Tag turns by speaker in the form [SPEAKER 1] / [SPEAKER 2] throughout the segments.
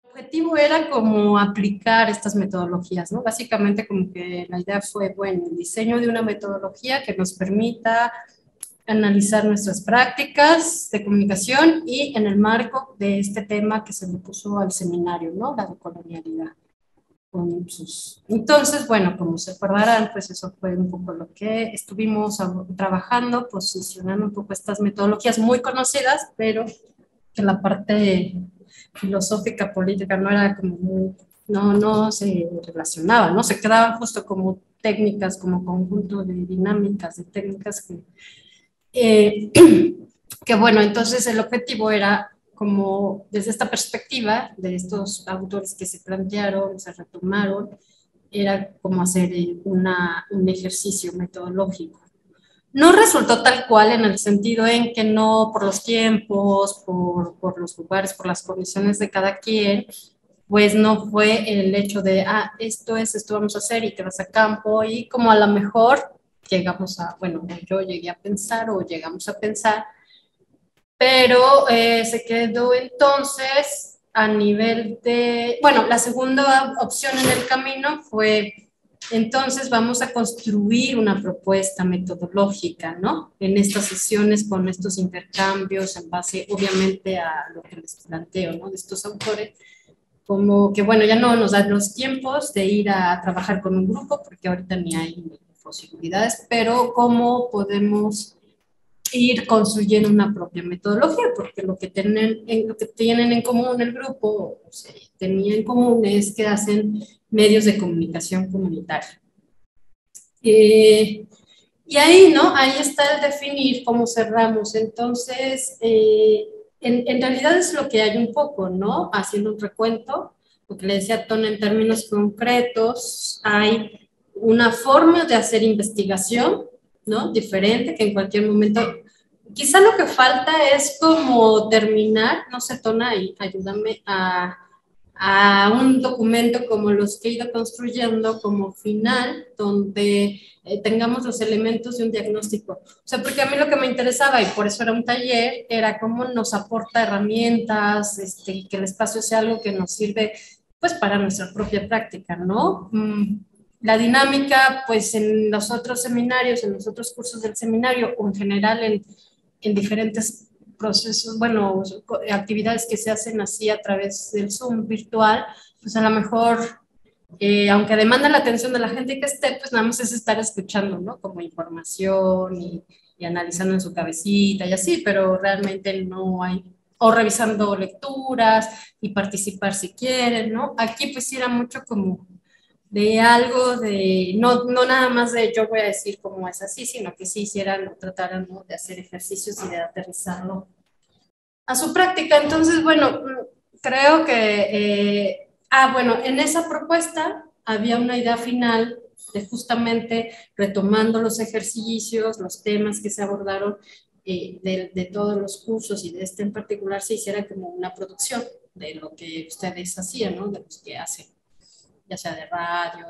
[SPEAKER 1] Objetivo era como aplicar estas metodologías, ¿no? Básicamente como que la idea fue, bueno, el diseño de una metodología que nos permita analizar nuestras prácticas de comunicación y en el marco de este tema que se le puso al seminario, ¿no? La decolonialidad. Entonces, bueno, como se acordarán, pues eso fue un poco lo que estuvimos trabajando, posicionando un poco estas metodologías muy conocidas, pero que la parte filosófica, política no era como muy, no se relacionaba, ¿no? Se quedaban justo como técnicas, como conjunto de dinámicas, de técnicas eh, que bueno, entonces el objetivo era como desde esta perspectiva de estos autores que se plantearon, se retomaron, era como hacer un ejercicio metodológico. No resultó tal cual en el sentido en que no por los tiempos, por los lugares, por las condiciones de cada quien, pues no fue el hecho de, esto vamos a hacer y te vas a campo y como a lo mejor llegamos a, bueno, yo llegué a pensar o llegamos a pensar, pero se quedó entonces a nivel de, bueno, la segunda opción en el camino fue, entonces vamos a construir una propuesta metodológica, ¿no? En estas sesiones con estos intercambios en base, obviamente, a lo que les planteo, ¿no? De estos autores, como que, bueno, ya no nos dan los tiempos de ir a trabajar con un grupo, porque ahorita ni hay posibilidades, pero cómo podemos ir construyendo una propia metodología, porque lo que tienen en común el grupo, o sea, tenía en común es que hacen medios de comunicación comunitaria. Y ahí, ¿no? Ahí está el definir cómo cerramos. Entonces, en realidad es lo que hay un poco, ¿no? Haciendo un recuento, lo que le decía Tona en términos concretos, hay una forma de hacer investigación, ¿no? Diferente, que en cualquier momento, quizá lo que falta es como terminar, no sé, Tona, y ayúdame a un documento como los que he ido construyendo como final, donde tengamos los elementos de un diagnóstico. O sea, porque a mí lo que me interesaba, y por eso era un taller, era cómo nos aporta herramientas, que el espacio sea algo que nos sirve pues para nuestra propia práctica, ¿no? La dinámica, pues en los otros seminarios, en los otros cursos del seminario, o en general en diferentes procesos, bueno, actividades que se hacen así a través del Zoom virtual, pues a lo mejor, aunque demanda la atención de la gente que esté, pues nada más es estar escuchando, ¿no? Como información y analizando en su cabecita y así, pero realmente no hay, o revisando lecturas y participar si quieren, ¿no? Aquí pues sí era mucho como de algo de, no nada más de yo voy a decir cómo es así, sino que sí hicieran, trataran, ¿no? De hacer ejercicios y de aterrizarlo a su práctica. Entonces, bueno, creo que, bueno, en esa propuesta había una idea final de justamente retomando los ejercicios, los temas que se abordaron de todos los cursos y de este en particular se hiciera como una producción de lo que ustedes hacían, ¿no? De los que hacen, ya sea de radio,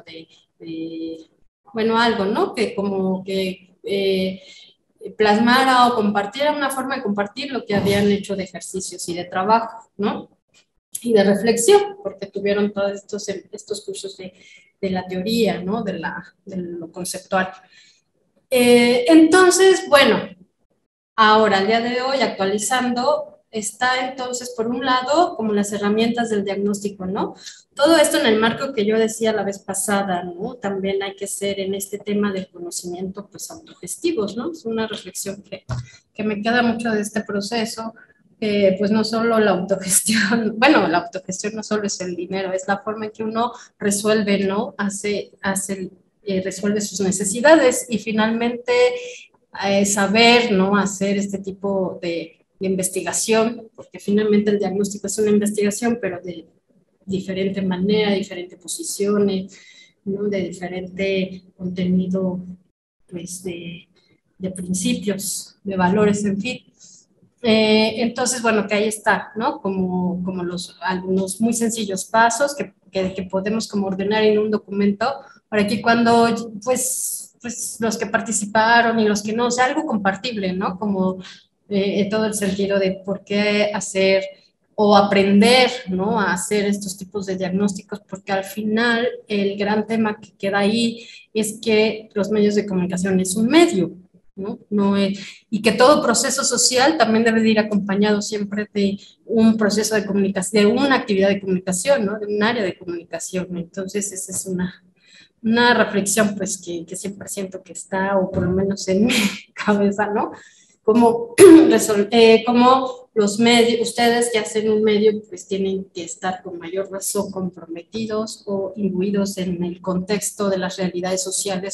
[SPEAKER 1] bueno, algo, ¿no? Que como que plasmara o compartiera una forma de compartir lo que habían hecho de ejercicios y de trabajo, ¿no? Y de reflexión, porque tuvieron todos estos cursos de la teoría, ¿no? De lo conceptual. Entonces, bueno, ahora, al día de hoy, actualizando, está entonces, por un lado, como las herramientas del diagnóstico, ¿no? Todo esto en el marco que yo decía la vez pasada, ¿no? También hay que ser en este tema del conocimiento, pues, autogestivos, ¿no? Es una reflexión que me queda mucho de este proceso, pues no solo la autogestión, bueno, la autogestión no solo es el dinero, es la forma en que uno resuelve, ¿no? Resuelve sus necesidades y finalmente saber, ¿no? Hacer este tipo de investigación, porque finalmente el diagnóstico es una investigación, pero de diferente manera, diferentes posiciones, ¿no? De diferente contenido, pues, de principios, de valores, en fin. Entonces, bueno, que ahí está, ¿no? Como algunos muy sencillos pasos que podemos como ordenar en un documento para que cuando, pues los que participaron y los que no, sea algo compartible, ¿no? Como todo el sentido de por qué hacer o aprender, ¿no?, a hacer estos tipos de diagnósticos, porque al final el gran tema que queda ahí es que los medios de comunicación es un medio, ¿no? No es, y que todo proceso social también debe de ir acompañado siempre de un proceso de comunicación, de una actividad de comunicación, ¿no?, de un área de comunicación. Entonces, esa es una reflexión pues que siempre siento que está, o por lo menos en mi cabeza, ¿no? Como, como los medios, ustedes que hacen un medio, pues tienen que estar con mayor razón comprometidos o imbuidos en el contexto de las realidades sociales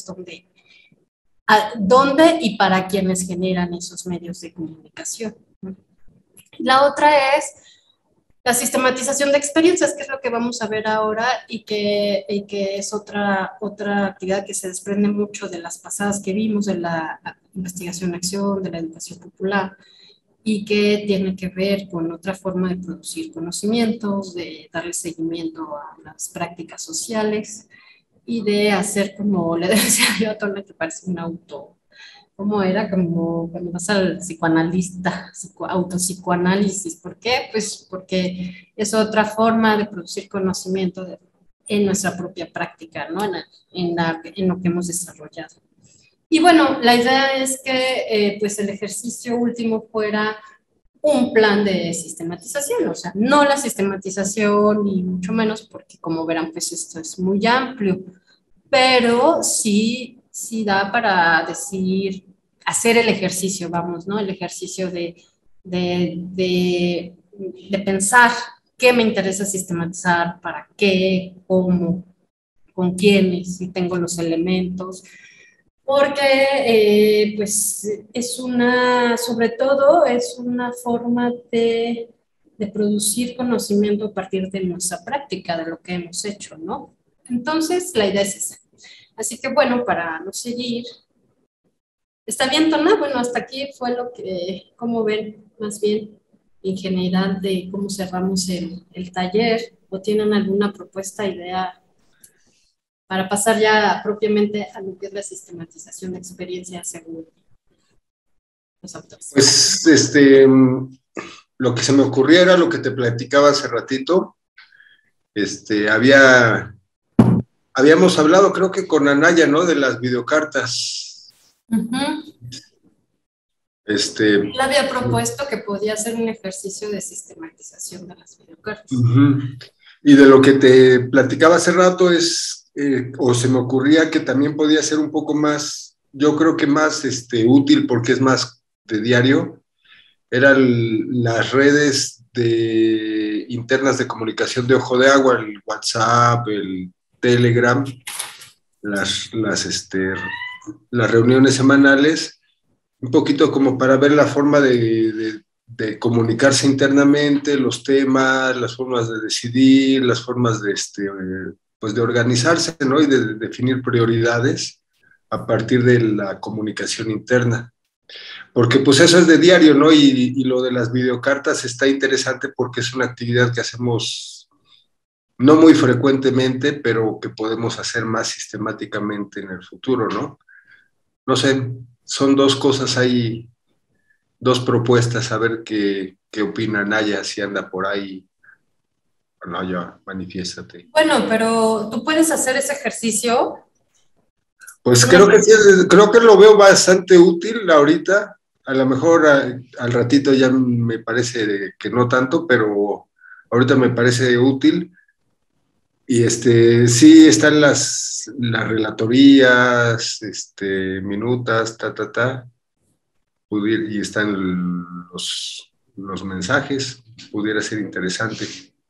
[SPEAKER 1] donde y para quienes generan esos medios de comunicación, ¿no? La otra es la sistematización de experiencias, que es lo que vamos a ver ahora y que es otra actividad que se desprende mucho de las pasadas que vimos, de la investigación-acción, de la educación popular, y que tiene que ver con otra forma de producir conocimientos, de darle seguimiento a las prácticas sociales y de hacer, como le decía yo a Tona, que parece un auto, ¿cómo era? Como cuando vas al psicoanalista, autopsicoanálisis. ¿Por qué? Pues porque es otra forma de producir conocimiento en nuestra propia práctica, ¿no? En lo que hemos desarrollado. Y bueno, la idea es que pues el ejercicio último fuera un plan de sistematización, o sea, no la sistematización ni mucho menos, porque como verán, pues esto es muy amplio, pero sí da para decir, hacer el ejercicio, vamos, ¿no? El ejercicio de pensar qué me interesa sistematizar, para qué, cómo, con quiénes, si tengo los elementos, porque pues sobre todo es una forma de producir conocimiento a partir de nuestra práctica, de lo que hemos hecho, ¿no? Entonces, la idea es esa. Así que bueno, para no seguir, ¿está bien, Tona? Bueno, hasta aquí fue como ven, más bien, en general, de cómo cerramos el taller, o tienen alguna propuesta, idea, para pasar ya propiamente a lo que es la sistematización de experiencias según los autores.
[SPEAKER 2] Pues, lo que se me ocurría era lo que te platicaba hace ratito. Habíamos hablado, creo que con Anaya, ¿no? De las videocartas.
[SPEAKER 1] Él había propuesto que podía hacer un ejercicio de sistematización de las videocartas.
[SPEAKER 2] Y de lo que te platicaba hace rato o se me ocurría que también podía ser un poco más, yo creo que más útil porque es más de diario, eran las redes internas de comunicación de Ojo de Agua, el WhatsApp, el Telegram, las reuniones semanales, un poquito como para ver la forma de comunicarse internamente, los temas, las formas de decidir, las formas pues de organizarse, ¿no? Y de definir prioridades a partir de la comunicación interna. Porque pues eso es de diario, ¿no? Y lo de las videocartas está interesante porque es una actividad que hacemos no muy frecuentemente, pero que podemos hacer más sistemáticamente en el futuro, ¿no? No sé, son dos cosas ahí, dos propuestas, a ver qué opina Naya, si anda por ahí. No, ya, manifiéstate.
[SPEAKER 1] Bueno, pero tú puedes hacer ese ejercicio.
[SPEAKER 2] Pues creo que sí, creo que lo veo bastante útil ahorita. A lo mejor al ratito ya me parece que no tanto, pero ahorita me parece útil. Y sí están las relatorías, minutas, y están los mensajes, pudiera ser interesante.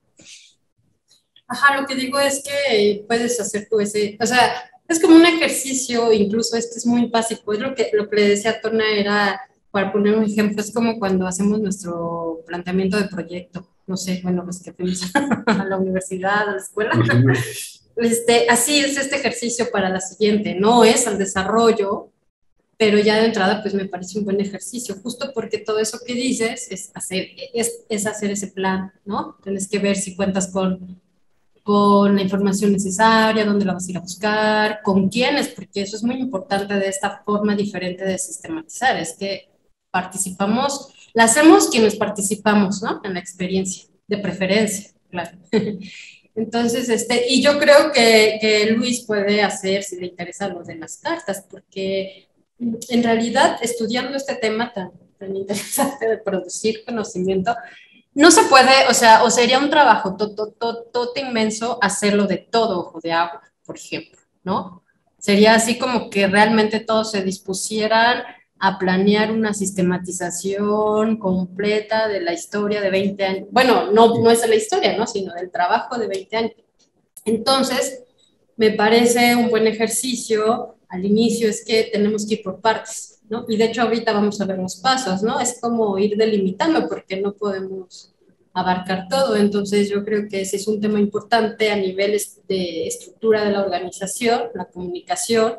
[SPEAKER 1] Ajá, lo que digo es que puedes hacer tú o sea, es como un ejercicio, incluso este es muy básico, es lo que le decía a Tona, era, para poner un ejemplo, es como cuando hacemos nuestro planteamiento de proyecto, no sé, bueno, los que fuimos a la universidad, a la escuela, así es este ejercicio para la siguiente, no es al desarrollo, pero ya de entrada pues me parece un buen ejercicio, justo porque todo eso que dices es hacer ese plan, ¿no? Tienes que ver si cuentas con la información necesaria, dónde la vas a ir a buscar, con quiénes, porque eso es muy importante de esta forma diferente de sistematizar, es que participamos, la hacemos quienes participamos, ¿no? En la experiencia. de preferencia, claro. Entonces, y yo creo que Luis puede hacer, si le interesa, lo de las cartas, porque en realidad, estudiando este tema tan interesante de producir conocimiento, no se puede, o sea, o sería un trabajo todo inmenso hacerlo de todo ojo de agua, por ejemplo, ¿no? Sería así como que realmente todos se dispusieran a planear una sistematización completa de la historia de 20 años. Bueno, no es de la historia, ¿no? Sino del trabajo de 20 años. Entonces, me parece un buen ejercicio al inicio es que tenemos que ir por partes, ¿no? Y de hecho ahorita vamos a ver los pasos, ¿no? Es como ir delimitando porque no podemos abarcar todo. Entonces yo creo que ese es un tema importante a nivel de estructura de la organización, la comunicación.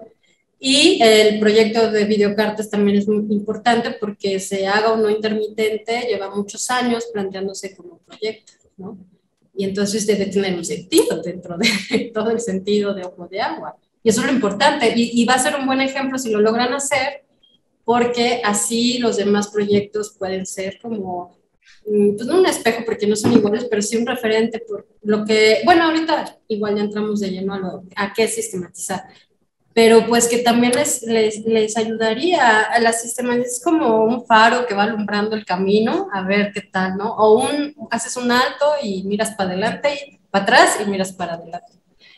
[SPEAKER 1] Y el proyecto de videocartas también es muy importante porque se haga o no intermitente, lleva muchos años planteándose como proyecto, ¿no? Y entonces debe tener un sentido dentro de todo el sentido de ojo de agua. Y eso es lo importante. Y va a ser un buen ejemplo si lo logran hacer, porque así los demás proyectos pueden ser como, pues no un espejo porque no son iguales, pero sí un referente por lo que, bueno, ahorita igual ya entramos de lleno a qué sistematizar, pero pues que también les ayudaría a la sistematización, es como un faro que va alumbrando el camino, a ver qué tal, ¿no? O haces un alto y miras para adelante y para atrás y miras para adelante.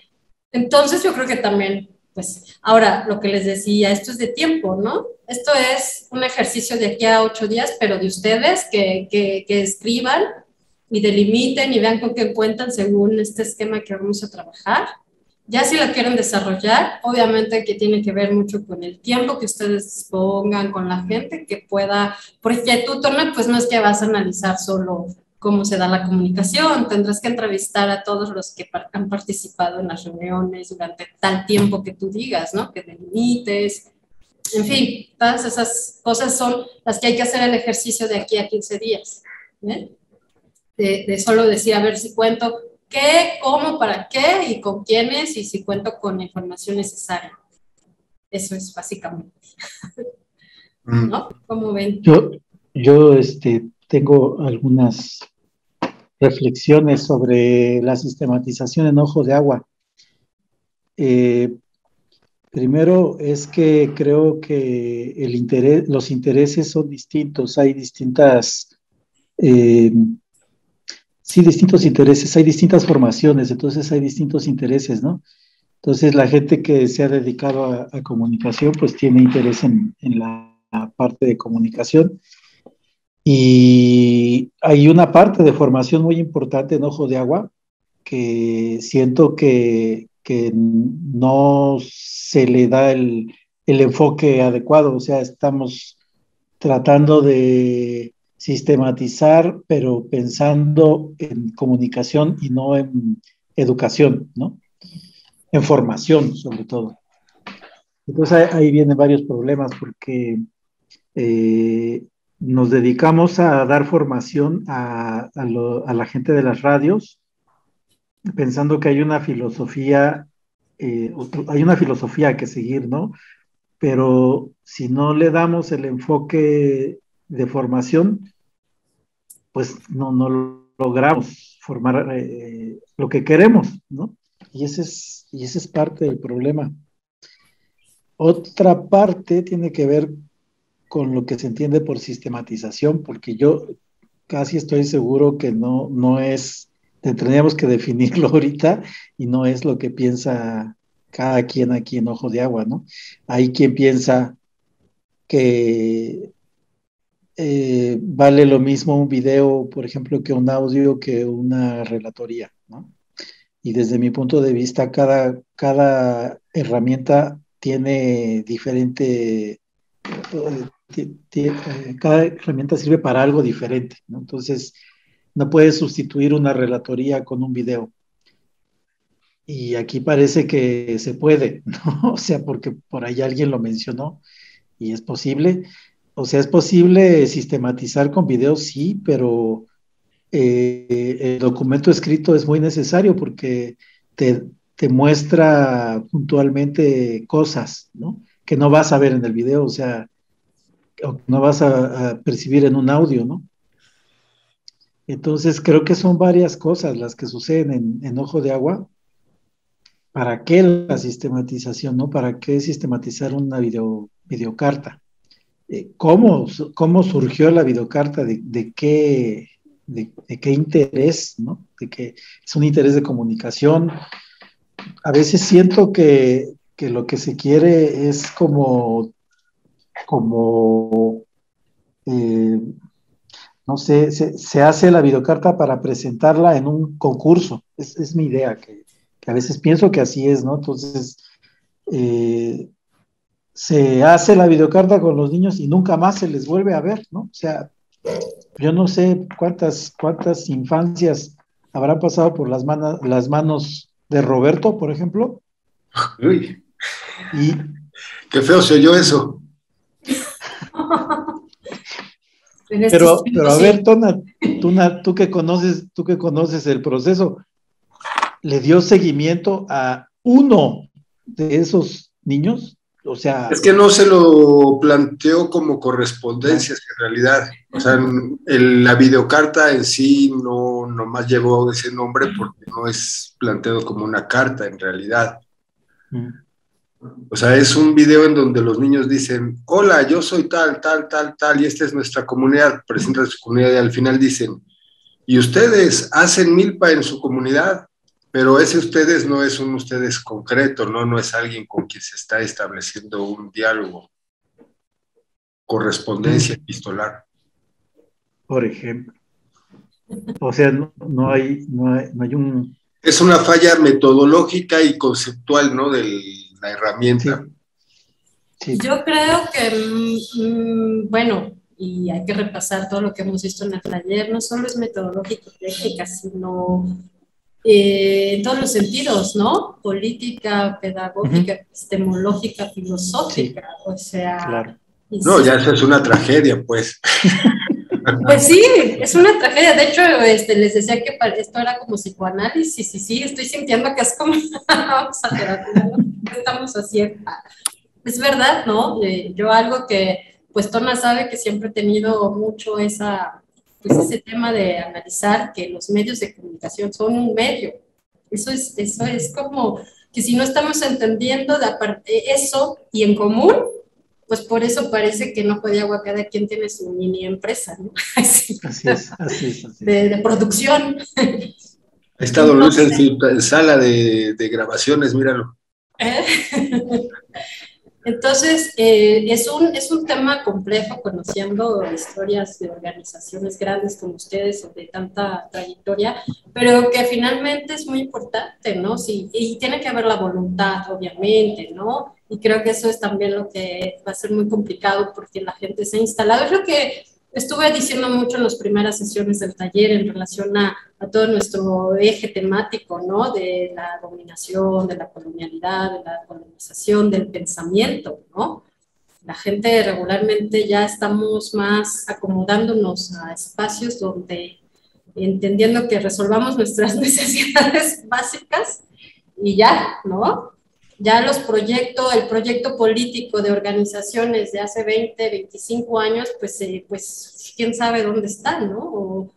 [SPEAKER 1] Entonces yo creo que también, pues, ahora lo que les decía, esto es de tiempo, ¿no? Esto es un ejercicio de aquí a 8 días, pero de ustedes que escriban y delimiten y vean con qué cuentan según este esquema que vamos a trabajar. Ya si la quieren desarrollar, obviamente que tiene que ver mucho con el tiempo que ustedes dispongan, con la gente que pueda, porque tú, Tona, pues no es que vas a analizar solo cómo se da la comunicación, tendrás que entrevistar a todos los que han participado en las reuniones durante tal tiempo que tú digas, ¿no? Que delimites, en fin, todas esas cosas son las que hay que hacer el ejercicio de aquí a 15 días, ¿eh? De solo decir, a ver si cuento qué, cómo, para qué y con quiénes y si cuento con la información necesaria. Eso es básicamente, ¿no? ¿Cómo ven?
[SPEAKER 3] Yo tengo algunas reflexiones sobre la sistematización en ojo de agua. Primero es que creo que los intereses son distintos, hay distintos intereses, hay distintas formaciones, entonces hay distintos intereses, ¿no? Entonces la gente que se ha dedicado a comunicación, pues tiene interés en la parte de comunicación. Y hay una parte de formación muy importante en ojo de agua que siento que no se le da el enfoque adecuado. O sea, estamos tratando de sistematizar, pero pensando en comunicación y no en educación, ¿no? En formación, sobre todo. Entonces ahí vienen varios problemas porque eh, nos dedicamos a dar formación a la gente de las radios, pensando que hay una filosofía que seguir, ¿no? Pero si no le damos el enfoque de formación, pues no logramos formar lo que queremos, ¿no? Y ese es parte del problema. Otra parte tiene que ver con lo que se entiende por sistematización, porque yo casi estoy seguro que no es, tendríamos que definirlo ahorita y no es lo que piensa cada quien aquí en Ojo de Agua, ¿no? Hay quien piensa que vale lo mismo un video, por ejemplo, que un audio, que una relatoría, ¿no? Y desde mi punto de vista, cada herramienta tiene diferente cada herramienta sirve para algo diferente, ¿no? Entonces, no puedes sustituir una relatoría con un video. Y aquí parece que se puede, ¿no? O sea, porque por ahí alguien lo mencionó y es posible. O sea, es posible sistematizar con videos, sí, pero el documento escrito es muy necesario porque te, te muestra puntualmente cosas, ¿no? Que no vas a ver en el video, o sea, o no vas a percibir en un audio, ¿no? Entonces creo que son varias cosas las que suceden en Ojo de Agua. ¿Para qué la sistematización, no? ¿Para qué sistematizar una videocarta? ¿Cómo surgió la videocarta? ¿De qué interés, no? De que es un interés de comunicación. A veces siento que lo que se quiere es como no sé, se hace la videocarta para presentarla en un concurso. Es mi idea, que a veces pienso que así es, ¿no? Entonces, eh, se hace la videocarta con los niños y nunca más se les vuelve a ver, ¿no? O sea, yo no sé cuántas infancias habrán pasado por las manos de Roberto, por ejemplo,
[SPEAKER 2] Uy,
[SPEAKER 3] y
[SPEAKER 2] qué feo se oyó eso.
[SPEAKER 1] En estos
[SPEAKER 3] pero
[SPEAKER 1] tiempos
[SPEAKER 3] a ver,
[SPEAKER 1] sí.
[SPEAKER 3] Tona, tú que conoces el proceso, ¿le dio seguimiento a uno de esos niños? O
[SPEAKER 2] Es
[SPEAKER 3] sea,
[SPEAKER 2] que no se lo planteó como
[SPEAKER 3] claro.
[SPEAKER 2] correspondencias en realidad. O sea, la videocarta en sí no nomás llevó ese nombre porque no es planteado como una carta en realidad.
[SPEAKER 3] Mm.
[SPEAKER 2] O sea, es un video en donde los niños dicen, hola, yo soy tal, tal, tal, tal, y esta es nuestra comunidad, presentan su comunidad y al final dicen, y ustedes hacen milpa en su comunidad, pero ese ustedes no es un ustedes concreto, ¿no? No es alguien con quien se está estableciendo un diálogo, correspondencia
[SPEAKER 3] Mm.
[SPEAKER 2] epistolar.
[SPEAKER 3] Por ejemplo. O sea, no hay un...
[SPEAKER 2] Es una falla metodológica y conceptual, ¿no? De la herramienta.
[SPEAKER 3] Sí, sí.
[SPEAKER 1] Yo creo que, bueno, y hay que repasar todo lo que hemos visto en el taller, no solo es metodológico, técnica, sino en todos los sentidos, ¿no? Política, pedagógica,
[SPEAKER 3] Ujú.
[SPEAKER 1] epistemológica,
[SPEAKER 3] Sí,
[SPEAKER 1] filosófica, o sea,
[SPEAKER 3] claro.
[SPEAKER 2] No, ya
[SPEAKER 1] insisto.
[SPEAKER 2] eso es una tragedia, pues.
[SPEAKER 1] Pues sí, es una tragedia. De hecho, les decía que esto era como psicoanálisis y sí, estoy sintiendo que es como, vamos a terapia, ¿no? ¿Qué estamos haciendo? Es verdad, ¿no? Yo algo que, pues Tona sabe que siempre he tenido mucho pues ese tema de analizar que los medios de comunicación son un medio. Eso es como que si no estamos entendiendo eso y en común, pues por eso parece que no puede agua cada quien tiene su mini empresa, ¿no? Así,
[SPEAKER 3] Así es, así es, así es.
[SPEAKER 1] de producción.
[SPEAKER 2] Ha estado Luis en
[SPEAKER 1] Entonces,
[SPEAKER 2] su sala de grabaciones, míralo.
[SPEAKER 1] Entonces, es un tema complejo, conociendo historias de organizaciones grandes como ustedes o de tanta trayectoria, pero que finalmente es muy importante, ¿no? Sí, y tiene que haber la voluntad, obviamente, ¿no? Y creo que eso es también lo que va a ser muy complicado porque la gente se ha instalado. Es lo que estuve diciendo mucho en las primeras sesiones del taller en relación a todo nuestro eje temático, ¿no? De la dominación, de la colonialidad, de la colonización, del pensamiento, ¿no? La gente regularmente ya estamos más acomodándonos a espacios donde entendiendo que resolvamos nuestras necesidades básicas y ya, ¿no? Ya el proyecto político de organizaciones de hace 20, 25 años, pues quién sabe dónde están, ¿no?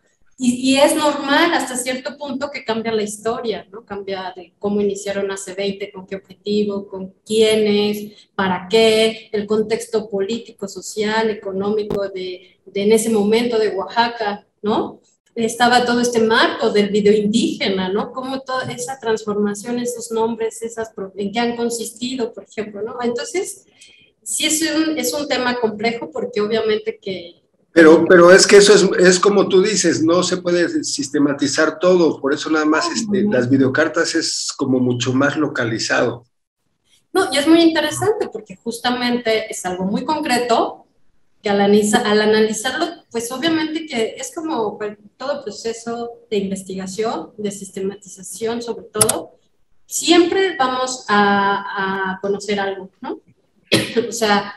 [SPEAKER 1] Y es normal hasta cierto punto que cambia la historia, ¿no? Cambia de cómo iniciaron hace 20, con qué objetivo, con quiénes, para qué, el contexto político, social, económico de en ese momento de Oaxaca, ¿no? Estaba todo este marco del video indígena, ¿no? Cómo toda esa transformación, esos nombres, en qué han consistido, por ejemplo, ¿no? Entonces, sí es un tema complejo porque obviamente que...
[SPEAKER 2] Pero es que eso es como tú dices, no se puede sistematizar todo, por eso nada más las videocartas es como mucho más localizado.
[SPEAKER 1] No, y es muy interesante porque justamente es algo muy concreto que al analizarlo, pues obviamente que es como todo proceso de investigación, de sistematización sobre todo, siempre vamos a conocer algo, ¿no? O sea,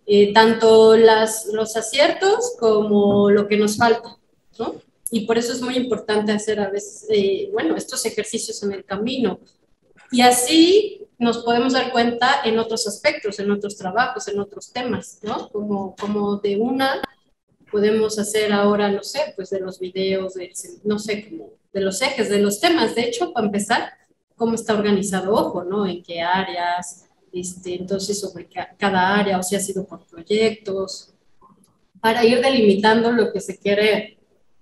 [SPEAKER 1] tanto los aciertos como lo que nos falta, ¿no? Y por eso es muy importante hacer a veces, bueno, estos ejercicios en el camino. Y así nos podemos dar cuenta en otros aspectos, en otros trabajos, en otros temas, ¿no? Como de una podemos hacer ahora, no sé, pues de los videos, no sé, como de los ejes, de los temas. De hecho, para empezar, cómo está organizado Ojo, ¿no? En qué áreas, entonces sobre cada área, o si ha sido por proyectos, para ir delimitando lo que se quiere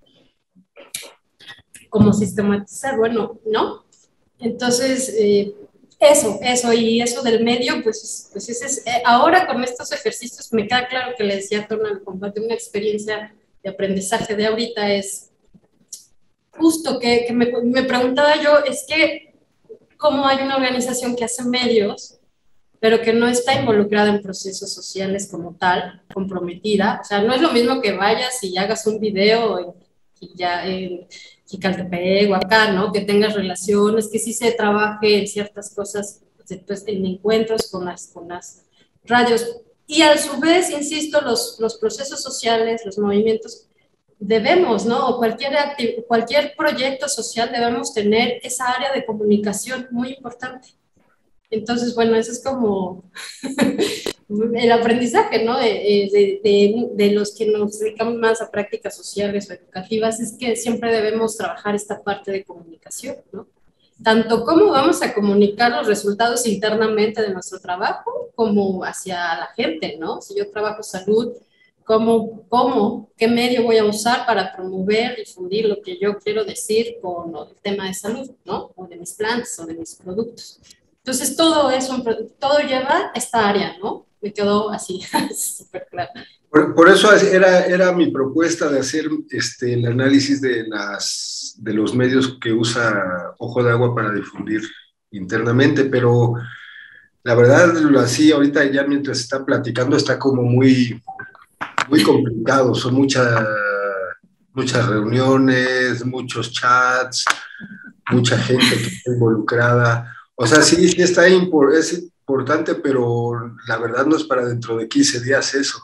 [SPEAKER 1] como sistematizar, bueno, ¿no? Entonces, y eso del medio, pues ese es, ahora con estos ejercicios me queda claro que le decía a Tona, compartir una experiencia de aprendizaje de ahorita es justo que me preguntaba yo, es que cómo hay una organización que hace medios, pero que no está involucrada en procesos sociales como tal, comprometida. O sea, no es lo mismo que vayas y hagas un video en Jicaltepec o acá, ¿no? Que tengas relaciones, que sí se trabaje en ciertas cosas, pues, en encuentros con las radios. Y a su vez, insisto, los procesos sociales, los movimientos, debemos, ¿no? O cualquier proyecto social debemos tener esa área de comunicación muy importante. Entonces, bueno, eso es como el aprendizaje, ¿no? De los que nos dedicamos más a prácticas sociales o educativas, es que siempre debemos trabajar esta parte de comunicación, ¿no? Tanto cómo vamos a comunicar los resultados internamente de nuestro trabajo, como hacia la gente, ¿no? Si yo trabajo salud, qué medio voy a usar para promover, difundir lo que yo quiero decir con el tema de salud, ¿no? O de mis plantas o de mis productos. Entonces, todo lleva esta área, ¿no? Me quedó así, súper claro.
[SPEAKER 2] Por eso era mi propuesta de hacer el análisis de los medios que usa Ojo de Agua para difundir internamente, pero la verdad, así ahorita ya mientras está platicando está como muy, muy complicado, son muchas reuniones, muchos chats, mucha gente que está involucrada. O sea, sí es importante, pero la verdad no es para dentro de 15 días eso.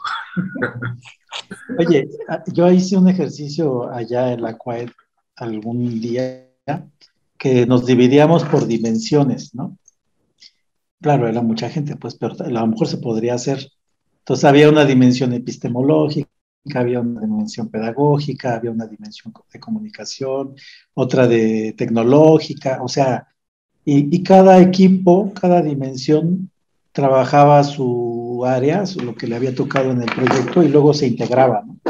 [SPEAKER 3] Oye, yo hice un ejercicio allá en la CUAED algún día que nos dividíamos por dimensiones, ¿no? Claro, era mucha gente, pues, pero a lo mejor se podría hacer. Entonces había una dimensión epistemológica, había una dimensión pedagógica, había una dimensión de comunicación, otra de tecnológica, o sea, y cada equipo, cada dimensión trabajaba su área, lo que le había tocado en el proyecto y luego se integraba, ¿no?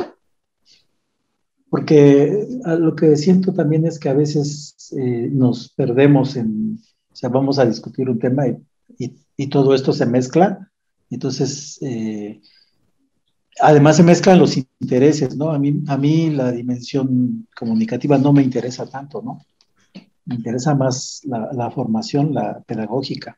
[SPEAKER 3] Porque lo que siento también es que a veces nos perdemos o sea, vamos a discutir un tema y todo esto se mezcla, entonces, además se mezclan los intereses, ¿no? A mí la dimensión comunicativa no me interesa tanto, ¿no? Me interesa más la formación, la pedagógica.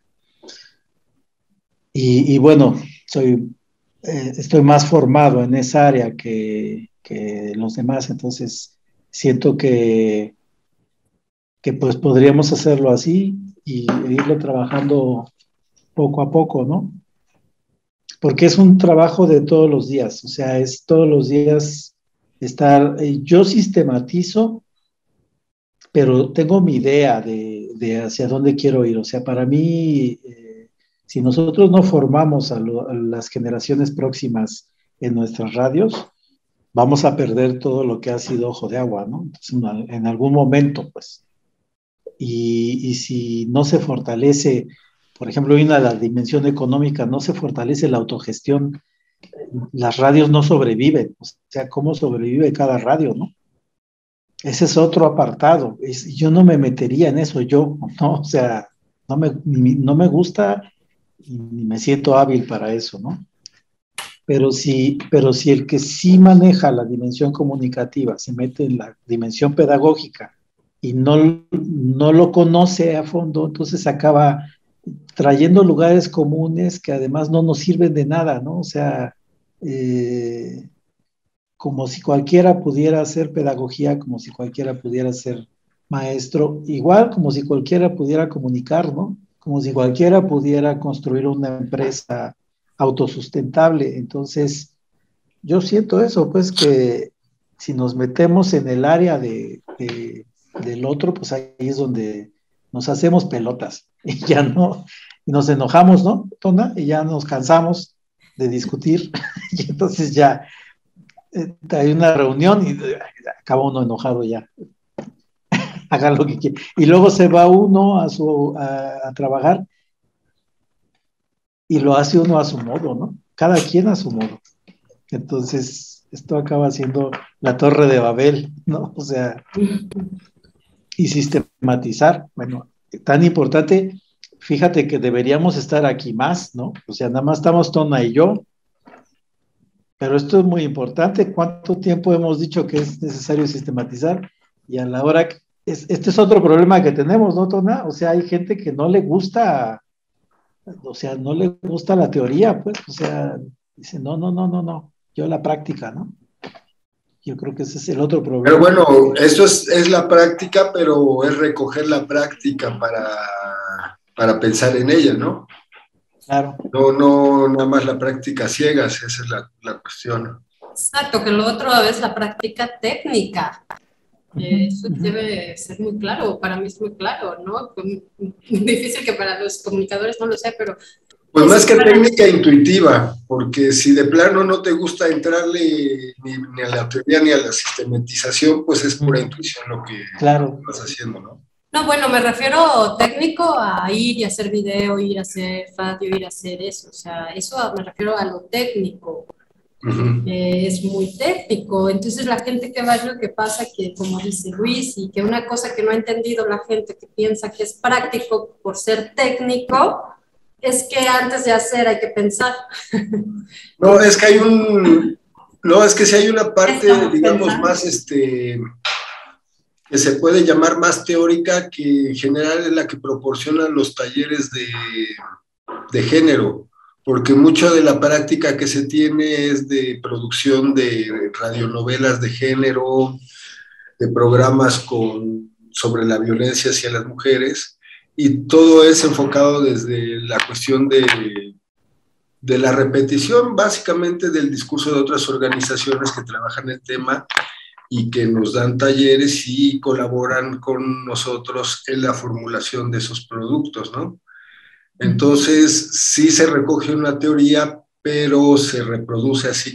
[SPEAKER 3] Y bueno, estoy más formado en esa área que los demás, entonces siento que pues podríamos hacerlo así y irlo trabajando poco a poco, ¿no? Porque es un trabajo de todos los días, o sea, es todos los días estar, yo sistematizo, pero tengo mi idea de hacia dónde quiero ir, o sea, para mí, si nosotros no formamos a las generaciones próximas en nuestras radios, vamos a perder todo lo que ha sido Ojo de Agua, ¿no? Entonces, en algún momento, pues. Y si no se fortalece, por ejemplo, hay la dimensión económica, no se fortalece la autogestión, las radios no sobreviven, o sea, ¿cómo sobrevive cada radio, no? Ese es otro apartado, yo no me metería en eso, ¿no? O sea, no me gusta ni me siento hábil para eso, ¿no? Pero si el que sí maneja la dimensión comunicativa se mete en la dimensión pedagógica y no lo conoce a fondo, entonces acaba trayendo lugares comunes que además no nos sirven de nada, ¿no? O sea, como si cualquiera pudiera hacer pedagogía, como si cualquiera pudiera ser maestro, igual como si cualquiera pudiera comunicar, ¿no? Como si cualquiera pudiera construir una empresa autosustentable. Entonces, yo siento eso, pues que si nos metemos en el área del otro, pues ahí es donde nos hacemos pelotas y ya no, y nos enojamos, ¿no, Tona? Y ya nos cansamos de discutir y entonces ya hay una reunión y acaba uno enojado ya. Hagan lo que quieran. Y luego se va uno a trabajar y lo hace uno a su modo, ¿no? Cada quien a su modo. Entonces, esto acaba siendo la torre de Babel, ¿no? O sea, y sistematizar, bueno, tan importante, fíjate que deberíamos estar aquí más, ¿no? O sea, nada más estamos Tona y yo, pero esto es muy importante. ¿Cuánto tiempo hemos dicho que es necesario sistematizar? Y a la hora este es otro problema que tenemos, ¿no, Tona? O sea, hay gente que no le gusta, o sea, no le gusta la teoría, pues, o sea, dice, no, no, no, no, no, yo la práctica, ¿no? Yo creo que ese es el otro
[SPEAKER 2] Pero
[SPEAKER 3] problema.
[SPEAKER 2] bueno, esto es la práctica, pero es recoger la práctica para pensar en ella, ¿no?
[SPEAKER 3] Claro.
[SPEAKER 2] No, no, nada más la práctica ciegas, esa es la cuestión.
[SPEAKER 1] Exacto, que lo otro es la práctica técnica. Eso debe ser muy claro, para mí es muy claro, ¿no? Difícil que para los comunicadores no lo sea, pero
[SPEAKER 2] Pues
[SPEAKER 1] es
[SPEAKER 2] más que
[SPEAKER 1] para...
[SPEAKER 2] técnica intuitiva, porque si de plano no te gusta entrarle ni a la teoría ni a la sistematización, pues es pura intuición lo que
[SPEAKER 3] Claro.
[SPEAKER 2] vas haciendo, ¿no?
[SPEAKER 1] No, bueno, me refiero técnico a ir y hacer video, ir a hacer radio, ir a hacer eso, o sea, eso me refiero a lo técnico. Es muy técnico, entonces la gente que va, es lo que pasa que, como dice Luis, y que una cosa que no ha entendido la gente que piensa que es práctico por ser técnico, es que antes de hacer hay que pensar.
[SPEAKER 2] No, es que no, es que si hay una parte,
[SPEAKER 1] Estamos
[SPEAKER 2] digamos,
[SPEAKER 1] pensando.
[SPEAKER 2] más, que se puede llamar más teórica, que en general es la que proporcionan los talleres de género, porque mucho de la práctica que se tiene es de producción de radionovelas de género, de programas sobre la violencia hacia las mujeres, y todo es enfocado desde la cuestión de la repetición, básicamente del discurso de otras organizaciones que trabajan el tema y que nos dan talleres y colaboran con nosotros en la formulación de esos productos, ¿no? Entonces, sí se recoge una teoría, pero se reproduce así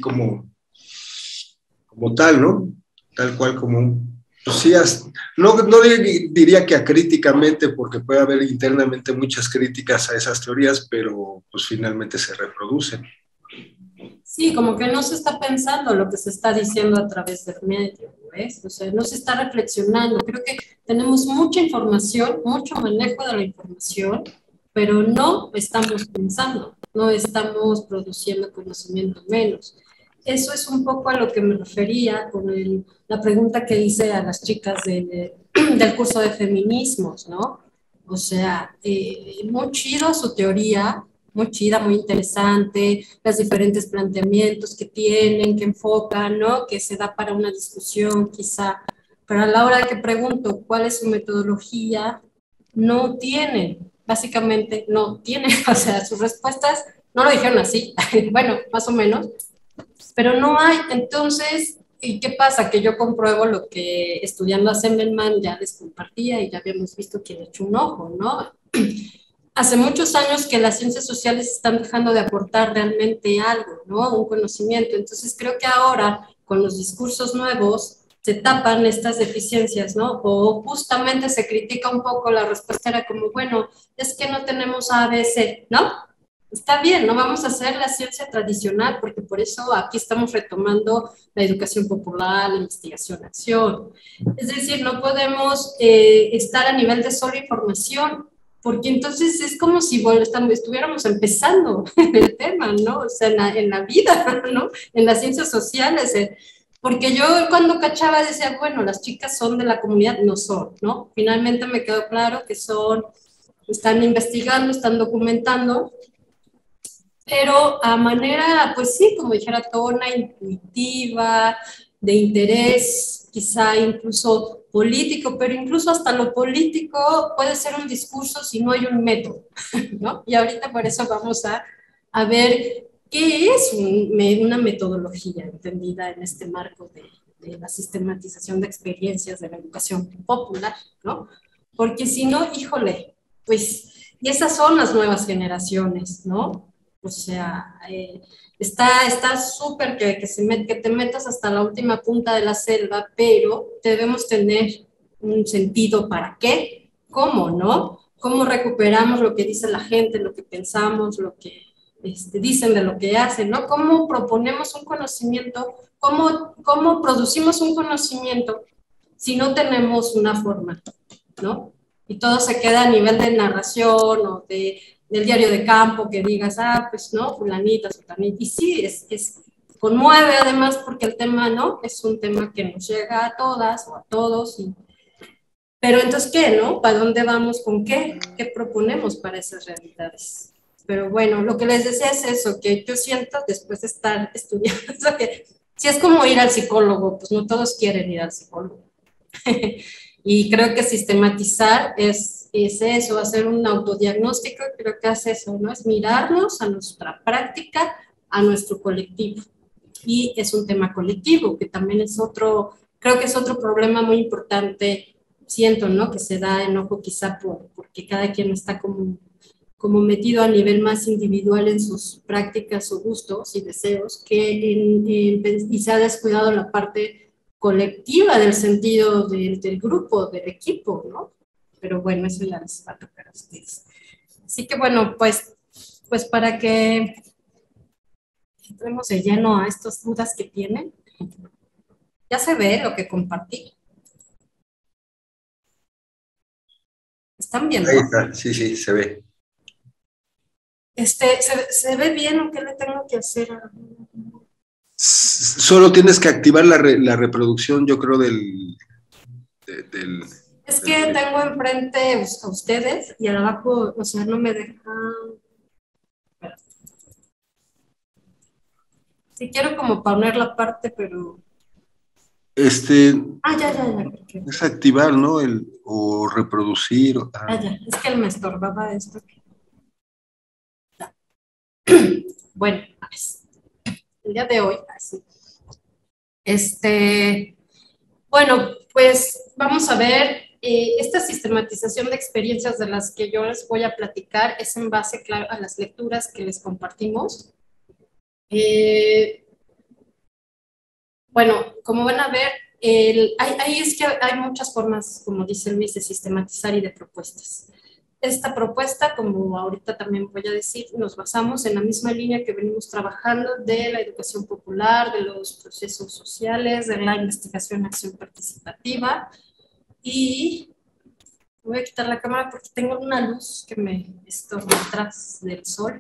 [SPEAKER 2] como tal, ¿no? Tal cual como, pues sí, no diría que acríticamente, porque puede haber internamente muchas críticas a esas teorías, pero pues finalmente se reproducen.
[SPEAKER 1] Sí, como que no se está pensando lo que se está diciendo a través del medio, ¿ves? O sea, no se está reflexionando. Creo que tenemos mucha información, mucho manejo de la información, pero no estamos pensando, no estamos produciendo conocimiento menos. Eso es un poco a lo que me refería con la pregunta que hice a las chicas del curso de feminismos, ¿no? O sea, muy chido su teoría, muy chida, muy interesante, los diferentes planteamientos que tienen, que enfocan, ¿no? Que se da para una discusión quizá, pero a la hora de que pregunto cuál es su metodología, no tienen, básicamente no tienen, o sea, sus respuestas no lo dijeron así, bueno, más o menos, pero no hay, entonces, ¿y qué pasa? Que yo compruebo lo que estudiando a Semmelman ya les compartía y ya habíamos visto que le echó un ojo, ¿no? Hace muchos años que las ciencias sociales están dejando de aportar realmente algo, ¿no? Un conocimiento. Entonces creo que ahora, con los discursos nuevos, se tapan estas deficiencias, ¿no? O justamente se critica un poco la respuesta, era como, bueno, es que no tenemos ABC, ¿no? Está bien, no vamos a hacer la ciencia tradicional, porque por eso aquí estamos retomando la educación popular, la investigación-acción. Es decir, no podemos estar a nivel de solo información, porque entonces es como si estuviéramos empezando el tema, ¿no? O sea, en la vida, ¿no? En las ciencias sociales. Porque yo cuando cachaba decía, bueno, las chicas son de la comunidad, no son, ¿no? Finalmente me quedó claro que están investigando, están documentando, pero a manera, pues sí, como dijera Tona, intuitiva, de interés, quizá incluso político, pero incluso hasta lo político puede ser un discurso si no hay un método, ¿no? Y ahorita por eso vamos a ver qué es una metodología entendida en este marco de la sistematización de experiencias de la educación popular, ¿no? Porque si no, híjole, pues, y esas son las nuevas generaciones, ¿no? O sea, está súper que te metas hasta la última punta de la selva, pero debemos tener un sentido para qué, cómo, ¿no? Cómo recuperamos lo que dice la gente, lo que pensamos, lo que dicen de lo que hacen, ¿no? Cómo proponemos un conocimiento, cómo producimos un conocimiento si no tenemos una forma, ¿no? Y todo se queda a nivel de narración o del diario de campo, que digas, pues no, fulanita, sutanita. Y sí, conmueve además porque el tema, ¿no? Es un tema que nos llega a todas o a todos. Pero entonces, ¿qué, no? ¿Para dónde vamos? ¿Con qué? ¿Qué proponemos para esas realidades? Pero bueno, lo que les decía es eso, que yo siento después de estar estudiando, que si es como ir al psicólogo, pues no todos quieren ir al psicólogo. Y creo que sistematizar es eso, hacer un autodiagnóstico, creo que hace eso, ¿no? Es mirarnos a nuestra práctica, a nuestro colectivo. Y es un tema colectivo, que también es creo que es otro problema muy importante, siento, ¿no? Que se da enojo quizá porque cada quien está como metido a nivel más individual en sus prácticas o gustos y deseos, y se ha descuidado la parte colectiva del sentido del grupo, del equipo, ¿no? Pero bueno, eso ya les va a tocar a ustedes. Así que bueno, pues para que entremos de lleno a estas dudas que tienen, ya se ve lo que compartí. ¿Están viendo?
[SPEAKER 2] Ahí está, sí, se ve.
[SPEAKER 1] ¿Se ve bien o qué le tengo que hacer?
[SPEAKER 2] Solo tienes que activar la reproducción, yo creo,
[SPEAKER 1] Es que tengo enfrente a ustedes y abajo, o sea, no me deja. Sí quiero como poner la parte, pero. Ya.
[SPEAKER 2] Es activar, ¿no? O reproducir.
[SPEAKER 1] Ya, es que me estorbaba esto. Bueno, el día de hoy, así. Bueno, pues vamos a ver, esta sistematización de experiencias de las que yo les voy a platicar es en base, claro, a las lecturas que les compartimos. Bueno, como van a ver, ahí es que hay muchas formas, como dice Luis, de sistematizar y de propuestas. Esta propuesta, como ahorita también voy a decir, nos basamos en la misma línea que venimos trabajando de la educación popular, de los procesos sociales, de la investigación-acción participativa. Y voy a quitar la cámara porque tengo una luz que me estorba atrás del sol.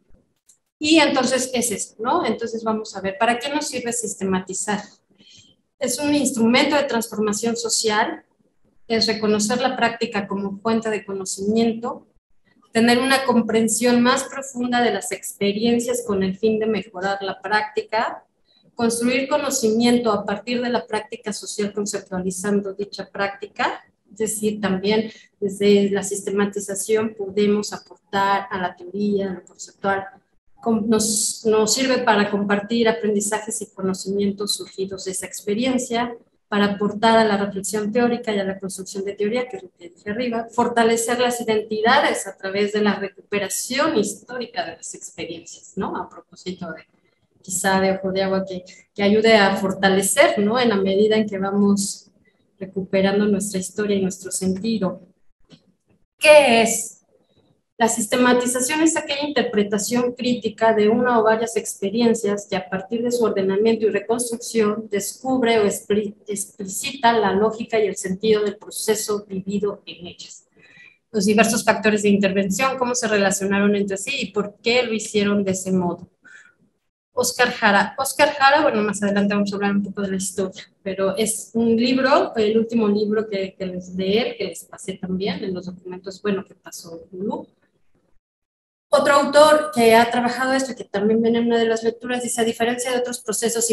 [SPEAKER 1] Y entonces es esto, ¿no? Entonces vamos a ver, ¿para qué nos sirve sistematizar? Es un instrumento de transformación social, es reconocer la práctica como fuente de conocimiento, tener una comprensión más profunda de las experiencias con el fin de mejorar la práctica, construir conocimiento a partir de la práctica social conceptualizando dicha práctica, es decir, también desde la sistematización podemos aportar a la teoría, a lo conceptual, nos sirve para compartir aprendizajes y conocimientos surgidos de esa experiencia, para aportar a la reflexión teórica y a la construcción de teoría, que es lo que dije arriba, fortalecer las identidades a través de la recuperación histórica de las experiencias, ¿no? A propósito de, quizá de Ojo de Agua, que ayude a fortalecer, ¿no? En la medida en que vamos recuperando nuestra historia y nuestro sentido. ¿Qué es? La sistematización es aquella interpretación crítica de una o varias experiencias que a partir de su ordenamiento y reconstrucción descubre o explicita la lógica y el sentido del proceso vivido en ellas. Los diversos factores de intervención, cómo se relacionaron entre sí y por qué lo hicieron de ese modo. Óscar Jara, bueno, más adelante vamos a hablar un poco de la historia, pero es un libro, el último libro que les de él, que les pasé también en los documentos, bueno, que pasó Lulu. Otro autor que ha trabajado esto, que también viene en una de las lecturas, dice, a diferencia de otros procesos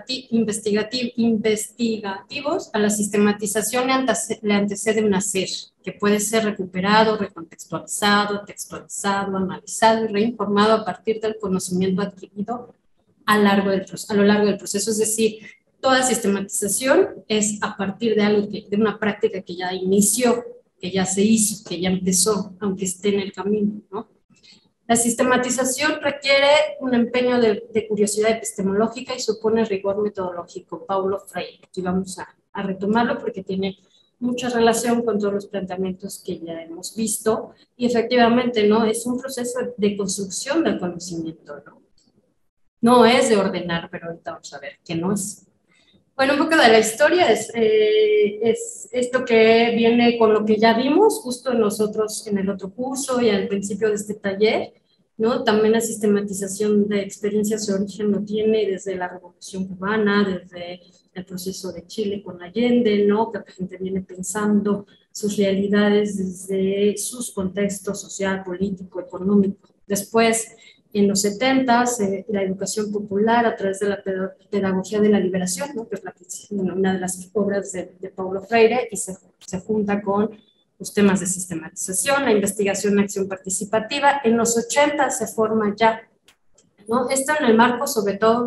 [SPEAKER 1] investigativos, a la sistematización le antecede un hacer, que puede ser recuperado, recontextualizado, textualizado, analizado y reinformado a partir del conocimiento adquirido a lo largo del proceso. Es decir, toda sistematización es a partir de algo de una práctica que ya inició, que ya se hizo, que ya empezó, aunque esté en el camino, ¿no? La sistematización requiere un empeño de curiosidad epistemológica y supone rigor metodológico. Paulo Freire. Y vamos a retomarlo porque tiene mucha relación con todos los planteamientos que ya hemos visto. Y efectivamente, ¿no? Es un proceso de construcción del conocimiento, ¿no? No es de ordenar, pero ahorita vamos a ver que no es. Bueno, un poco de la historia es esto que viene con lo que ya vimos justo nosotros en el otro curso y al principio de este taller, ¿no? También la sistematización de experiencias de origen lo tiene desde la Revolución Cubana, desde el proceso de Chile con Allende, ¿no? Que la gente viene pensando sus realidades desde sus contextos social, político, económico. Después, en los 70s, la educación popular a través de la pedagogía de la liberación, ¿no? Que es una de las obras de Paulo Freire, y se junta con los temas de sistematización, la investigación y acción participativa. En los 80 se forma ya, ¿no? Esto en el marco sobre todo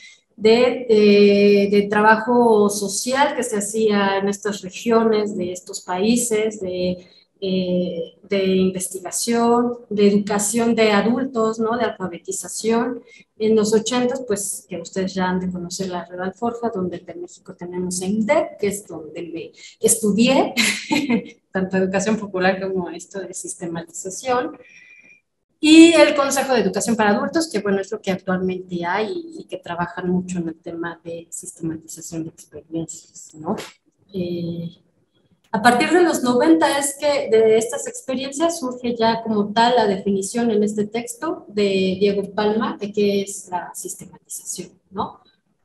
[SPEAKER 1] de trabajo social que se hacía en estas regiones, de estos países, de investigación, de educación de adultos, ¿no? De alfabetización. En los 80, pues, que ustedes ya han de conocer la Red Alforja, donde en México tenemos EIMDEP, que es donde me estudié, tanto educación popular como esto de sistematización. Y el Consejo de Educación para Adultos, que bueno, es lo que actualmente hay y que trabajan mucho en el tema de sistematización de experiencias, ¿no? A partir de los 90 es que de estas experiencias surge ya como tal la definición en este texto de Diego Palma de qué es la sistematización, ¿no?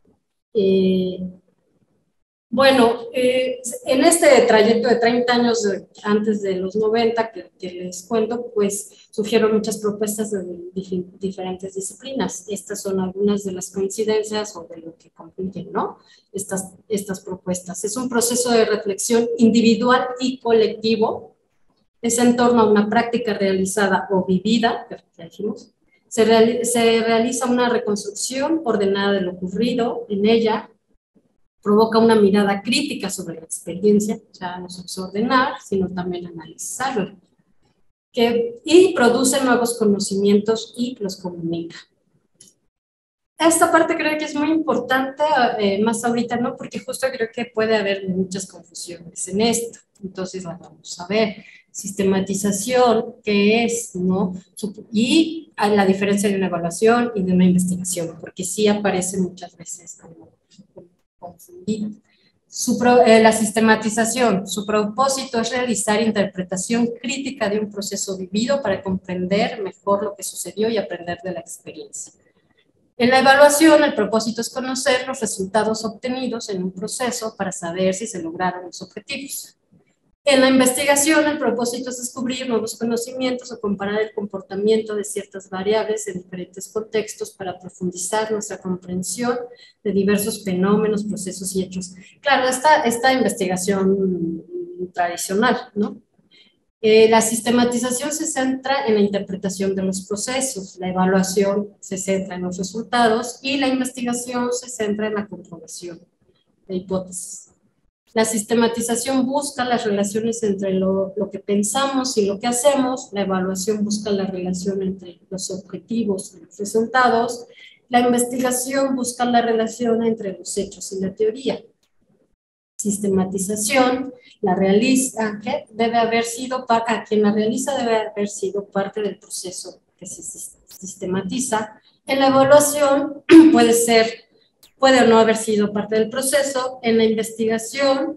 [SPEAKER 1] Bueno, en este trayecto de 30 años antes de los 90 que les cuento, pues surgieron muchas propuestas de diferentes disciplinas. Estas son algunas de las coincidencias o de lo que concluyen, ¿no? Estas propuestas. Es un proceso de reflexión individual y colectivo. Es en torno a una práctica realizada o vivida, ya dijimos. Se realiza una reconstrucción ordenada de lo ocurrido en ella, provoca una mirada crítica sobre la experiencia, ya no solo ordenar, sino también analizarlo, y produce nuevos conocimientos y los comunica. Esta parte creo que es muy importante, más ahorita, ¿no? Porque justo creo que puede haber muchas confusiones en esto, entonces la vamos a ver. Sistematización, ¿qué es? ¿No? Y la diferencia de una evaluación y de una investigación, porque sí aparece muchas veces como confundida. La sistematización, su propósito es realizar interpretación crítica de un proceso vivido para comprender mejor lo que sucedió y aprender de la experiencia. En la evaluación, el propósito es conocer los resultados obtenidos en un proceso para saber si se lograron los objetivos. En la investigación, el propósito es descubrir nuevos conocimientos o comparar el comportamiento de ciertas variables en diferentes contextos para profundizar nuestra comprensión de diversos fenómenos, procesos y hechos. Claro, esta investigación tradicional, ¿no? La sistematización se centra en la interpretación de los procesos, la evaluación se centra en los resultados y la investigación se centra en la comprobación de hipótesis. La sistematización busca las relaciones entre lo que pensamos y lo que hacemos, la evaluación busca la relación entre los objetivos y los resultados, la investigación busca la relación entre los hechos y la teoría. Sistematización, la realiza, que debe haber sido, quien la realiza debe haber sido parte del proceso que se sistematiza. En la evaluación puede o no haber sido parte del proceso. En la investigación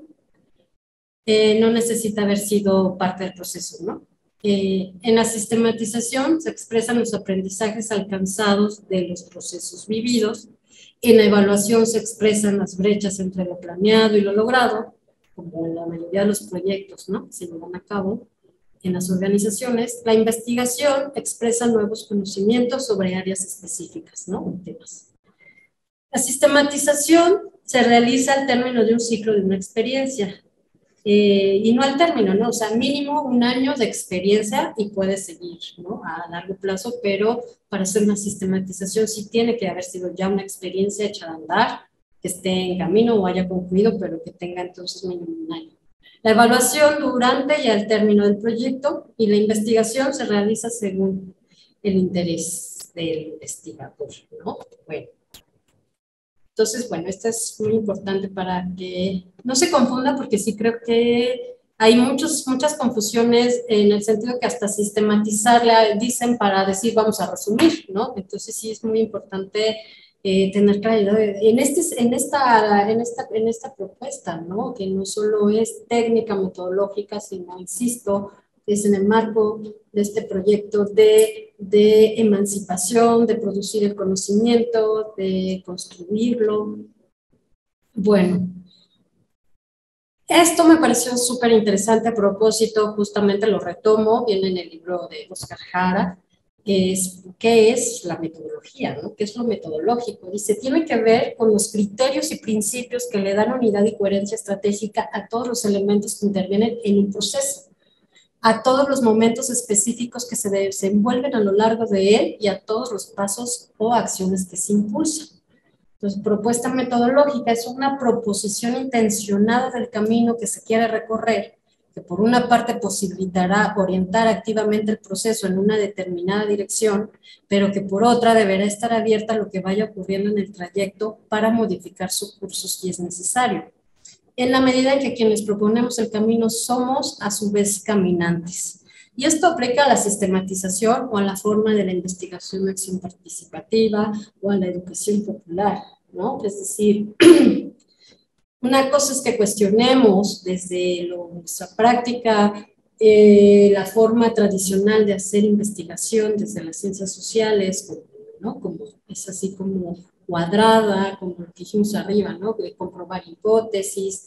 [SPEAKER 1] no necesita haber sido parte del proceso, ¿no? En la sistematización se expresan los aprendizajes alcanzados de los procesos vividos. En la evaluación se expresan las brechas entre lo planeado y lo logrado, como en la mayoría de los proyectos, ¿no? Se llevan a cabo en las organizaciones. La investigación expresa nuevos conocimientos sobre áreas específicas, ¿no? Temas. La sistematización se realiza al término de un ciclo de una experiencia, y no al término, ¿no? O sea, mínimo un año de experiencia y puede seguir, ¿no? A largo plazo, pero para hacer una sistematización sí tiene que haber sido ya una experiencia hecha de andar, que esté en camino o haya concluido, pero que tenga entonces mínimo un año. La evaluación durante y al término del proyecto y la investigación se realiza según el interés del investigador, ¿no? Bueno. Entonces, bueno, esto es muy importante para que no se confunda, porque sí creo que hay muchas confusiones en el sentido que hasta sistematizarla dicen para decir vamos a resumir, ¿no? Entonces sí es muy importante tener claridad en esta propuesta, ¿no? Que no solo es técnica, metodológica, sino, insisto, es en el marco de este proyecto de emancipación, de producir el conocimiento, de construirlo. Bueno, esto me pareció súper interesante a propósito, justamente lo retomo, viene en el libro de Oscar Jara, ¿qué es la metodología? ¿No? ¿Qué es lo metodológico? Dice, tiene que ver con los criterios y principios que le dan unidad y coherencia estratégica a todos los elementos que intervienen en un proceso, a todos los momentos específicos que se desenvuelven a lo largo de él y a todos los pasos o acciones que se impulsan. Entonces, propuesta metodológica es una proposición intencionada del camino que se quiere recorrer, que por una parte posibilitará orientar activamente el proceso en una determinada dirección, pero que por otra deberá estar abierta a lo que vaya ocurriendo en el trayecto para modificar su curso si es necesario, en la medida en que quienes proponemos el camino somos a su vez caminantes. Y esto aplica a la sistematización o a la forma de la investigación de acción participativa o a la educación popular, ¿no? Es decir, una cosa es que cuestionemos desde nuestra práctica la forma tradicional de hacer investigación desde las ciencias sociales, ¿no? Como es así como cuadrada, como lo que dijimos arriba, ¿no? De comprobar hipótesis.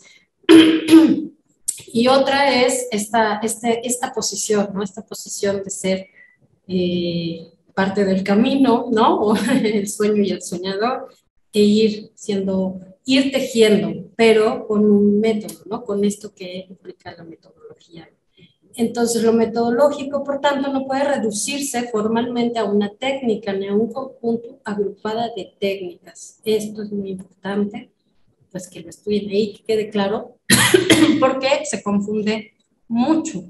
[SPEAKER 1] Y otra es esta posición, ¿no? Esta posición de ser parte del camino, ¿no? O el sueño y el soñador, e ir tejiendo, pero con un método, ¿no? Con esto que implica la metodología. Entonces, lo metodológico, por tanto, no puede reducirse formalmente a una técnica ni a un conjunto agrupada de técnicas. Esto es muy importante, pues que lo estudien ahí, que quede claro, porque se confunde mucho.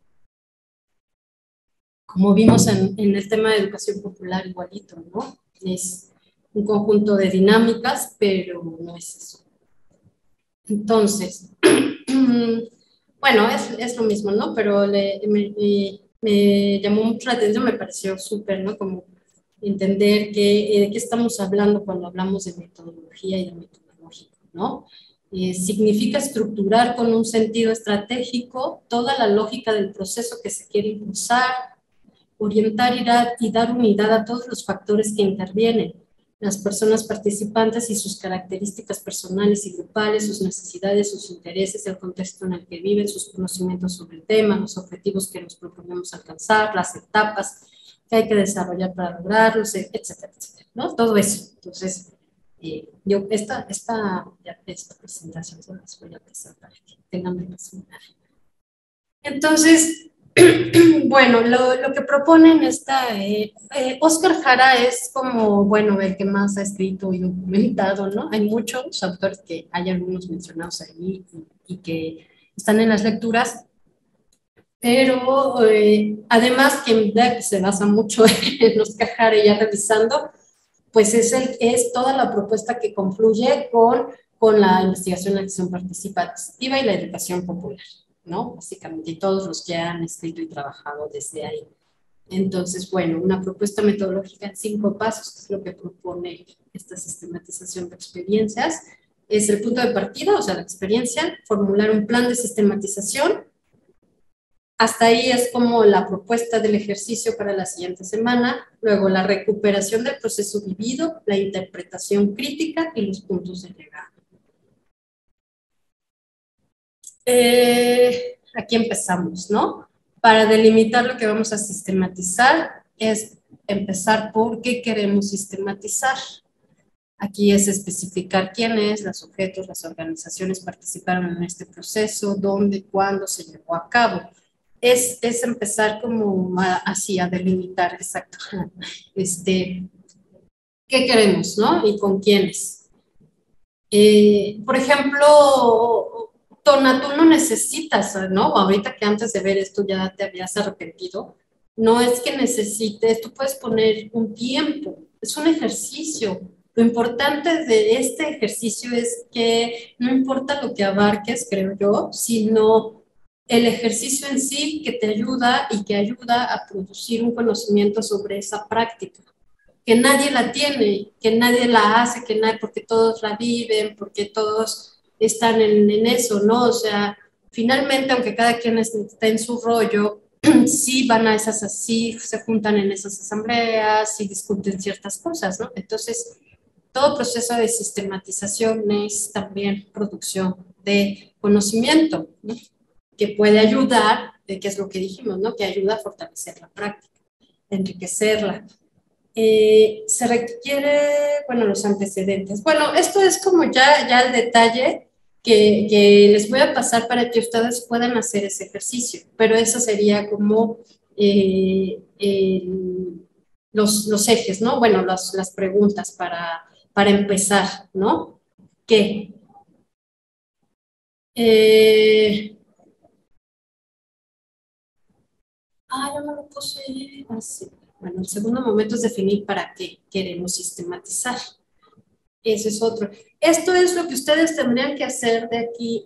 [SPEAKER 1] Como vimos en el tema de educación popular, igualito, ¿no? Es un conjunto de dinámicas, pero no es eso. Entonces, bueno, es lo mismo, ¿no? Pero me llamó mucho la atención, me pareció súper, ¿no? Como entender de qué estamos hablando cuando hablamos de metodología y de metodológico, ¿no? Significa estructurar con un sentido estratégico toda la lógica del proceso que se quiere impulsar, orientar y dar unidad a todos los factores que intervienen, las personas participantes y sus características personales y grupales, sus necesidades, sus intereses, el contexto en el que viven, sus conocimientos sobre el tema, los objetivos que nos proponemos alcanzar, las etapas que hay que desarrollar para lograrlos, etcétera, etcétera, ¿no? Todo eso. Entonces, yo esta presentación se las voy a pasar para que tengan más. Entonces, bueno, lo que proponen Oscar Jara es como, bueno, el que más ha escrito y documentado, ¿no? Hay muchos autores que hay algunos mencionados ahí y que están en las lecturas, pero además que se basa mucho en Oscar Jara ya revisando, pues es toda la propuesta que confluye con la investigación, la acción participativa y la educación popular, ¿no? Básicamente, y todos los que han escrito y trabajado desde ahí. Entonces, bueno, una propuesta metodológica en 5 pasos, que es lo que propone esta sistematización de experiencias, es el punto de partida, o sea, la experiencia, formular un plan de sistematización. Hasta ahí es como la propuesta del ejercicio para la siguiente semana, luego la recuperación del proceso vivido, la interpretación crítica y los puntos de llegada. Aquí empezamos, ¿no? Para delimitar lo que vamos a sistematizar es empezar por qué queremos sistematizar. Aquí es especificar quiénes, los sujetos, las organizaciones participaron en este proceso, dónde, cuándo se llevó a cabo. Es empezar como así a delimitar, exacto, qué queremos, ¿no? Y con quiénes. Por ejemplo, Tona, tú no necesitas, ¿no? Ahorita que antes de ver esto ya te habías arrepentido, No es que necesites, tú puedes poner un tiempo, es un ejercicio. Lo importante de este ejercicio es que no importa lo que abarques, creo yo, sino el ejercicio en sí que te ayuda y que ayuda a producir un conocimiento sobre esa práctica, que nadie la tiene, que nadie la hace, que nadie, porque todos la viven, porque todos están en eso, ¿no? O sea, finalmente, aunque cada quien esté en su rollo, sí van a esas, sí se juntan en esas asambleas, sí discuten ciertas cosas, ¿no? Entonces, todo proceso de sistematización es también producción de conocimiento, ¿no? Que puede ayudar, que es lo que dijimos, ¿no? Que ayuda a fortalecer la práctica, enriquecerla. Se requiere, bueno, los antecedentes. Bueno, esto es como ya el detalle que les voy a pasar para que ustedes puedan hacer ese ejercicio, pero eso sería como los ejes, ¿no? Bueno, las preguntas para empezar, ¿no? ¿Qué? Yo no lo puse así. Bueno, el segundo momento es definir para qué queremos sistematizar. Ese es otro. Esto es lo que ustedes tendrían que hacer de aquí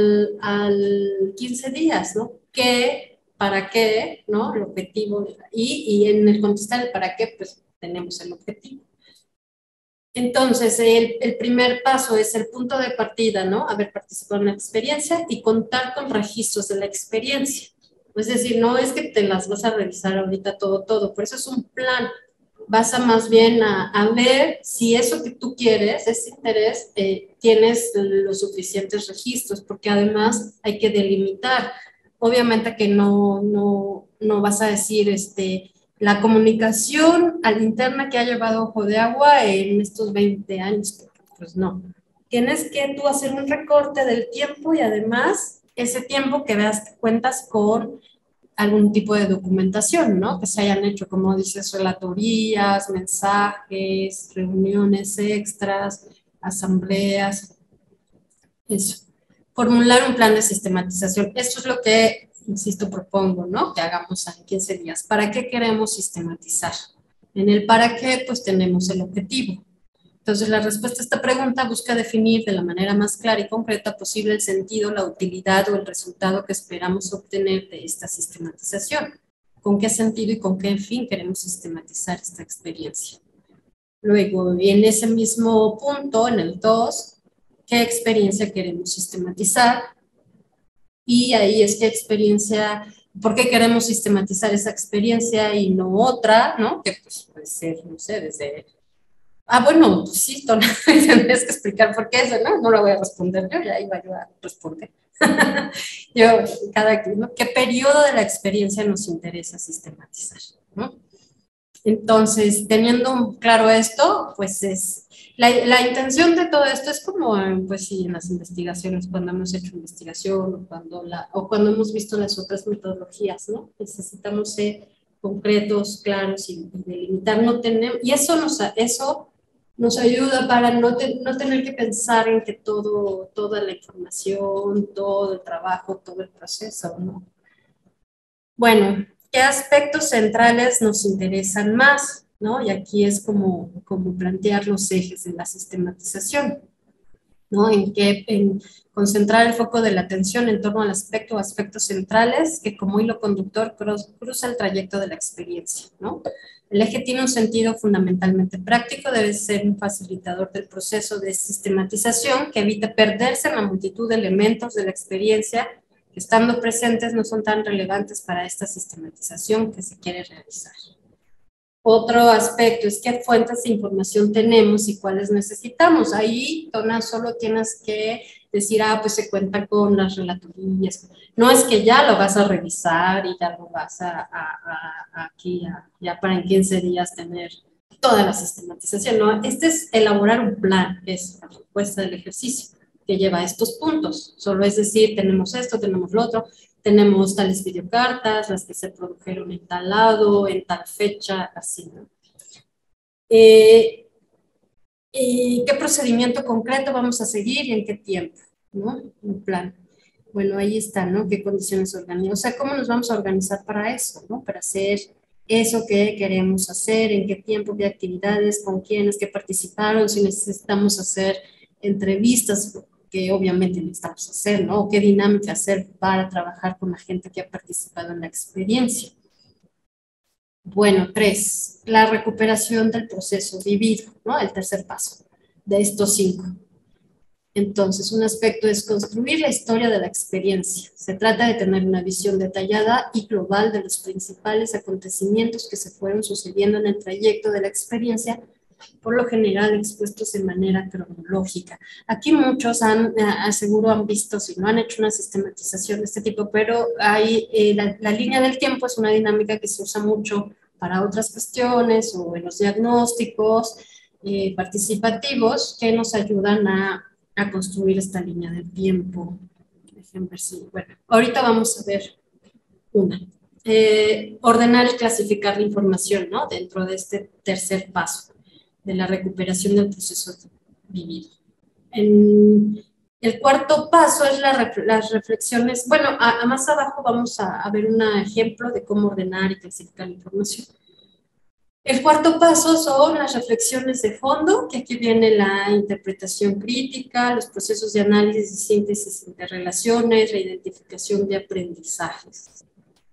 [SPEAKER 1] al 15 días, ¿no? ¿Qué? ¿Para qué? ¿No? El objetivo. Y en el contestar el para qué, pues tenemos el objetivo. Entonces, el primer paso es el punto de partida, ¿no? Haber participado en la experiencia y contar con registros de la experiencia. Es decir, no es que te las vas a revisar ahorita todo. Por eso es un plan. Vas a más bien a ver si eso que tú quieres, ese interés, tienes los suficientes registros, porque además hay que delimitar. Obviamente que no vas a decir, la comunicación al interna que ha llevado Ojo de Agua en estos 20 años, pues no. Tienes que tú hacer un recorte del tiempo y además ese tiempo que veas que cuentas con algún tipo de documentación, ¿no? Que se hayan hecho, como dices, relatorías, mensajes, reuniones extras, asambleas, eso. Formular un plan de sistematización. Esto es lo que, insisto, propongo, ¿no? Que hagamos en 15 días. ¿Para qué queremos sistematizar? En el para qué, pues tenemos el objetivo. Entonces, la respuesta a esta pregunta busca definir de la manera más clara y concreta posible el sentido, la utilidad o el resultado que esperamos obtener de esta sistematización. ¿Con qué sentido y con qué fin queremos sistematizar esta experiencia? Luego, en ese mismo punto, en el 2, ¿qué experiencia queremos sistematizar? Y ahí es qué experiencia, ¿por qué queremos sistematizar esa experiencia y no otra, ¿no? Que pues puede ser, no sé, desde... bueno, pues sí, tendrías que explicar por qué eso, ¿no? No lo voy a responder yo, ya iba yo a responder. Yo, ¿no? ¿Qué periodo de la experiencia nos interesa sistematizar, ¿no? Entonces, teniendo claro esto, pues es, la intención de todo esto es como, pues sí, en las investigaciones, cuando hemos hecho investigación o cuando hemos visto las otras metodologías, ¿no? Necesitamos ser concretos, claros y delimitar, y eso nos ayuda para no tener que pensar en que toda la información, todo el trabajo, todo el proceso, ¿no? Bueno, ¿qué aspectos centrales nos interesan más? ¿No? Y aquí es como plantear los ejes de la sistematización, ¿no? En concentrar el foco de la atención en torno al aspecto o aspectos centrales que como hilo conductor cruza el trayecto de la experiencia, ¿no? El eje tiene un sentido fundamentalmente práctico, debe ser un facilitador del proceso de sistematización que evite perderse en la multitud de elementos de la experiencia que estando presentes no son tan relevantes para esta sistematización que se quiere realizar. Otro aspecto es qué fuentes de información tenemos y cuáles necesitamos. Ahí, Tona, solo tienes que decir, pues se cuenta con las relatorías. No es que ya lo vas a revisar y ya lo vas ya para en 15 días tener toda la sistematización. No, este es elaborar un plan, es la propuesta del ejercicio que lleva estos puntos. Solo es decir, tenemos esto, tenemos lo otro, tenemos tales videocartas, las que se produjeron en tal lado, en tal fecha, así, ¿no? ¿Qué procedimiento concreto vamos a seguir y en qué tiempo? ¿No? Un plan. Bueno, ahí está, ¿no? ¿Qué condiciones organizar? O sea, ¿cómo nos vamos a organizar para eso, ¿no? Para hacer eso que queremos hacer, en qué tiempo, qué actividades, con quiénes, que participaron, si necesitamos hacer entrevistas, que obviamente necesitamos hacer, ¿no? O qué dinámica hacer para trabajar con la gente que ha participado en la experiencia. Bueno, 3, la recuperación del proceso vivido, ¿no? El tercer paso de estos 5. Entonces, un aspecto es construir la historia de la experiencia. Se trata de tener una visión detallada y global de los principales acontecimientos que se fueron sucediendo en el trayecto de la experiencia, por lo general expuestos de manera cronológica. Aquí muchos seguro han visto, si no han hecho una sistematización de este tipo, pero hay, la línea del tiempo es una dinámica que se usa mucho para otras cuestiones o en los diagnósticos participativos que nos ayudan a construir esta línea del tiempo. Déjenme ver si, bueno, ahorita vamos a ver una. Ordenar y clasificar la información, ¿no? Dentro de este tercer paso de la recuperación del proceso vivido. El cuarto paso es las reflexiones. Bueno, más abajo vamos a ver un ejemplo de cómo ordenar y clasificar la información. El cuarto paso son las reflexiones de fondo, que aquí viene la interpretación crítica, los procesos de análisis y síntesis de relaciones, la identificación de aprendizajes.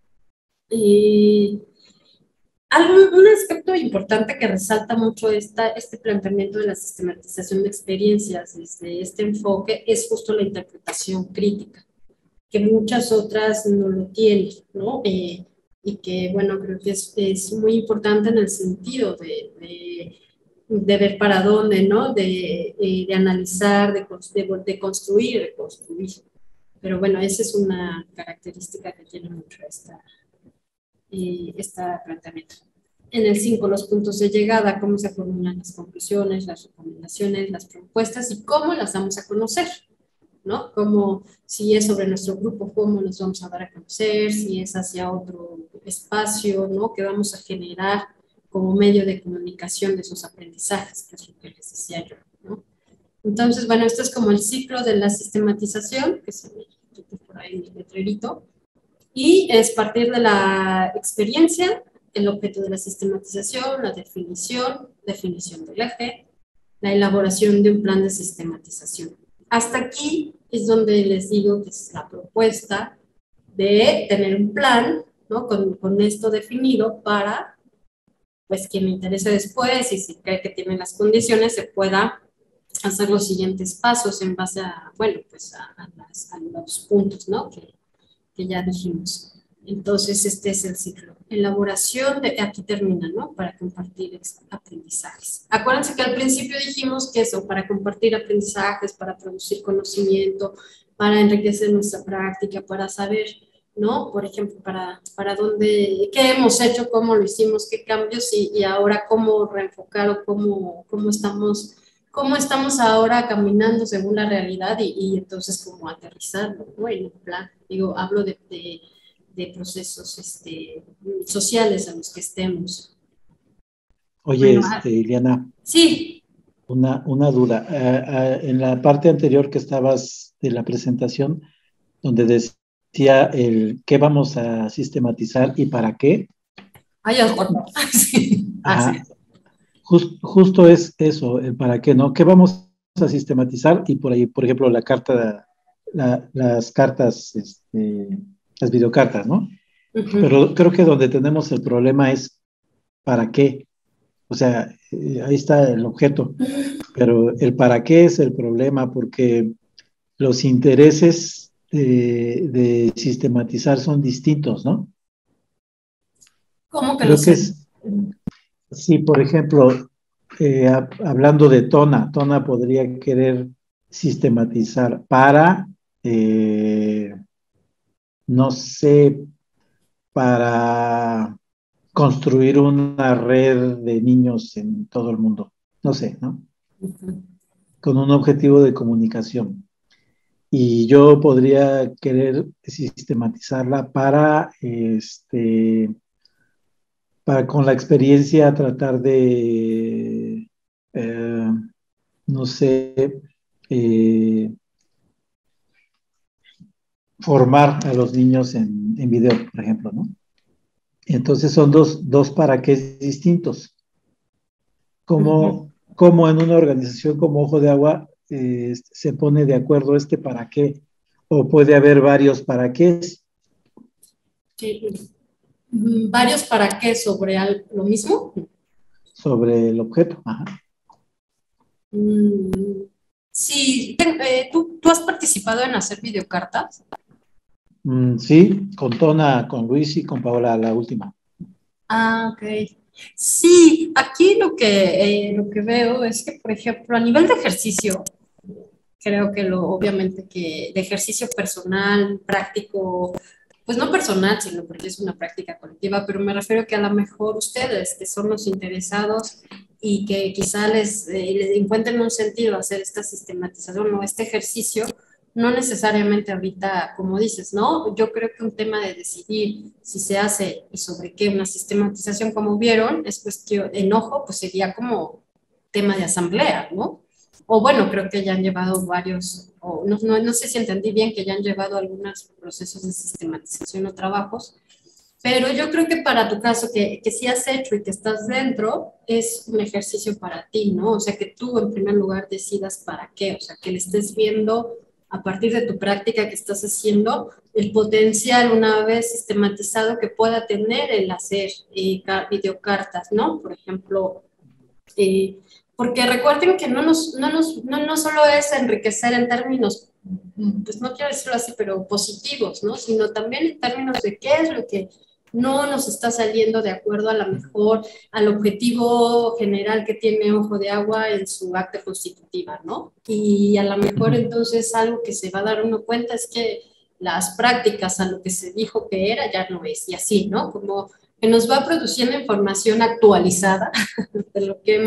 [SPEAKER 1] Un aspecto importante que resalta mucho este planteamiento de la sistematización de experiencias desde este enfoque es justo la interpretación crítica, que muchas otras no lo tienen, ¿no? Y que, bueno, creo que es muy importante en el sentido de ver para dónde, ¿no? De analizar, de construir, de construir. Pero bueno, esa es una característica que tiene mucho este planteamiento. En el 5, los puntos de llegada, cómo se formulan las conclusiones, las recomendaciones, las propuestas y cómo las damos a conocer, ¿no? Como si es sobre nuestro grupo, cómo nos vamos a dar a conocer, si es hacia otro espacio, ¿no? Que vamos a generar como medio de comunicación de esos aprendizajes, que es lo que les decía yo, ¿no? Entonces, bueno, esto es como el ciclo de la sistematización, que se ve por ahí en el letrerito, y es partir de la experiencia, el objeto de la sistematización, la definición del eje, la elaboración de un plan de sistematización. Hasta aquí es donde les digo que es la propuesta de tener un plan, ¿no? Con esto definido para, pues, quien me interese después y si cree que tiene las condiciones, se pueda hacer los siguientes pasos en base a, bueno, pues a los puntos, ¿no? Que ya dijimos. Entonces, este es el ciclo. Elaboración, aquí termina, ¿no? Para compartir aprendizajes. Acuérdense que al principio dijimos que eso, para compartir aprendizajes, para producir conocimiento, para enriquecer nuestra práctica, para saber, ¿no? Por ejemplo, para dónde, qué hemos hecho, cómo lo hicimos, qué cambios y ahora cómo reenfocar o cómo estamos ahora caminando según la realidad y entonces cómo aterrizarlo, ¿no? En un plan. Digo, hablo de procesos sociales a los que estemos.
[SPEAKER 3] Oye,
[SPEAKER 1] Bueno,
[SPEAKER 3] Ileana,
[SPEAKER 1] sí.
[SPEAKER 3] una duda. En la parte anterior que estabas de la presentación, donde decía el qué vamos a sistematizar y para qué.
[SPEAKER 1] Ay, sí.
[SPEAKER 3] Ajá, justo es eso, el para qué, ¿no? ¿Qué vamos a sistematizar? Y por ahí, por ejemplo, la carta, las cartas, las videocartas, ¿no? Pero creo que donde tenemos el problema es para qué. O sea, ahí está el objeto, pero el para qué es el problema porque los intereses de sistematizar son distintos, ¿no?
[SPEAKER 1] ¿Cómo que lo
[SPEAKER 3] Creo que
[SPEAKER 1] sé?
[SPEAKER 3] es, sí, por ejemplo, hablando de Tona podría querer sistematizar para, no sé, para construir una red de niños en todo el mundo, no sé, ¿no? Con un objetivo de comunicación. Y yo podría querer sistematizarla para con la experiencia tratar de, no sé, eh, formar a los niños en video, por ejemplo, ¿no? Entonces son dos para qué distintos. Como en una organización como Ojo de Agua se pone de acuerdo para qué, o puede haber varios para qué.
[SPEAKER 1] Sí. ¿Varios para qué? ¿Sobre lo mismo?
[SPEAKER 3] Sobre el objeto. Ajá.
[SPEAKER 1] Sí, ¿tú has participado en hacer videocartas?
[SPEAKER 3] Sí, con Tona, con Luis y con Paola, la última.
[SPEAKER 1] Ah, ok. Sí, aquí lo que veo es que, por ejemplo, a nivel de ejercicio, creo que obviamente que de ejercicio personal, práctico, pues no personal, sino porque es una práctica colectiva, pero me refiero que a lo mejor ustedes, que son los interesados y que quizá les encuentren un sentido hacer esta sistematización o este ejercicio, no necesariamente ahorita, como dices, ¿no? Yo creo que un tema de decidir si se hace y sobre qué una sistematización, como vieron, es cuestión, enojo, pues sería como tema de asamblea, ¿no? O bueno, creo que ya han llevado varios, o no sé si entendí bien, que ya han llevado algunos procesos de sistematización o trabajos, pero yo creo que para tu caso, que sí has hecho y que estás dentro, es un ejercicio para ti, ¿no? O sea, que tú en primer lugar decidas para qué, o sea, que le estés viendo a partir de tu práctica que estás haciendo, el potencial una vez sistematizado que pueda tener el hacer videocartas, ¿no? Por ejemplo, porque recuerden que no solo es enriquecer en términos, pues no quiero decirlo así, pero positivos, ¿no? Sino también en términos de qué es lo que no nos está saliendo de acuerdo a lo mejor al objetivo general que tiene Ojo de Agua en su acta constitutiva, ¿no? Y a lo mejor entonces algo que se va a dar uno cuenta es que las prácticas a lo que se dijo que era ya no es, y así, ¿no? Como que nos va produciendo información actualizada de lo que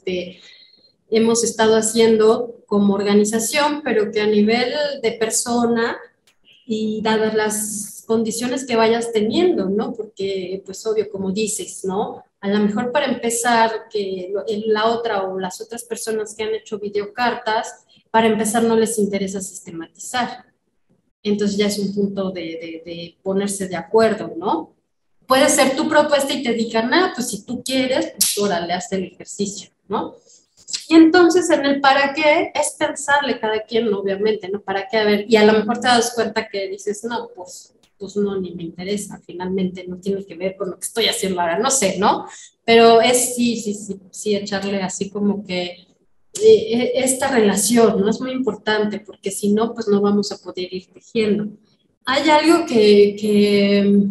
[SPEAKER 1] hemos estado haciendo como organización, pero que a nivel de persona y dadas las condiciones que vayas teniendo, ¿no? Porque, pues obvio, como dices, ¿no? A lo mejor para empezar, que la otra o las otras personas que han hecho videocartas, para empezar no les interesa sistematizar. Entonces ya es un punto de ponerse de acuerdo, ¿no? Puede ser tu propuesta y te digan, ah, pues si tú quieres, pues órale, haz el ejercicio, ¿no? Y entonces en el para qué es pensarle cada quien, obviamente, ¿no? ¿Para qué? A ver, y a lo mejor te das cuenta que dices, no, pues no, ni me interesa, finalmente no tiene que ver con lo que estoy haciendo ahora, no sé, ¿no? Pero es sí, echarle así como que esta relación, ¿no? Es muy importante, porque si no, pues no vamos a poder ir tejiendo. Hay algo que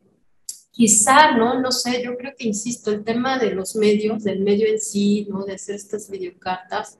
[SPEAKER 1] quizá, ¿no? No sé, yo creo que, insisto, el tema de los medios, del medio en sí, ¿no? De hacer estas videocartas.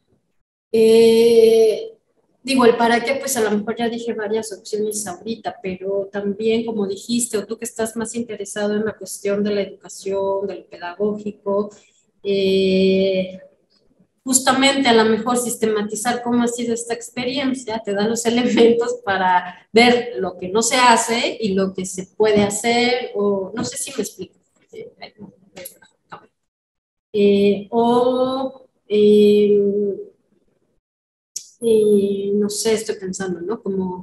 [SPEAKER 1] Eh, Digo, el para qué, pues a lo mejor ya dije varias opciones ahorita, pero también, como dijiste, o tú que estás más interesado en la cuestión de la educación, del pedagógico, eh, justamente a lo mejor sistematizar cómo ha sido esta experiencia, te da los elementos para ver lo que no se hace y lo que se puede hacer, o no sé si me explico. O no sé, estoy pensando, ¿no? Como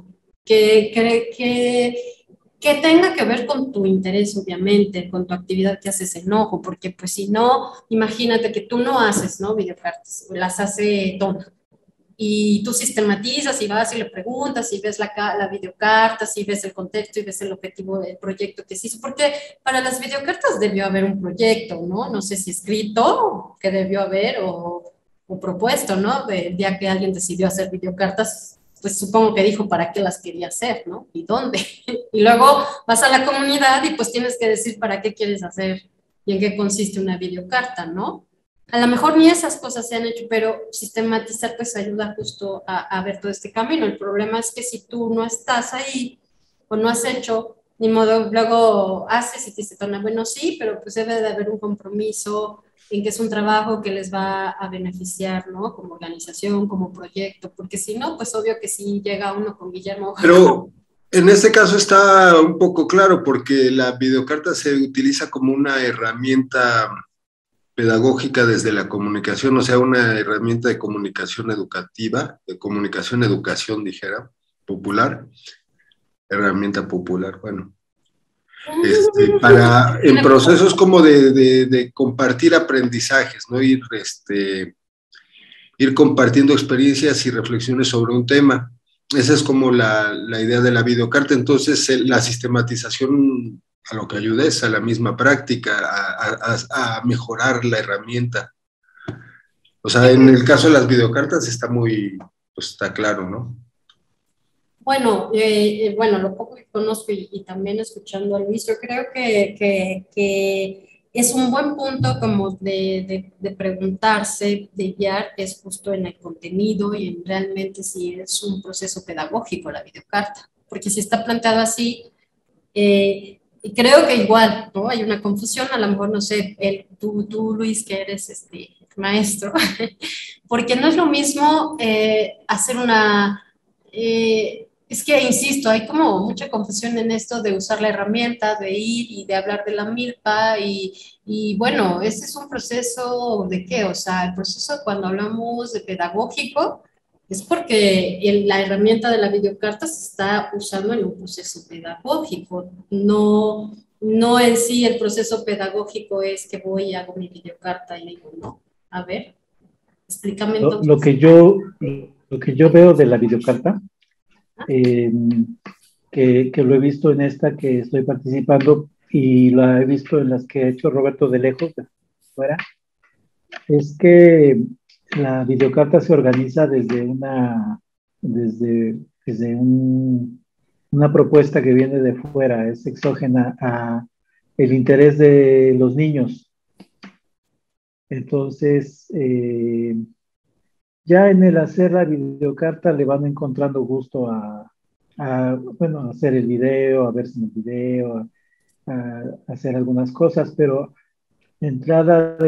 [SPEAKER 1] que tenga que ver con tu interés, obviamente, con tu actividad que haces en Ojo, porque pues si no, imagínate que tú no haces, ¿no? Videocartas, las hace Tona. Y tú sistematizas y vas y le preguntas y ves la videocarta, y ves el contexto y ves el objetivo del proyecto que se hizo, porque para las videocartas debió haber un proyecto, ¿no? No sé si escrito, que debió haber, o propuesto, ¿no? El día que alguien decidió hacer videocartas, pues supongo que dijo para qué las quería hacer, ¿no? Y dónde. Y luego vas a la comunidad y pues tienes que decir para qué quieres hacer y en qué consiste una videocarta, ¿no? A lo mejor ni esas cosas se han hecho, pero sistematizar pues ayuda justo a ver todo este camino. El problema es que si tú no estás ahí o no has hecho, ni modo, luego haces y te dice, bueno, sí, pero pues debe de haber un compromiso en que es un trabajo que les va a beneficiar, ¿no? Como organización, como proyecto, porque si no, pues obvio que si llega uno con Guillermo.
[SPEAKER 2] Pero en este caso está un poco claro porque la videocarta se utiliza como una herramienta pedagógica desde la comunicación, o sea, una herramienta de comunicación educativa, de comunicación-educación, dijera, popular, herramienta popular, bueno. En procesos como de compartir aprendizajes, ¿no? Ir compartiendo experiencias y reflexiones sobre un tema. Esa es como la idea de la videocarta. Entonces, la sistematización a lo que ayuda es a la misma práctica, a mejorar la herramienta. O sea, en el caso de las videocartas está pues está claro, ¿no?
[SPEAKER 1] Bueno, bueno, lo poco que conozco y también escuchando a Luis, yo creo que es un buen punto como de preguntarse, de guiar, es justo en el contenido y en realmente si es un proceso pedagógico la videocarta, porque si está planteado así, y creo que igual, ¿no? Hay una confusión, a lo mejor, no sé, tú Luis, que eres maestro, porque no es lo mismo hacer una... es que, insisto, hay como mucha confusión en esto de usar la herramienta, de ir y de hablar de la milpa y bueno, ese es un proceso de qué, o sea, el proceso cuando hablamos de pedagógico es porque la herramienta de la videocarta se está usando en un proceso pedagógico, no en sí el proceso pedagógico es que voy y hago mi videocarta y digo, no, a ver, explícame entonces.
[SPEAKER 3] Lo que yo veo de la videocarta, que lo he visto en esta que estoy participando y la he visto en las que ha hecho Roberto de lejos, de fuera, es que la videocarta se organiza desde una propuesta que viene de fuera, es exógena a el interés de los niños. Entonces, ya en el hacer la videocarta le van encontrando gusto bueno, a hacer el video, a verse en el video, a hacer algunas cosas, pero de entrada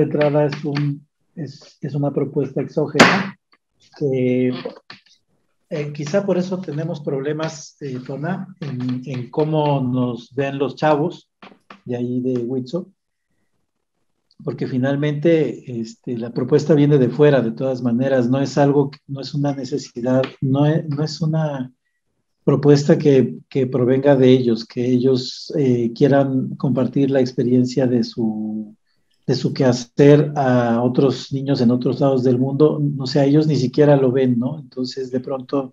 [SPEAKER 3] es una propuesta exógena que quizá por eso tenemos problemas, Tona, en cómo nos ven los chavos de ahí de Huitzo, porque finalmente la propuesta viene de fuera, de todas maneras, no es algo, no es una necesidad, no es una propuesta que provenga de ellos, que ellos quieran compartir la experiencia de su quehacer a otros niños en otros lados del mundo, o sea, ellos ni siquiera lo ven, ¿no? Entonces, de pronto,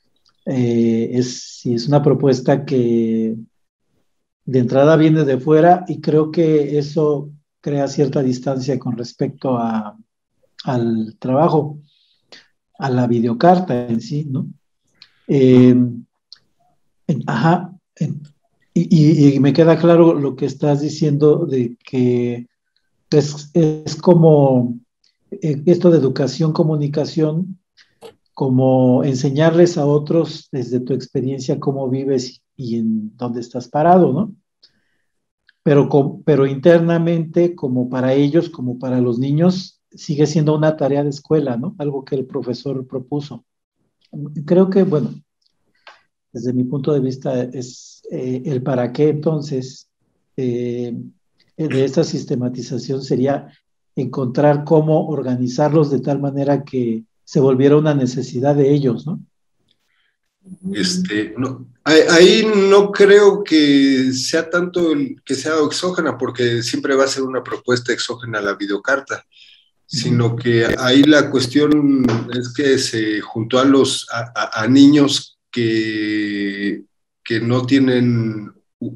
[SPEAKER 3] sí, es una propuesta que de entrada viene de fuera y creo que eso crea cierta distancia con respecto al trabajo, a la videocarta en sí, ¿no? Ajá, y me queda claro lo que estás diciendo de que es como esto de educación, comunicación, como enseñarles a otros desde tu experiencia cómo vives y en dónde estás parado, ¿no? Pero internamente, como para ellos, como para los niños, sigue siendo una tarea de escuela, ¿no? Algo que el profesor propuso. Creo que, bueno, desde mi punto de vista es el para qué entonces de esta sistematización sería encontrar cómo organizarlos de tal manera que se volviera una necesidad de ellos, ¿no?
[SPEAKER 2] No, ahí no creo que sea tanto que sea exógena, porque siempre va a ser una propuesta exógena la videocarta, sino que ahí la cuestión es que se juntó a niños que no tienen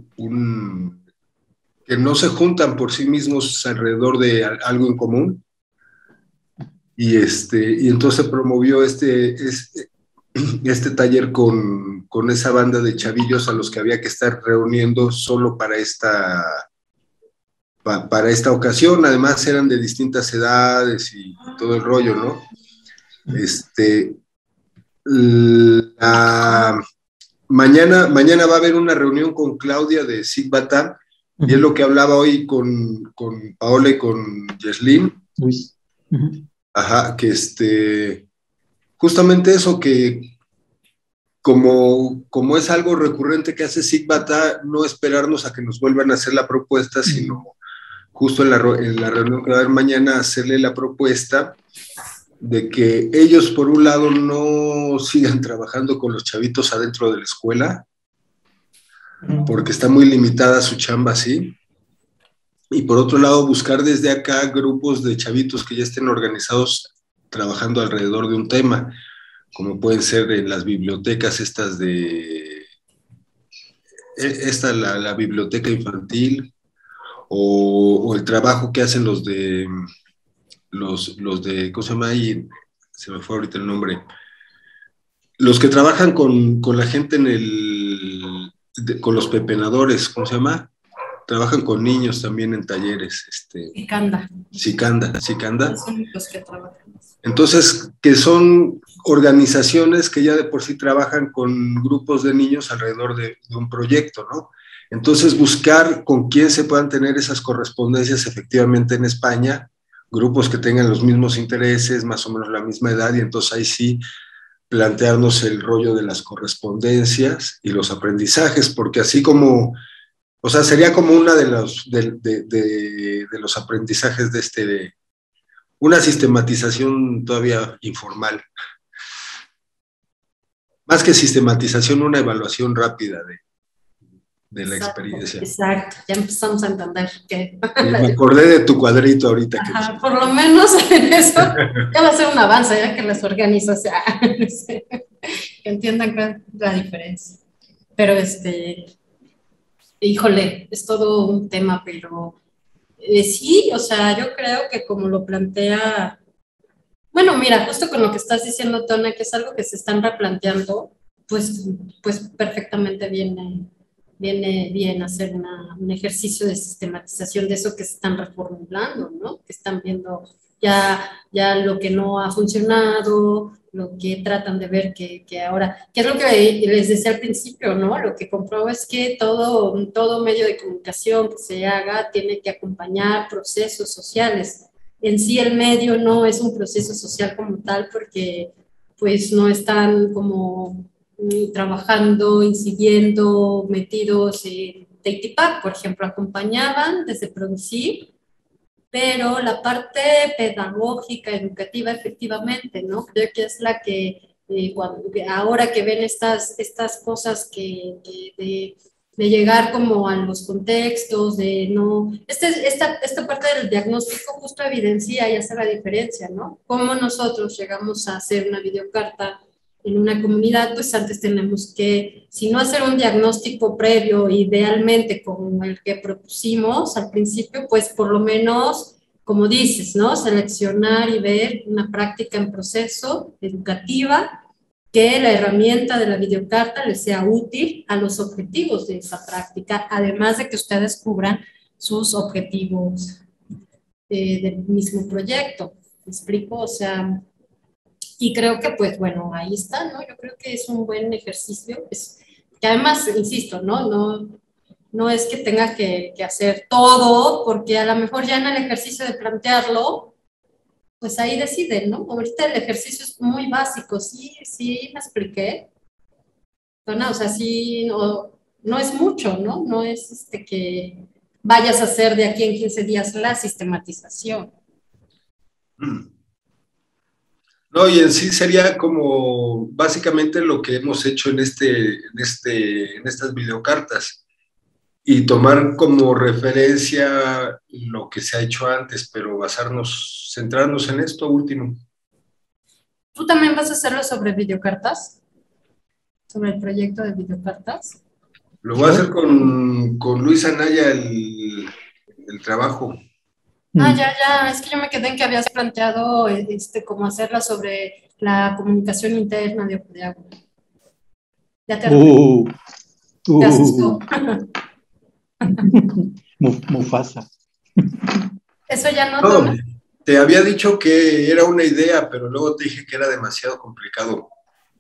[SPEAKER 2] que no se juntan por sí mismos alrededor de algo en común, y entonces promovió este taller con esa banda de chavillos a los que había que estar reuniendo solo para esta ocasión. Además eran de distintas edades y todo el rollo, ¿no? Mañana va a haber una reunión con Claudia de Sigbatá, y es lo que hablaba hoy con Paola y con Yeslin.
[SPEAKER 3] Luis.
[SPEAKER 2] Ajá, que justamente eso, que como es algo recurrente que hace Sigbatá, no esperarnos a que nos vuelvan a hacer la propuesta, sino justo en la reunión que va a haber mañana, hacerle la propuesta de que ellos, por un lado, no sigan trabajando con los chavitos adentro de la escuela, porque está muy limitada su chamba así. Y por otro lado, buscar desde acá grupos de chavitos que ya estén organizados trabajando alrededor de un tema, como pueden ser en las bibliotecas estas la biblioteca infantil, o el trabajo que hacen los de, ¿cómo se llama ahí? Se me fue ahorita el nombre. Los que trabajan con la gente con los pepenadores, ¿cómo se llama? Trabajan con niños también en talleres.
[SPEAKER 1] Sicanda.
[SPEAKER 2] Sicanda.
[SPEAKER 1] Los únicos que trabajan.
[SPEAKER 2] Entonces, que son organizaciones que ya de por sí trabajan con grupos de niños alrededor de un proyecto, ¿no? Entonces, buscar con quién se puedan tener esas correspondencias efectivamente en España, grupos que tengan los mismos intereses, más o menos la misma edad, y entonces ahí sí plantearnos el rollo de las correspondencias y los aprendizajes, porque así como, o sea, sería como una de los aprendizajes de una sistematización todavía informal. Más que sistematización, una evaluación rápida de la experiencia.
[SPEAKER 1] Exacto, ya empezamos a entender que...
[SPEAKER 2] Me acordé de tu cuadrito ahorita.
[SPEAKER 1] Ajá, por lo menos eso ya va a ser un avance, ya que las organizaciones que entiendan cuál es la diferencia. Pero híjole, es todo un tema, pero sí, o sea, yo creo que como lo plantea, bueno, mira, justo con lo que estás diciendo, Tona, que es algo que se están replanteando, pues perfectamente viene bien hacer un ejercicio de sistematización de eso que se están reformulando, ¿no? Que están viendo ya lo que no ha funcionado, lo que tratan de ver que ahora, que es lo que les decía al principio, ¿no? Lo que compruebo es que todo medio de comunicación que se haga tiene que acompañar procesos sociales. En sí el medio no es un proceso social como tal porque pues no están como trabajando, incidiendo, metidos en Teitipac, por ejemplo, acompañaban desde producir, pero la parte pedagógica, educativa, efectivamente, ¿no? Creo que es la que, ahora que ven estas cosas de llegar como a los contextos, de no... Esta parte del diagnóstico justo evidencia y hace la diferencia, ¿no? Cómo nosotros llegamos a hacer una videocarta en una comunidad, pues antes tenemos que, si no hacer un diagnóstico previo, idealmente como el que propusimos al principio, pues por lo menos, como dices, ¿no? Seleccionar y ver una práctica en proceso educativa, que la herramienta de la videocarta les sea útil a los objetivos de esa práctica, además de que ustedes cubran sus objetivos del mismo proyecto. ¿Me explico? O sea... Y creo que, pues, bueno, ahí está, ¿no? Yo creo que es un buen ejercicio, que además, insisto, no es que tenga que hacer todo, porque a lo mejor ya en el ejercicio de plantearlo, pues ahí deciden, ¿no? Ahorita el ejercicio es muy básico, sí me expliqué. O sea, sí, no es mucho, ¿no? No es que vayas a hacer de aquí en 15 días la sistematización.
[SPEAKER 2] No, y en sí sería como básicamente lo que hemos hecho en estas videocartas y tomar como referencia lo que se ha hecho antes, pero centrarnos en esto último.
[SPEAKER 1] ¿Tú también vas a hacerlo sobre videocartas? ¿Sobre el proyecto de videocartas?
[SPEAKER 2] Lo voy a hacer con Luis Anaya el trabajo.
[SPEAKER 1] Ya, es que yo me quedé en que habías planteado cómo hacerla sobre la comunicación interna de Ojo de Agua. Ya te asustó.
[SPEAKER 3] Mufasa.
[SPEAKER 1] Eso ya no.
[SPEAKER 2] Te había dicho que era una idea, pero luego te dije que era demasiado complicado.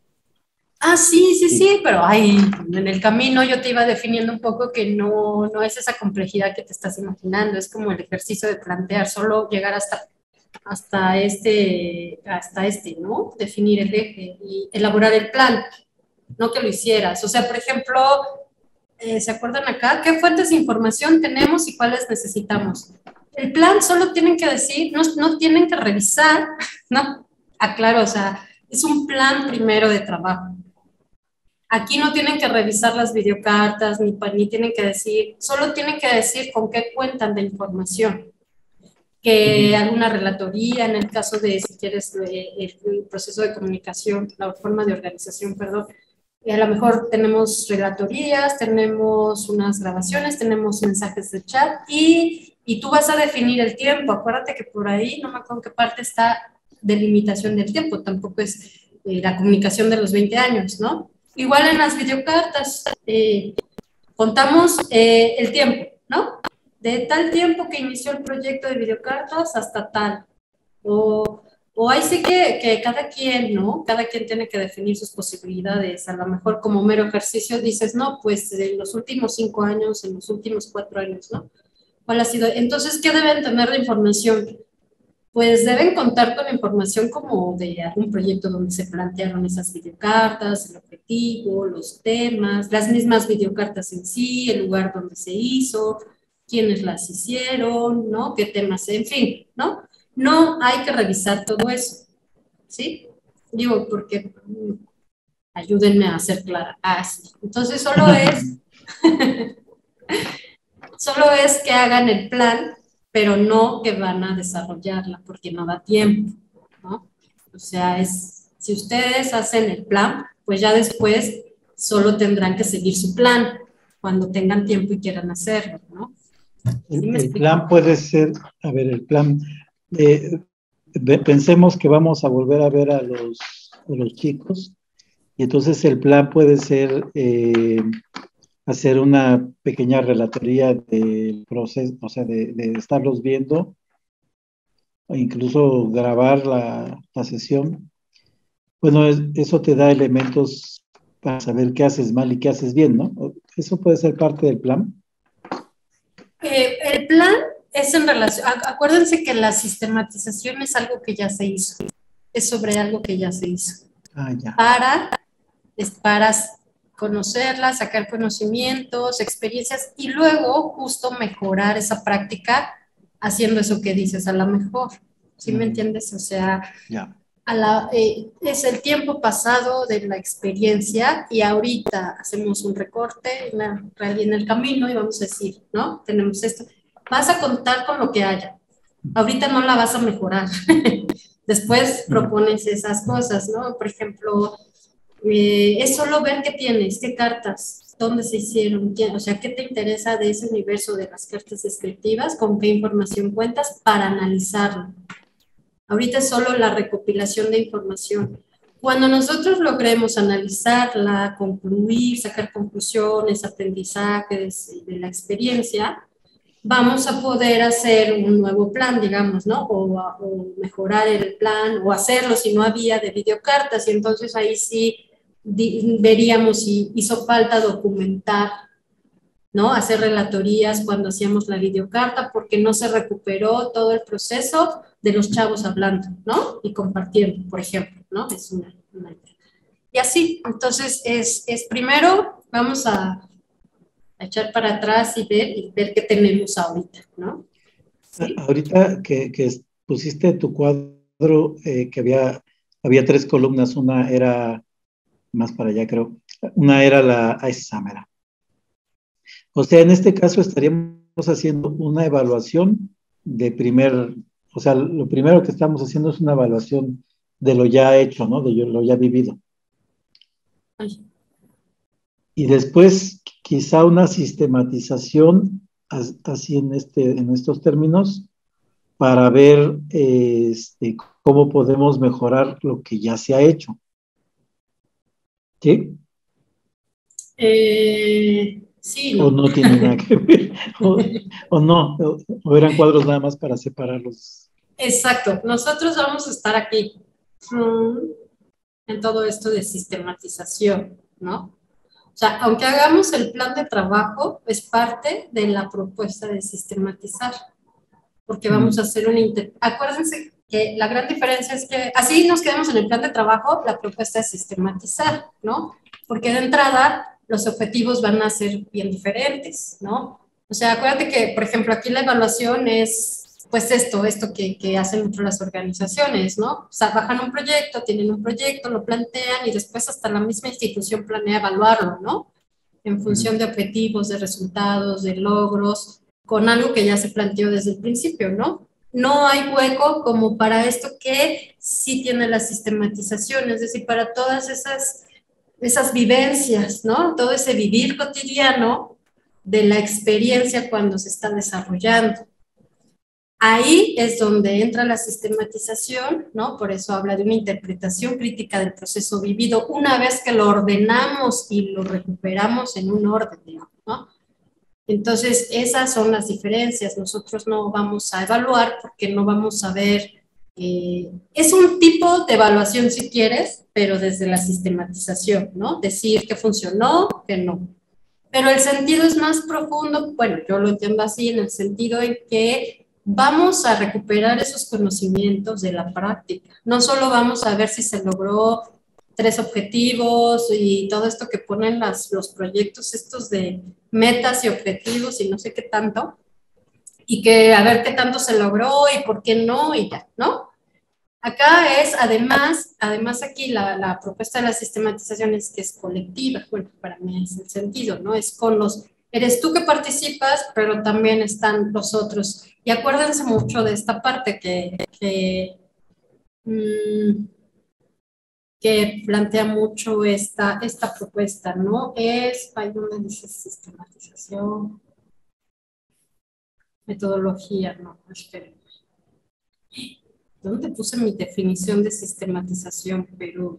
[SPEAKER 1] Sí, pero en el camino yo te iba definiendo un poco que no es esa complejidad que te estás imaginando, es como el ejercicio de plantear, solo llegar hasta este, ¿no? Definir el eje y elaborar el plan, no que lo hicieras. O sea, por ejemplo, ¿se acuerdan acá? ¿Qué fuentes de información tenemos y cuáles necesitamos? El plan solo tienen que decir, no tienen que revisar, ¿no? Aclaro, o sea, es un plan primero de trabajo. Aquí no tienen que revisar las videocartas, ni tienen que decir, solo tienen que decir con qué cuentan de información. Que alguna relatoría, en el caso de, si quieres, el proceso de comunicación, la forma de organización, perdón, a lo mejor tenemos relatorías, tenemos unas grabaciones, tenemos mensajes de chat y tú vas a definir el tiempo. Acuérdate que por ahí, no me acuerdo en qué parte está delimitación del tiempo, tampoco es la comunicación de los 20 años, ¿no? Igual en las videocartas, contamos el tiempo, ¿no? De tal tiempo que inició el proyecto de videocartas hasta tal. O ahí sí que cada quien, ¿no? Cada quien tiene que definir sus posibilidades. A lo mejor como mero ejercicio dices, no, pues en los últimos 5 años, en los últimos 4 años, ¿no? ¿Cuál ha sido? Entonces, ¿qué deben tener de información? Pues deben contar con información como de algún proyecto donde se plantearon esas videocartas, el objetivo, los temas, las mismas videocartas en sí, el lugar donde se hizo, quiénes las hicieron, ¿no? Qué temas, en fin, ¿no? No hay que revisar todo eso, ¿sí? Digo, porque ayúdenme a ser clara. Ah, sí. Entonces solo es que hagan el plan, pero no que van a desarrollarla, porque no da tiempo, ¿no? O sea, si ustedes hacen el plan, pues ya después solo tendrán que seguir su plan cuando tengan tiempo y quieran hacerlo, ¿no?
[SPEAKER 3] El plan puede ser, a ver, el plan, pensemos que vamos a volver a ver a los chicos, y entonces el plan puede ser hacer una pequeña relatoría del proceso, o sea, de estarlos viendo, o incluso grabar la sesión. Bueno, eso te da elementos para saber qué haces mal y qué haces bien, ¿no? Eso puede ser parte del plan.
[SPEAKER 1] El plan es en relación, acuérdense que la sistematización es algo que ya se hizo, es sobre algo que ya se hizo.
[SPEAKER 3] Ah, ya.
[SPEAKER 1] Para conocerla, sacar conocimientos, experiencias y luego justo mejorar esa práctica haciendo eso que dices a lo mejor. ¿Sí me entiendes? O sea,
[SPEAKER 3] ya.
[SPEAKER 1] Es el tiempo pasado de la experiencia y ahorita hacemos un recorte en el camino y vamos a decir, ¿no? Tenemos esto. Vas a contar con lo que haya. Ahorita no la vas a mejorar. Después propones esas cosas, ¿no? Por ejemplo, es solo ver qué tienes, qué cartas, dónde se hicieron, o sea, qué te interesa de ese universo de las cartas descriptivas, con qué información cuentas para analizarlo. Ahorita es solo la recopilación de información. Cuando nosotros logremos analizarla, concluir, sacar conclusiones, aprendizajes de la experiencia, vamos a poder hacer un nuevo plan, digamos, ¿no? O mejorar el plan, o hacerlo si no había de videocartas, y entonces ahí sí veríamos si hizo falta documentar, ¿no? Hacer relatorías cuando hacíamos la videocarta, porque no se recuperó todo el proceso de los chavos hablando, ¿no? Y compartiendo, por ejemplo, ¿no? Es una idea. Y así, entonces, es primero, vamos a echar para atrás y ver qué tenemos ahorita, ¿no?
[SPEAKER 3] ¿Sí? Ahorita que pusiste tu cuadro, que había 3 columnas, una era, más para allá creo, una era la mera. O sea, en este caso estaríamos haciendo una evaluación o sea, lo primero que estamos haciendo es una evaluación de lo ya hecho, ¿no? De lo ya vivido.
[SPEAKER 1] Ay.
[SPEAKER 3] Y después quizá una sistematización así en estos términos para ver cómo podemos mejorar lo que ya se ha hecho. ¿Sí?
[SPEAKER 1] Sí, no.
[SPEAKER 3] O no tiene nada que ver, o no, o eran cuadros nada más para separarlos.
[SPEAKER 1] Exacto, nosotros vamos a estar aquí en todo esto de sistematización, ¿no? O sea, aunque hagamos el plan de trabajo, es parte de la propuesta de sistematizar, porque vamos a hacer acuérdense que la gran diferencia es que así nos quedamos en el plan de trabajo, la propuesta es sistematizar, ¿no? Porque de entrada los objetivos van a ser bien diferentes, ¿no? O sea, acuérdate que, por ejemplo, aquí la evaluación es pues esto que hacen mucho las organizaciones, ¿no? O sea, bajan un proyecto, tienen un proyecto, lo plantean y después hasta la misma institución planea evaluarlo, ¿no? En función de objetivos, de resultados, de logros, con algo que ya se planteó desde el principio, ¿no? No hay hueco como para esto que sí tiene la sistematización, es decir, para todas esas vivencias, ¿no? Todo ese vivir cotidiano de la experiencia cuando se está desarrollando. Ahí es donde entra la sistematización, ¿no? Por eso habla de una interpretación crítica del proceso vivido, una vez que lo ordenamos y lo recuperamos en un orden, ¿no? Entonces, esas son las diferencias. Nosotros no vamos a evaluar porque no vamos a ver, es un tipo de evaluación si quieres, pero desde la sistematización, ¿no? Decir que funcionó, que no. Pero el sentido es más profundo, bueno, yo lo entiendo así, en el sentido en que vamos a recuperar esos conocimientos de la práctica. No solo vamos a ver si se logró 3 objetivos y todo esto que ponen los proyectos estos de metas y objetivos y no sé qué tanto, y que a ver qué tanto se logró y por qué no y ya, ¿no? Acá es, además aquí la propuesta de la sistematización es que es colectiva, bueno, para mí es el sentido, ¿no? Es con eres tú que participas, pero también están los otros. Y acuérdense mucho de esta parte que plantea mucho esta propuesta, ¿no? Ahí donde dice sistematización, metodología, no, espérenme. ¿Dónde puse mi definición de sistematización? Pero,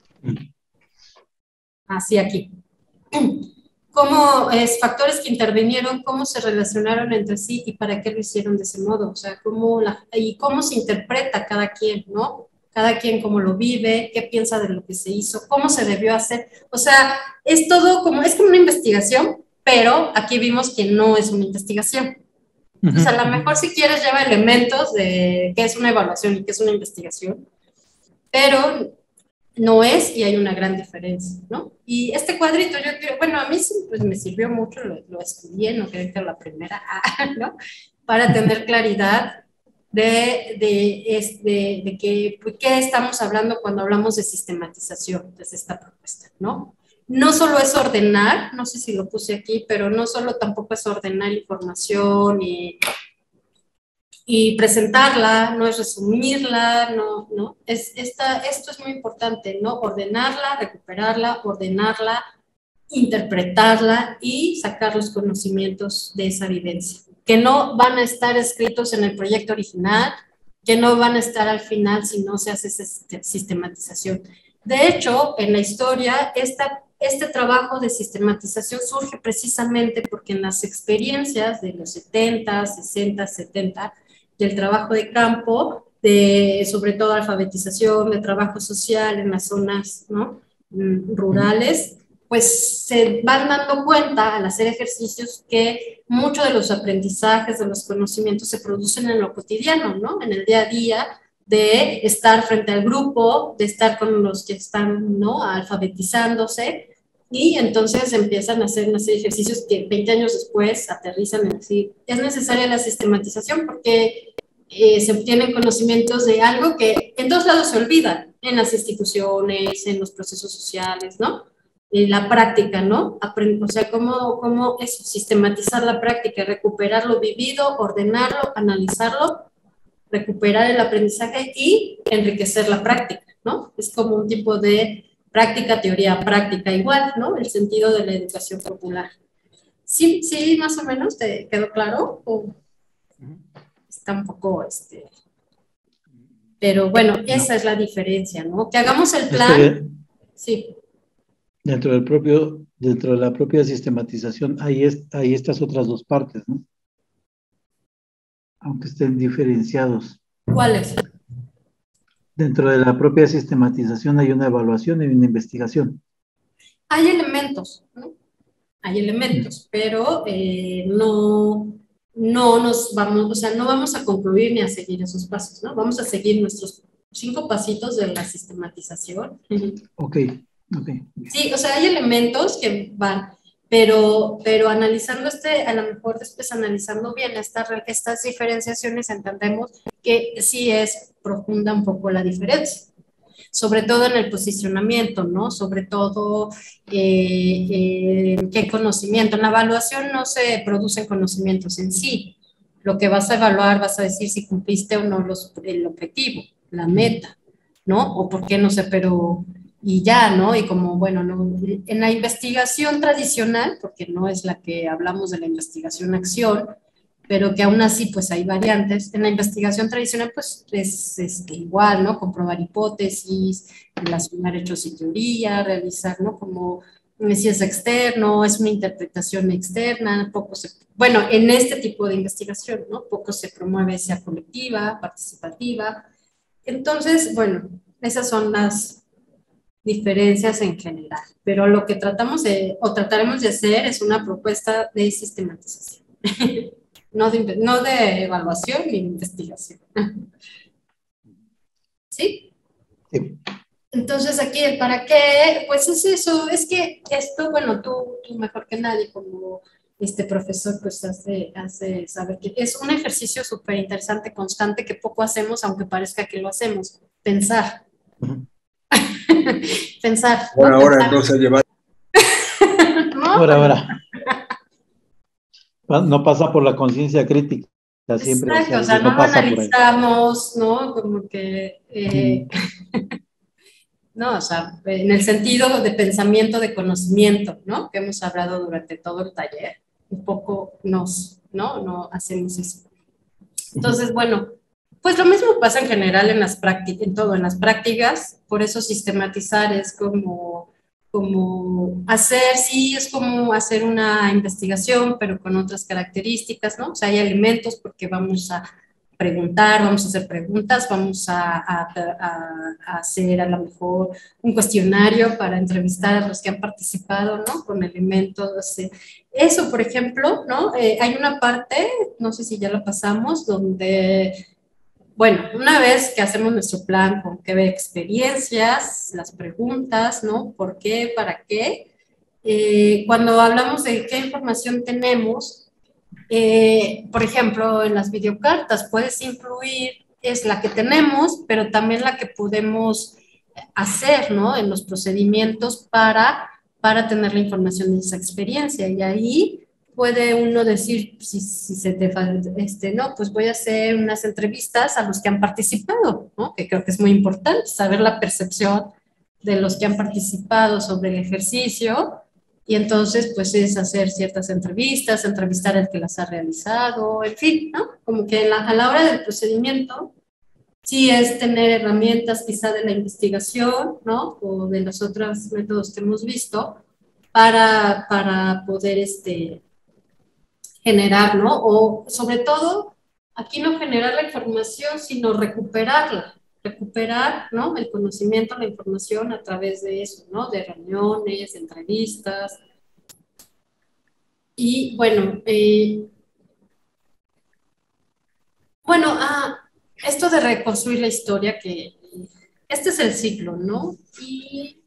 [SPEAKER 1] así aquí. ¿Cómo factores que intervinieron, cómo se relacionaron entre sí y para qué lo hicieron de ese modo? O sea, cómo se interpreta cada quien, ¿no? Cada quien cómo lo vive, qué piensa de lo que se hizo, cómo se debió hacer. O sea, es como una investigación, pero aquí vimos que no es una investigación. Entonces, a lo mejor si quieres lleva elementos de qué es una evaluación y qué es una investigación, pero no es y hay una gran diferencia, ¿no? Y este cuadrito yo creo, bueno, a mí pues me sirvió mucho, lo estudié, no creo que la primera, ¿no? Para tener claridad de qué estamos hablando cuando hablamos de sistematización desde esta propuesta, ¿no? No solo es ordenar, no sé si lo puse aquí, pero no solo tampoco es ordenar información y presentarla, no es resumirla, no. Esto es muy importante, ¿no? Ordenarla, recuperarla, ordenarla, interpretarla y sacar los conocimientos de esa vivencia, que no van a estar escritos en el proyecto original, que no van a estar al final si no se hace esa sistematización. De hecho, en la historia, este trabajo de sistematización surge precisamente porque en las experiencias de los 70, 60, 70, del trabajo de campo, sobre todo alfabetización, de trabajo social en las zonas, ¿no? Rurales, pues se van dando cuenta al hacer ejercicios que muchos de los aprendizajes, de los conocimientos se producen en lo cotidiano, ¿no? En el día a día, de estar frente al grupo, de estar con los que están, ¿no? Alfabetizándose, y entonces empiezan a hacer una serie de ejercicios que 20 años después aterrizan en decir, es necesaria la sistematización porque se obtienen conocimientos de algo que en todos lados se olvida, en las instituciones, en los procesos sociales, ¿no? La práctica, ¿no? O sea, cómo es sistematizar la práctica, recuperar lo vivido, ordenarlo, analizarlo, recuperar el aprendizaje y enriquecer la práctica, ¿no? Es como un tipo de práctica, teoría, práctica igual, ¿no? El sentido de la educación popular. Sí, más o menos, ¿te quedó claro? ¿O está un poco, pero bueno, esa es la diferencia, ¿no? Que hagamos el plan. Sí.
[SPEAKER 3] Dentro de la propia sistematización, hay estas otras dos partes, ¿no? Aunque estén diferenciados.
[SPEAKER 1] ¿Cuáles?
[SPEAKER 3] Dentro de la propia sistematización hay una evaluación y una investigación.
[SPEAKER 1] Hay elementos, ¿no? Hay elementos, pero no nos vamos, o sea, no vamos a concluir ni a seguir esos pasos, ¿no? Vamos a seguir nuestros 5 pasitos de la sistematización.
[SPEAKER 3] Ok.
[SPEAKER 1] Sí, o sea, hay elementos que van. pero analizando a lo mejor después analizando bien estas diferenciaciones, entendemos que sí es profunda un poco la diferencia, sobre todo en el posicionamiento, ¿no? Sobre todo qué conocimiento. En la evaluación no se producen conocimientos en sí. Lo que vas a evaluar, vas a decir si cumpliste o no el objetivo, la meta, ¿no? O por qué no sé, pero y ya, ¿no? Y como, bueno, no, en la investigación tradicional, porque no es la que hablamos de la investigación-acción, pero que aún así pues hay variantes. En la investigación tradicional pues es igual, ¿no? Comprobar hipótesis, relacionar hechos y teoría, realizar, ¿no? Como si es externo, es una interpretación externa, bueno, en este tipo de investigación, ¿no? Poco se promueve sea colectiva, participativa. Entonces, bueno, esas son las diferencias en general, pero lo que trataremos de hacer es una propuesta de sistematización. No de evaluación ni de investigación. ¿Sí?
[SPEAKER 3] Sí.
[SPEAKER 1] Entonces aquí el para qué, pues es eso, es que esto, bueno, tú mejor que nadie como profesor, pues hace saber que es un ejercicio súper interesante, constante, que poco hacemos, aunque parezca que lo hacemos, pensar. Pensar, ¿no?
[SPEAKER 2] Ahora entonces llevar.
[SPEAKER 1] ¿No?
[SPEAKER 3] Ahora. No pasa por la conciencia crítica, siempre.
[SPEAKER 1] Exacto, o sea,
[SPEAKER 3] no
[SPEAKER 1] no lo
[SPEAKER 3] pasa por ahí.
[SPEAKER 1] analizamos, ¿no? Como que, no, o sea, en el sentido de pensamiento, de conocimiento, ¿no? Que hemos hablado durante todo el taller, un poco ¿no? No hacemos eso. Entonces, bueno, pues lo mismo pasa en general en las prácticas, en todo, en las prácticas, por eso sistematizar es como hacer, sí, es como hacer una investigación, pero con otras características, ¿no? O sea, hay elementos porque vamos a preguntar, vamos a hacer preguntas, vamos a hacer a lo mejor un cuestionario para entrevistar a los que han participado, ¿no? Con elementos. Eso, por ejemplo, ¿no? Hay una parte, no sé si ya lo pasamos, donde bueno, una vez que hacemos nuestro plan con qué experiencias, las preguntas, ¿no? ¿Por qué? ¿Para qué? Cuando hablamos de qué información tenemos, por ejemplo, en las videocartas puedes incluir, es la que tenemos, pero también la que podemos hacer, ¿no? En los procedimientos para tener la información de esa experiencia. Y ahí puede uno decir, si se te no, pues voy a hacer unas entrevistas a los que han participado, ¿no? Que creo que es muy importante saber la percepción de los que han participado sobre el ejercicio, y entonces pues es hacer ciertas entrevistas, entrevistar al que las ha realizado, en fin, ¿no? Como que a la hora del procedimiento, sí es tener herramientas quizá de la investigación, ¿no? O de los otros métodos que hemos visto para poder generar, ¿no? O sobre todo, aquí no generar la información, sino recuperar, ¿no? El conocimiento, la información a través de eso, ¿no? De reuniones, de entrevistas. Y bueno, esto de reconstruir la historia, que este es el ciclo, ¿no? Y,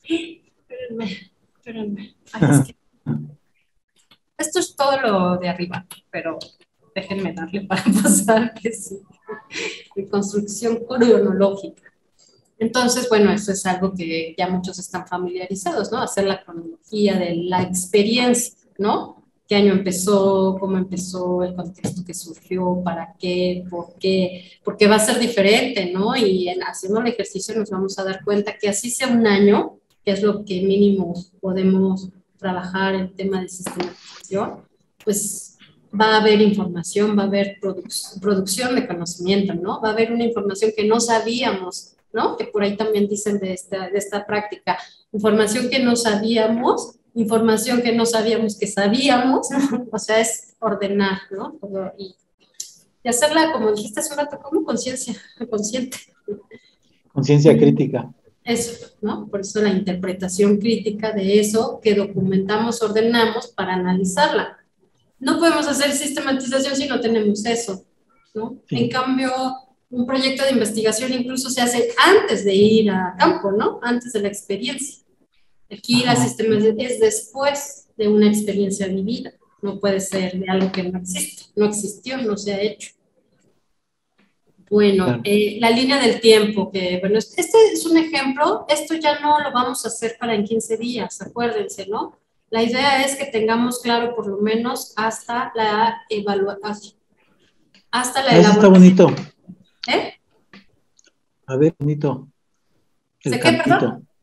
[SPEAKER 1] espérenme. Ay, es que esto es todo lo de arriba, pero déjenme darle para pasar, que sí. Reconstrucción cronológica. Entonces, bueno, eso es algo que ya muchos están familiarizados, ¿no? Hacer la cronología de la experiencia, ¿no? ¿Qué año empezó? ¿Cómo empezó? ¿El contexto que surgió? ¿Para qué? ¿Por qué? Porque va a ser diferente, ¿no? Y haciendo el ejercicio nos vamos a dar cuenta que así sea un año, que es lo que mínimo podemos trabajar en tema de sistematización, pues va a haber información, va a haber producción de conocimiento, ¿no? Va a haber una información que no sabíamos, ¿no? Que por ahí también dicen de esta práctica, información que no sabíamos que sabíamos, ¿no? O sea, es ordenar, ¿no? Y hacerla, como dijiste hace un rato, como conciencia, consciente.
[SPEAKER 3] Conciencia crítica.
[SPEAKER 1] Eso, ¿no? Por eso la interpretación crítica de eso que documentamos, ordenamos para analizarla. No podemos hacer sistematización si no tenemos eso, ¿no? Sí. En cambio, un proyecto de investigación incluso se hace antes de ir a campo, ¿no? Antes de la experiencia. Aquí la sistematización es después de una experiencia vivida, no puede ser de algo que no existe, no existió, no se ha hecho. Bueno,
[SPEAKER 3] Claro.
[SPEAKER 1] la línea del tiempo, que bueno, este es un ejemplo, esto ya no lo vamos a hacer para en 15 días, acuérdense, ¿no? La idea es que tengamos claro por lo menos hasta la evaluación, hasta la
[SPEAKER 3] Eso está
[SPEAKER 1] elaboración.
[SPEAKER 3] bonito.
[SPEAKER 1] ¿Eh?
[SPEAKER 3] A ver, bonito. El
[SPEAKER 1] ¿Sé qué, perdón?
[SPEAKER 3] caminito.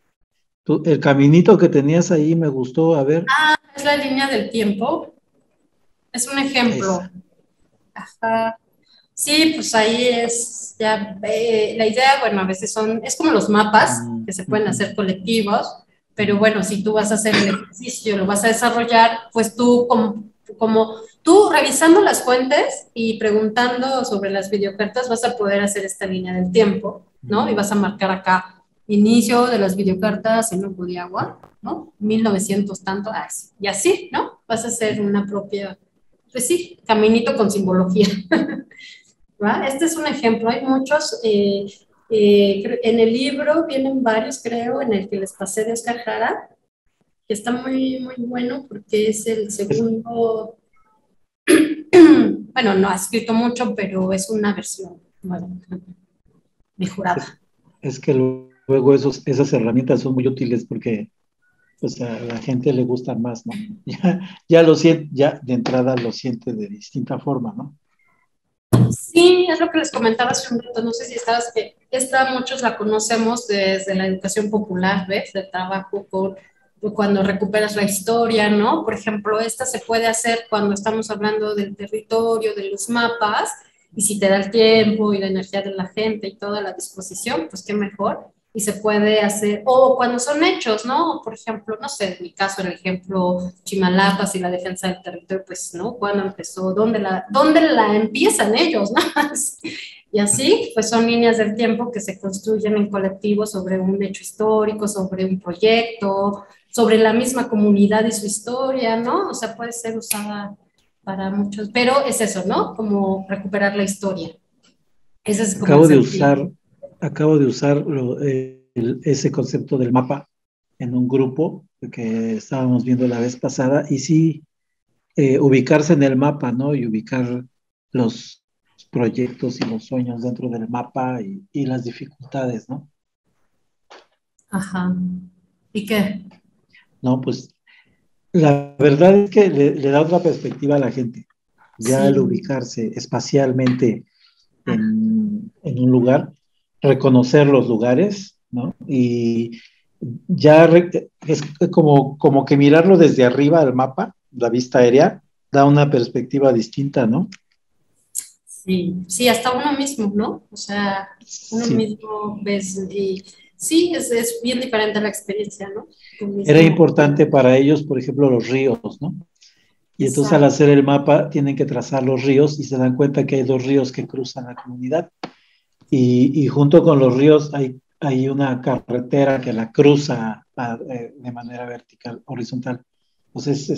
[SPEAKER 3] El caminito que tenías ahí me gustó. A ver.
[SPEAKER 1] Es la línea del tiempo, es un
[SPEAKER 3] Es,
[SPEAKER 1] ejemplo. Ajá. Sí, pues ahí es, ya, la idea, bueno, a veces es como los mapas que se pueden hacer colectivos, pero bueno, si tú vas a hacer el ejercicio, lo vas a desarrollar, pues tú como tú revisando las fuentes y preguntando sobre las videocartas vas a poder hacer esta línea del tiempo, ¿no? Y vas a marcar acá, inicio de las videocartas en Ojo de Agua, ¿no? 1900 tanto, y así, ¿no? Vas a hacer una propia, pues sí, caminito con simbología. ¿Va? Este es un ejemplo, hay muchos. En el libro vienen varios, creo, en el que les pasé de Oscar Jara, que está muy, muy bueno porque es el
[SPEAKER 3] es,
[SPEAKER 1] segundo, bueno, no ha escrito mucho, pero es una versión nueva,
[SPEAKER 3] es,
[SPEAKER 1] mejorada.
[SPEAKER 3] es que luego esas herramientas son muy útiles porque pues a la gente le gustan más, ¿no? Ya lo siente, ya de entrada lo siente de distinta forma, ¿no?
[SPEAKER 1] Sí, es lo que les comentaba hace un rato, no sé si estabas, que esta muchos la conocemos desde la educación popular, ¿ves? De trabajo con cuando recuperas la historia, ¿no? Por ejemplo, esta se puede hacer cuando estamos hablando del territorio, de los mapas, y si te da el tiempo y la energía de la gente y toda la disposición, pues qué mejor. Y se puede hacer, o cuando son hechos, ¿no? Por ejemplo, no sé, en mi caso, el ejemplo Chimalapas y la defensa del territorio, pues, ¿no? ¿Cuándo empezó? ¿Dónde la empiezan ellos, ¿no? Y así, pues son líneas del tiempo que se construyen en colectivo sobre un hecho histórico, sobre un proyecto, sobre la misma comunidad y su historia, ¿no? O sea, puede ser usada para muchos, pero es eso, ¿no? Como recuperar la historia. Ese es como el
[SPEAKER 3] Acabo de
[SPEAKER 1] sentido.
[SPEAKER 3] usar, acabo de usar ese concepto del mapa en un grupo que estábamos viendo la vez pasada y sí, ubicarse en el mapa, ¿no? Y ubicar los proyectos y los sueños dentro del mapa y las dificultades, ¿no?
[SPEAKER 1] Ajá. ¿Y qué?
[SPEAKER 3] No, pues la verdad es que le da otra perspectiva a la gente. Ya al
[SPEAKER 1] Sí.
[SPEAKER 3] ubicarse espacialmente
[SPEAKER 1] Ah,
[SPEAKER 3] en un lugar, reconocer los lugares, ¿no? Y ya es como que mirarlo desde arriba al mapa, la vista aérea, da una perspectiva distinta, ¿no?
[SPEAKER 1] sí, sí, hasta uno mismo, ¿no? O sea, uno
[SPEAKER 3] Sí,
[SPEAKER 1] mismo ves y sí, es bien diferente la experiencia, ¿no? Tú
[SPEAKER 3] era
[SPEAKER 1] mismo.
[SPEAKER 3] importante para ellos, por ejemplo, los ríos, ¿no? Y entonces al
[SPEAKER 1] Exacto.
[SPEAKER 3] hacer el mapa tienen que trazar los ríos y se dan cuenta que hay dos ríos que cruzan la comunidad. Y junto con los ríos hay una carretera que la cruza de manera vertical, horizontal. Entonces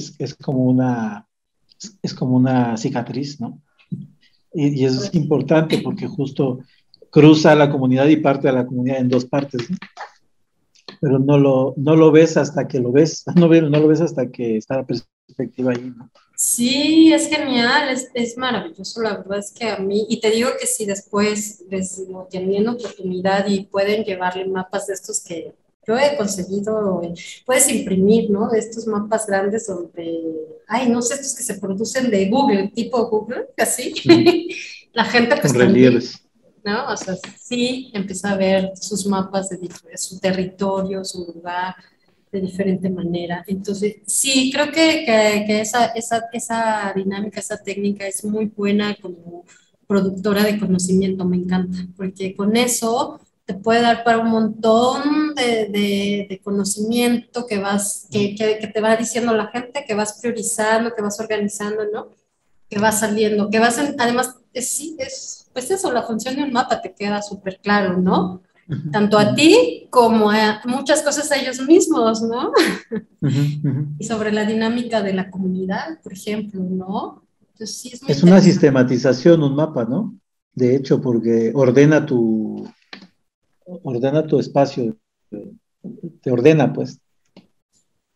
[SPEAKER 3] es como una cicatriz, ¿no? Y eso es importante porque justo cruza la comunidad y parte de la comunidad en dos partes, ¿no? Pero no lo ves hasta que lo ves, no lo ves hasta que está la perspectiva ahí, ¿no?
[SPEAKER 1] Sí, es genial, es maravilloso, la verdad es que a mí, y te digo que si después les digo, tienen oportunidad y pueden llevarle mapas de estos que yo he conseguido, puedes imprimir, ¿no? De estos mapas grandes donde, ay, no sé, estos que se producen de Google, tipo Google, así,
[SPEAKER 3] Ujú.
[SPEAKER 1] la gente
[SPEAKER 3] Con
[SPEAKER 1] pues también,
[SPEAKER 3] relieves.
[SPEAKER 1] ¿no? O sea, sí empieza a ver sus mapas de su territorio, su lugar de diferente manera. Entonces, sí, creo que esa dinámica, esa técnica es muy buena como productora de conocimiento, me encanta, porque con eso te puede dar para un montón de conocimiento que te va diciendo la gente, que vas priorizando, que vas organizando, ¿no? Que va saliendo, además, sí, pues eso, la función de un mapa te queda súper claro, ¿no?
[SPEAKER 3] Ujú,
[SPEAKER 1] Tanto a
[SPEAKER 3] ujú,
[SPEAKER 1] ti como a muchas cosas a ellos mismos, ¿no?
[SPEAKER 3] ujú, ujú.
[SPEAKER 1] Y sobre la dinámica de la comunidad, por ejemplo, ¿no? Entonces sí es muy
[SPEAKER 3] Es una
[SPEAKER 1] interesante.
[SPEAKER 3] sistematización, un mapa, ¿no? De hecho, porque ordena tu espacio, te ordena, pues.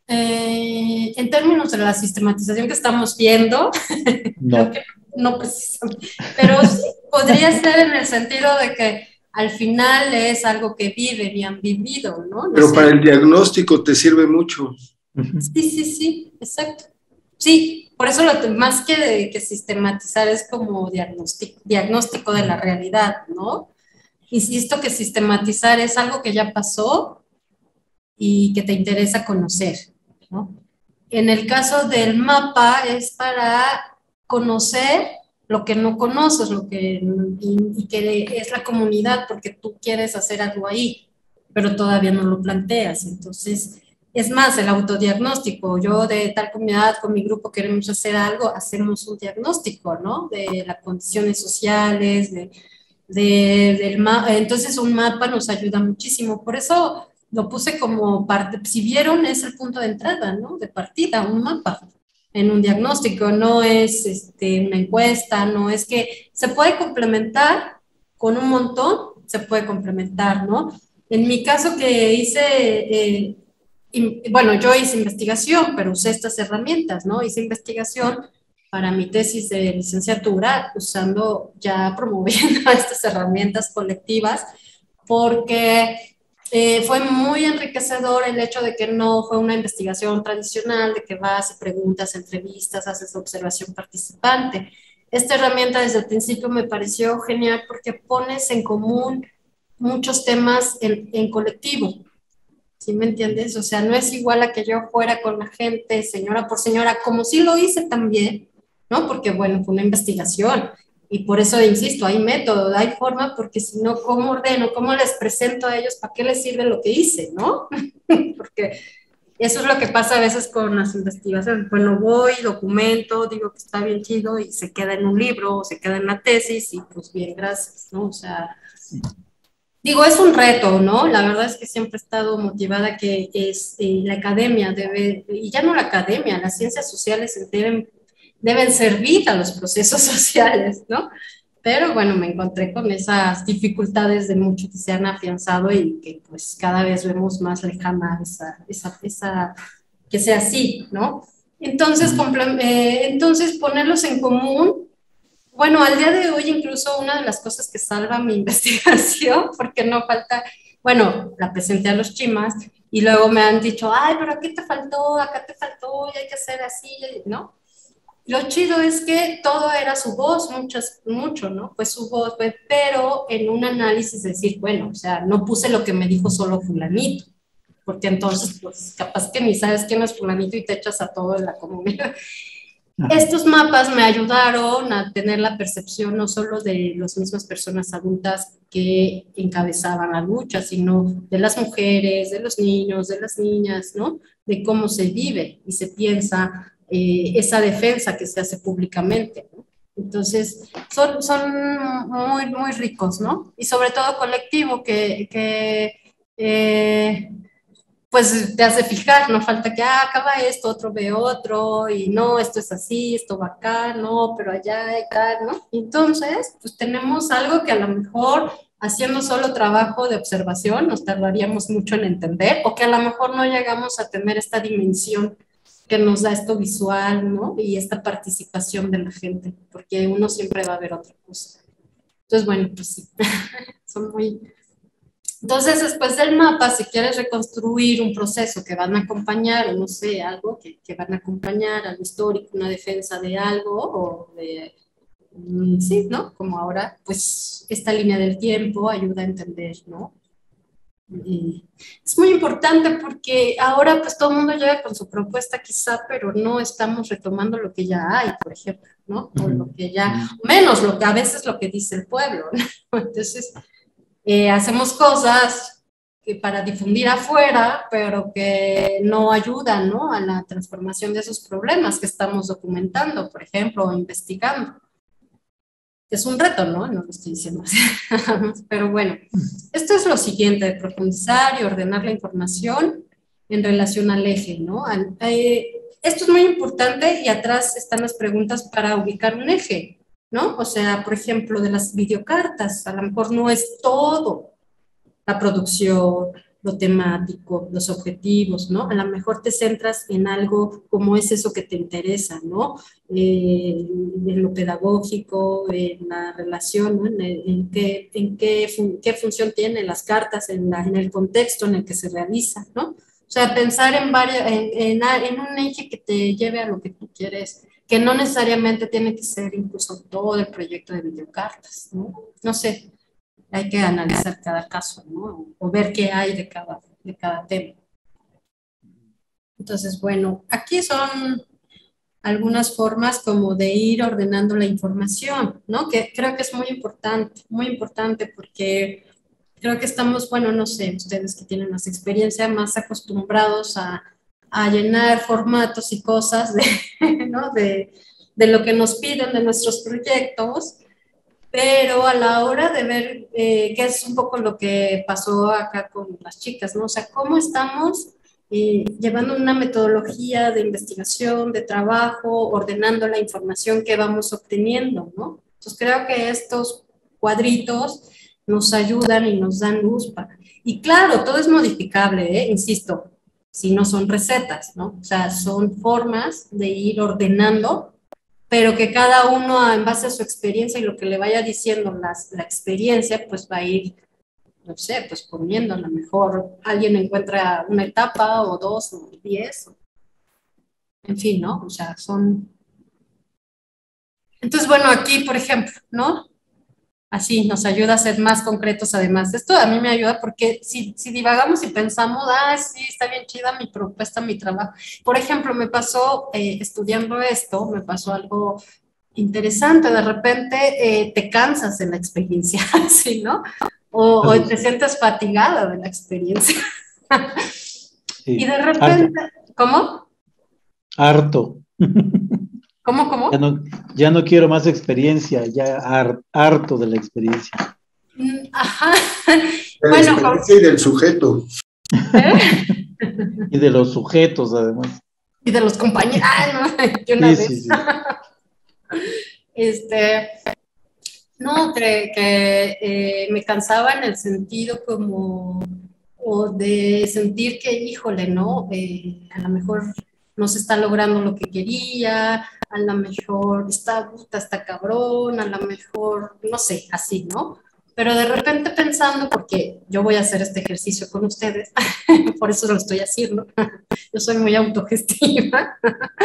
[SPEAKER 1] En términos de la sistematización que estamos viendo, creo
[SPEAKER 3] No.
[SPEAKER 1] que no precisamente, pero sí podría ser en el sentido de que al final es algo que viven y han vivido, ¿no? No
[SPEAKER 2] Pero para
[SPEAKER 1] sé.
[SPEAKER 2] el diagnóstico te sirve mucho.
[SPEAKER 3] Ujú.
[SPEAKER 1] Sí, sí, sí, exacto. Sí, por eso más que sistematizar es como diagnóstico de la realidad, ¿no? Insisto que sistematizar es algo que ya pasó y que te interesa conocer, ¿no? En el caso del mapa es para conocer lo que no conoces, y que es la comunidad, porque tú quieres hacer algo ahí, pero todavía no lo planteas. Entonces, es más, el autodiagnóstico. Yo de tal comunidad, con mi grupo queremos hacer algo, hacemos un diagnóstico, ¿no? De las condiciones sociales, entonces un mapa nos ayuda muchísimo. Por eso lo puse como parte, si vieron, es el punto de entrada, ¿no? De partida, un mapa en un diagnóstico, no es una encuesta, no es que se puede complementar con un montón, se puede complementar, ¿no? En mi caso que hice, bueno, yo hice investigación, pero usé estas herramientas, ¿no? Hice investigación para mi tesis de licenciatura usando, ya promoviendo estas herramientas colectivas, porque fue muy enriquecedor el hecho de que no fue una investigación tradicional, de que vas y preguntas, entrevistas, haces observación participante. Esta herramienta desde el principio me pareció genial porque pones en común muchos temas en colectivo. ¿Sí me entiendes? O sea, no es igual a que yo fuera con la gente, señora por señora, como sí lo hice también, ¿no? Porque, bueno, fue una investigación. Y por eso, insisto, hay método, hay forma, porque si no, ¿cómo ordeno? ¿Cómo les presento a ellos? ¿Para qué les sirve lo que hice, no? Porque eso es lo que pasa a veces con las investigaciones. Bueno, voy, documento, digo que está bien chido y se queda en un libro o se queda en la tesis y pues bien, gracias, ¿no? O sea, digo, es un reto, ¿no? La verdad es que siempre he estado motivada que la academia debe, y ya no la academia, las ciencias sociales deben servir a los procesos sociales, ¿no? Pero bueno, me encontré con esas dificultades de mucho que se han afianzado y que pues cada vez vemos más lejana que sea así, ¿no? Entonces, entonces ponerlos en común, bueno, al día de hoy incluso una de las cosas que salva mi investigación, porque no falta, bueno, la presenté a los chimas y luego me han dicho, ay, pero aquí te faltó, acá te faltó, y hay que hacer así, ¿no? Lo chido es que todo era su voz, mucho, ¿no? Pues su voz, pues, pero en un análisis decir, bueno, o sea, no puse lo que me dijo solo fulanito, porque entonces, pues, capaz que ni sabes quién es fulanito y te echas a todo en la comunidad. Estos mapas me ayudaron a tener la percepción no solo de las mismas personas adultas que encabezaban la lucha, sino de las mujeres, de los niños, de las niñas, ¿no? De cómo se vive y se piensa esa defensa que se hace públicamente, ¿no? Entonces, son muy, muy ricos, ¿no? Y sobre todo colectivo, pues te hace fijar, no falta que acaba esto, otro ve otro, y no, esto es así, esto va acá, no, pero allá y tal, ¿no? Entonces, pues tenemos algo que a lo mejor haciendo solo trabajo de observación nos tardaríamos mucho en entender, o que a lo mejor no llegamos a tener esta dimensión que nos da esto visual, ¿no? Y esta participación de la gente, porque uno siempre va a ver otra cosa. Entonces, bueno, pues sí, son muy... Entonces, después del mapa, si quieres reconstruir un proceso que van a acompañar, o no sé, algo que van a acompañar al histórico, una defensa de algo, o de, sí, ¿no? Como ahora, pues esta línea del tiempo ayuda a entender, ¿no? Y es muy importante porque ahora pues todo el mundo llega con su propuesta quizá, pero no estamos retomando lo que ya hay, por ejemplo, ¿no? O lo que ya, menos lo que a veces lo que dice el pueblo, ¿no? Entonces, hacemos cosas que para difundir afuera, pero que no ayudan, ¿no? A la transformación de esos problemas que estamos documentando, por ejemplo, o investigando. Es un reto, ¿no? No lo estoy diciendo así. Pero bueno, esto es lo siguiente, profundizar y ordenar la información en relación al eje, ¿no? Esto es muy importante y atrás están las preguntas para ubicar un eje, ¿no? O sea, por ejemplo, de las videocartas, a lo mejor no es todo la producción, lo temático, los objetivos, ¿no? A lo mejor te centras en algo como es eso que te interesa, ¿no? En lo pedagógico, en la relación, ¿no? Qué función tienen las cartas en el contexto en el que se realiza, ¿no? O sea, pensar en un eje que te lleve a lo que tú quieres, que no necesariamente tiene que ser incluso todo el proyecto de videocartas, ¿no? No sé, hay que analizar cada caso, ¿no? O ver qué hay de cada tema. Entonces, bueno, aquí son algunas formas como de ir ordenando la información, ¿no? Que creo que es muy importante porque creo que estamos, bueno, no sé, ustedes que tienen más experiencia, más acostumbrados a llenar formatos y cosas ¿no? de lo que nos piden de nuestros proyectos, pero a la hora de ver, que es un poco lo que pasó acá con las chicas, ¿no? O sea, cómo estamos llevando una metodología de investigación, de trabajo, ordenando la información que vamos obteniendo, ¿no? Entonces creo que estos cuadritos nos ayudan y nos dan luz para... Y claro, todo es modificable, insisto, si no son recetas, ¿no? O sea, son formas de ir ordenando, pero que cada uno en base a su experiencia y lo que le vaya diciendo la experiencia, pues va a ir, no sé, pues poniendo, a lo mejor alguien encuentra una etapa o dos o 10, en fin, ¿no? O sea, son... Entonces, bueno, aquí, por ejemplo, ¿no? Así nos ayuda a ser más concretos además. Esto a mí me ayuda porque si divagamos y pensamos, sí, está bien chida mi propuesta, mi trabajo. Por ejemplo, me pasó estudiando esto, me pasó algo interesante. De repente te cansas de la experiencia, ¿sí, no? O te sientes fatigada de la experiencia.
[SPEAKER 3] Sí.
[SPEAKER 1] Y de repente, ¿cómo?
[SPEAKER 3] Harto.
[SPEAKER 1] ¿Cómo?
[SPEAKER 3] Ya no quiero más experiencia, ya harto de la experiencia.
[SPEAKER 1] Ajá.
[SPEAKER 2] De la
[SPEAKER 1] Bueno,
[SPEAKER 2] experiencia y del sujeto.
[SPEAKER 3] Y de los sujetos, además.
[SPEAKER 1] y de los compañeros, no, una
[SPEAKER 3] Sí,
[SPEAKER 1] vez.
[SPEAKER 3] sí.
[SPEAKER 1] No, que me cansaba en el sentido como, o de sentir que, híjole, ¿no? A lo mejor no se está logrando lo que quería, a lo mejor está cabrón, a lo mejor, no sé, así, ¿no? Pero de repente pensando, porque yo voy a hacer este ejercicio con ustedes, por eso lo estoy haciendo, yo soy muy autogestiva,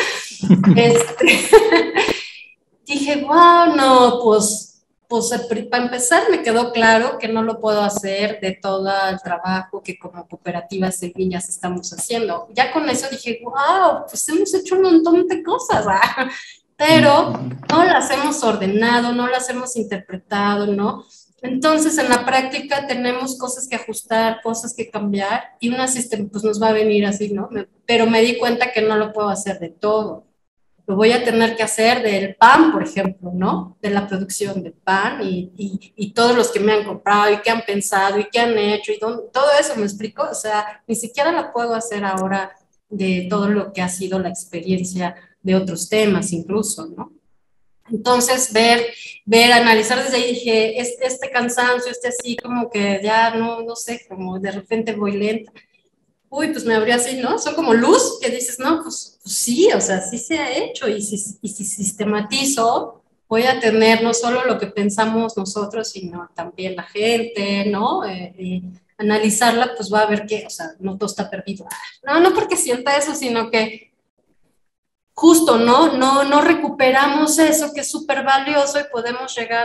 [SPEAKER 1] dije, wow, no, pues para empezar me quedó claro que no lo puedo hacer de todo el trabajo que como cooperativas de viñas estamos haciendo. Ya con eso dije, wow, pues hemos hecho un montón de cosas, pero no las hemos ordenado, no las hemos interpretado, ¿no? Entonces, en la práctica tenemos cosas que ajustar, cosas que cambiar, y una sistema pues nos va a venir así, ¿no? Pero me di cuenta que no lo puedo hacer de todo. Lo voy a tener que hacer del pan, por ejemplo, ¿no? De la producción del pan y todos los que me han comprado y que han pensado y que han hecho y todo eso, ¿me explico? O sea, ni siquiera lo puedo hacer ahora de todo lo que ha sido la experiencia de otros temas incluso, ¿no? Entonces, analizar desde ahí, dije, este cansancio, así como que ya no sé, como de repente voy lenta. Uy, pues me abrió así, ¿no? Son como luz que dices, no, pues sí, o sea, sí se ha hecho y si sistematizo, voy a tener no solo lo que pensamos nosotros, sino también la gente, ¿no? Analizarla, pues va a ver que, o sea, no todo está perdido. No porque sienta eso, sino que justo, ¿no? No recuperamos eso que es súper valioso y podemos llegar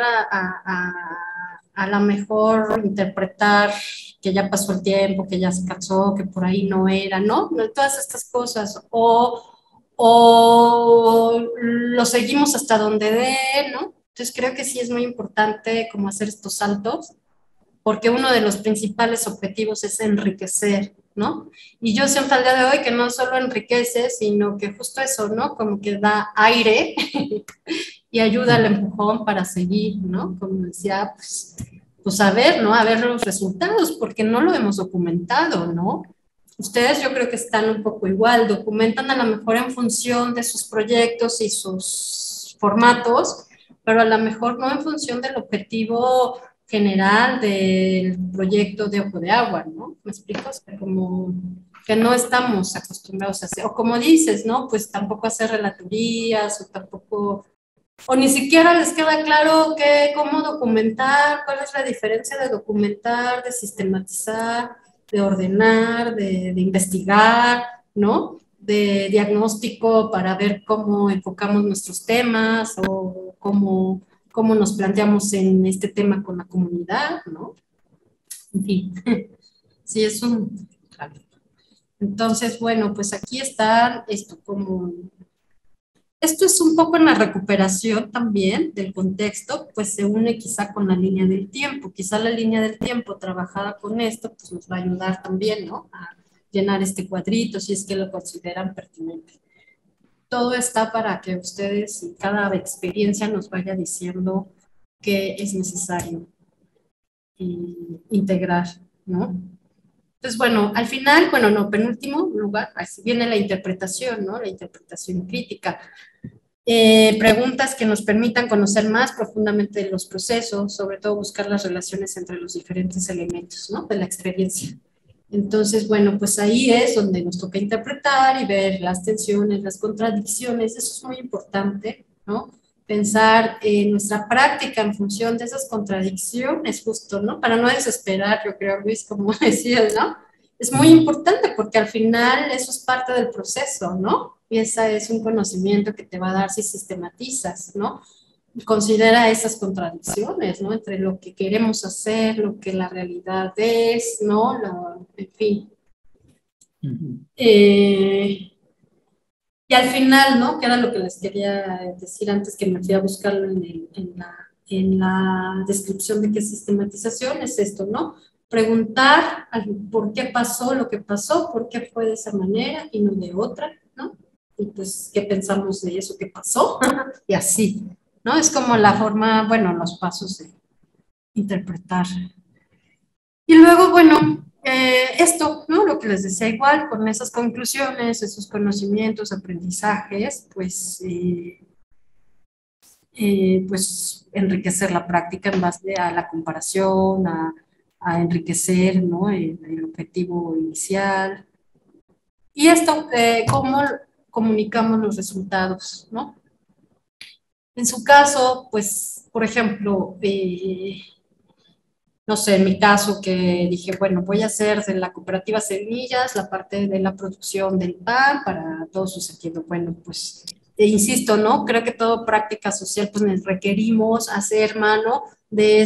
[SPEAKER 1] a la mejor interpretar que ya pasó el tiempo, que ya se cansó, que por ahí no era, ¿no? Todas estas cosas. O lo seguimos hasta donde dé, ¿no? Entonces creo que sí es muy importante como hacer estos saltos, porque uno de los principales objetivos es enriquecer, ¿no? Y yo siento al día de hoy que no solo enriquece, sino que justo eso, ¿no? Como que da aire y ayuda al empujón para seguir, ¿no? Como decía, pues a ver, ¿no? A ver los resultados, porque no lo hemos documentado, ¿no? Ustedes yo creo que están un poco igual, documentan a lo mejor en función de sus proyectos y sus formatos, pero a lo mejor no en función del objetivo general del proyecto de Ojo de Agua, ¿no? ¿Me explico? O sea, como que no estamos acostumbrados a hacer, o como dices, ¿no? Pues tampoco hacer relatorías, o tampoco, o ni siquiera les queda claro cómo documentar, cuál es la diferencia de documentar, de sistematizar, de ordenar, de investigar, ¿no? De diagnóstico para ver cómo enfocamos nuestros temas o cómo nos planteamos en este tema con la comunidad, ¿no? En fin, sí, es un... Entonces, bueno, pues aquí está esto como... Esto es un poco en la recuperación también del contexto, pues se une quizá con la línea del tiempo. Quizá la línea del tiempo trabajada con esto, pues nos va a ayudar también, ¿no? A llenar este cuadrito si es que lo consideran pertinente. Todo está para que ustedes y cada experiencia nos vaya diciendo qué es necesario integrar, ¿no? Entonces, bueno, al final, bueno, no, penúltimo lugar, así viene la interpretación, ¿no? La interpretación crítica. Preguntas que nos permitan conocer más profundamente los procesos, sobre todo buscar las relaciones entre los diferentes elementos, ¿no? De la experiencia. Entonces, bueno, pues ahí es donde nos toca interpretar y ver las tensiones, las contradicciones, eso es muy importante, ¿no? Pensar en nuestra práctica en función de esas contradicciones, justo, ¿no? Para no desesperar, yo creo, Luis, como decías, ¿no? Es muy importante porque al final eso es parte del proceso, ¿no? Y ese es un conocimiento que te va a dar si sistematizas, ¿no? Considera esas contradicciones, ¿no? Entre lo que queremos hacer, lo que la realidad es, ¿no? En fin. Y al final, ¿no? Que era lo que les quería decir antes que me fui a buscarlo en la descripción de qué es sistematización, es esto, ¿no? Preguntar por qué pasó lo que pasó, por qué fue de esa manera y no de otra, ¿no? Y pues, ¿qué pensamos de eso que pasó? Y así, ¿no? Es como la forma, bueno, los pasos de interpretar. Y luego, bueno, esto, ¿no? Lo que les decía igual, con esas conclusiones, esos conocimientos, aprendizajes, pues enriquecer la práctica en base a la comparación, a enriquecer, ¿no? El objetivo inicial. Y esto, cómo comunicamos los resultados, ¿no? En su caso, pues, por ejemplo, no sé, en mi caso que dije, bueno, voy a hacer de la cooperativa Semillas la parte de la producción del pan para todo su sentido. Bueno, pues, insisto, ¿no? Creo que todo práctica social, pues, nos requerimos hacer mano de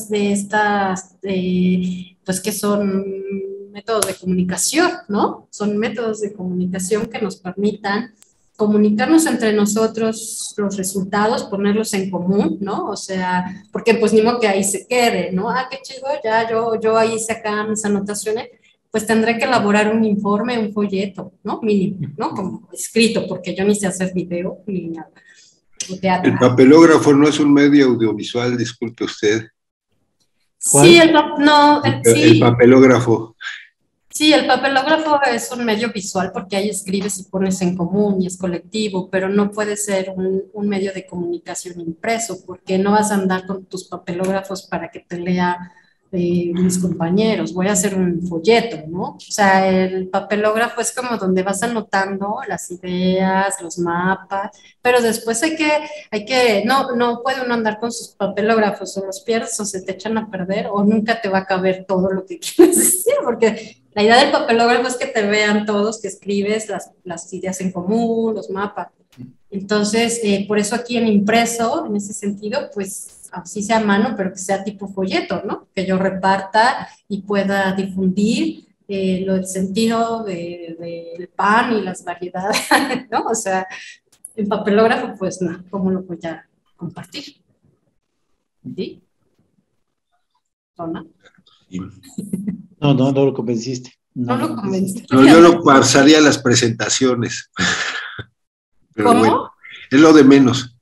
[SPEAKER 1] pues, que son métodos de comunicación, ¿no? Son métodos de comunicación que nos permitan comunicarnos entre nosotros los resultados, ponerlos en común, ¿no? O sea, porque pues ni modo que ahí se quede, ¿no? Ah, qué chido, ya yo ahí hice acá mis anotaciones, pues tendré que elaborar un informe, un folleto, ¿no? Mínimo, ¿no? Como escrito, porque yo ni sé hacer video ni nada.
[SPEAKER 2] El papelógrafo no es un medio audiovisual, disculpe usted.
[SPEAKER 1] Sí,
[SPEAKER 2] el papelógrafo.
[SPEAKER 1] Sí, el papelógrafo es un medio visual porque ahí escribes y pones en común y es colectivo, pero no puede ser un medio de comunicación impreso porque no vas a andar con tus papelógrafos para que te lea mis compañeros. Voy a hacer un folleto, ¿no? O sea, el papelógrafo es como donde vas anotando las ideas, los mapas, pero después no puede uno andar con sus papelógrafos, o los pierdes o se te echan a perder o nunca te va a caber todo lo que quieres decir, porque la idea del papelógrafo es que te vean todos, que escribes las ideas en común, los mapas. Entonces, por eso aquí en impreso, en ese sentido, pues así sea a mano, pero que sea tipo folleto, ¿no? Que yo reparta y pueda difundir el sentido del pan y las variedades, ¿no? O sea, en papelógrafo, pues no, ¿cómo lo voy a compartir? ¿Sí? ¿No?
[SPEAKER 3] No lo convenciste.
[SPEAKER 1] No lo convenciste.
[SPEAKER 2] No, yo lo pasaría a las presentaciones. Pero
[SPEAKER 1] ¿cómo?
[SPEAKER 2] Bueno, es lo de menos.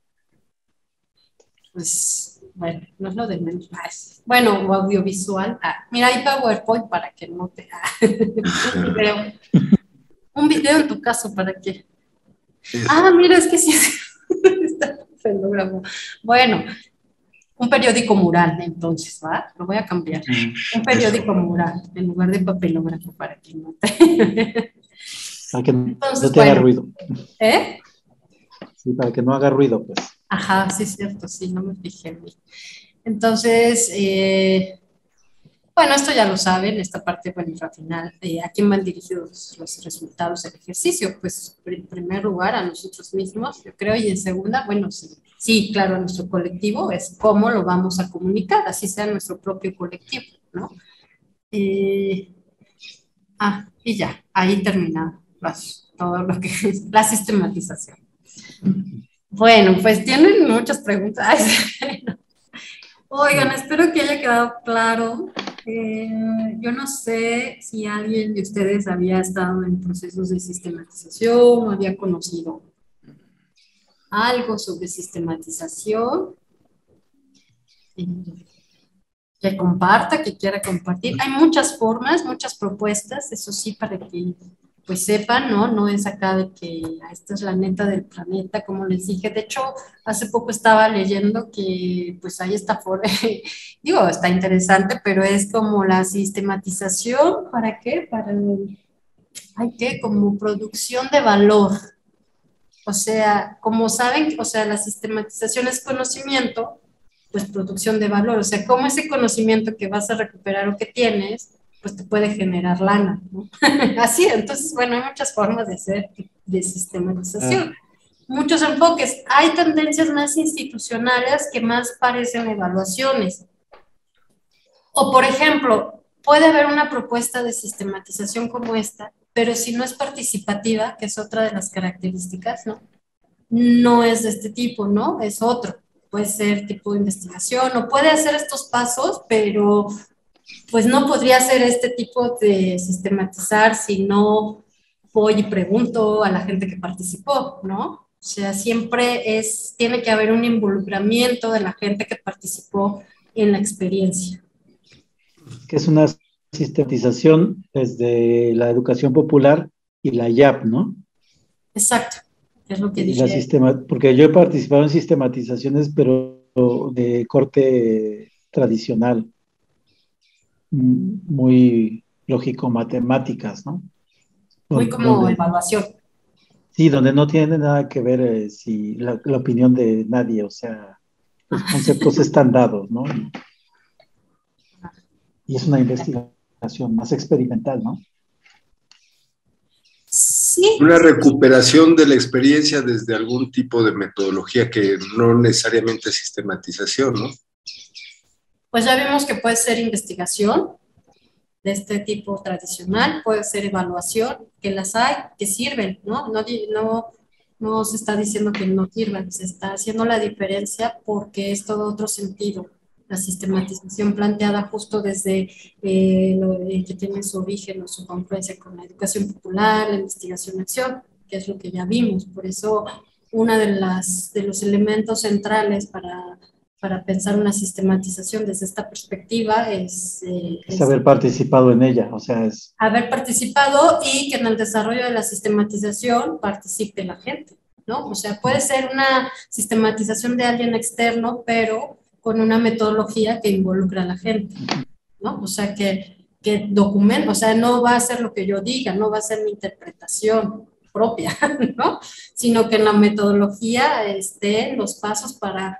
[SPEAKER 1] Pues, bueno, no es lo de menos. Bueno, audiovisual. Mira, hay PowerPoint para que no te... un video. Un video en tu caso para que... Mira, es que sí está el fenógrafo. Bueno, Un periódico mural, entonces, ¿va? Lo voy a cambiar. Un periódico mural, en lugar de papelógrafo, para que no te...
[SPEAKER 3] Para que
[SPEAKER 1] Entonces,
[SPEAKER 3] no te haga ruido.
[SPEAKER 1] ¿Eh?
[SPEAKER 3] Sí, para que no haga ruido, pues.
[SPEAKER 1] Ajá, sí, es cierto, sí, no me fijé en mí. Entonces, bueno, esto ya lo saben, esta parte, bueno, al final, ¿a quién van dirigidos los resultados del ejercicio? Pues, en primer lugar, a nosotros mismos, yo creo, y en segunda, bueno, sí, sí, claro, a nuestro colectivo, es cómo lo vamos a comunicar, así sea nuestro propio colectivo, ¿no? Y ya, ahí termina todo lo que es la sistematización. Bueno, pues tienen muchas preguntas. Ay, oigan, espero que haya quedado claro. Yo no sé si alguien de ustedes había estado en procesos de sistematización o había conocido algo sobre sistematización. Que comparta, que quiera compartir. Hay muchas formas, muchas propuestas, eso sí, para que pues sepan, ¿no? No es acá de que esta es la neta del planeta, como les dije. De hecho, hace poco estaba leyendo que pues hay esta forma, digo, está interesante, pero es como la sistematización, ¿para qué? Hay que, como producción de valor. O sea, como saben, o sea, la sistematización es conocimiento, pues producción de valor. O sea, cómo ese conocimiento que vas a recuperar o que tienes, pues te puede generar lana, ¿no? Así, entonces, bueno, hay muchas formas de hacer de sistematización. Muchos enfoques. Hay tendencias más institucionales que más parecen evaluaciones. O, por ejemplo, puede haber una propuesta de sistematización como esta, pero si no es participativa, que es otra de las características, ¿no? No es de este tipo, ¿no? Es otro. Puede ser tipo de investigación o puede hacer estos pasos, pero pues no podría ser este tipo de sistematizar si no voy y pregunto a la gente que participó, ¿no? O sea, siempre tiene que haber un involucramiento de la gente que participó en la experiencia.
[SPEAKER 3] Que es una sistematización desde la educación popular y la IAP, ¿no?
[SPEAKER 1] Exacto, es lo que dije.
[SPEAKER 3] Porque yo he participado en sistematizaciones, pero de corte tradicional, muy lógico-matemáticas, ¿no?
[SPEAKER 1] Muy como evaluación.
[SPEAKER 3] Sí, donde no tiene nada que ver si la opinión de nadie, o sea, los conceptos están dados, ¿no? Y es una investigación más experimental, ¿no?
[SPEAKER 1] Sí.
[SPEAKER 2] Una recuperación de la experiencia desde algún tipo de metodología que no necesariamente es sistematización, ¿no?
[SPEAKER 1] Pues ya vimos que puede ser investigación de este tipo tradicional, puede ser evaluación, que las hay, que sirven, ¿no? No se está diciendo que no sirvan, se está haciendo la diferencia porque es todo otro sentido. La sistematización planteada justo desde que tiene su origen o su confluencia con la educación popular, la investigación-acción, que es lo que ya vimos. Por eso, uno de los elementos centrales para pensar una sistematización desde esta perspectiva es
[SPEAKER 3] haber participado en ella, o sea, es
[SPEAKER 1] haber participado y que en el desarrollo de la sistematización participe la gente, ¿no? O sea, puede ser una sistematización de alguien externo, pero con una metodología que involucra a la gente, ¿no? O sea, que documenta, o sea, no va a ser lo que yo diga, no va a ser mi interpretación propia, ¿no? Sino que en la metodología estén los pasos para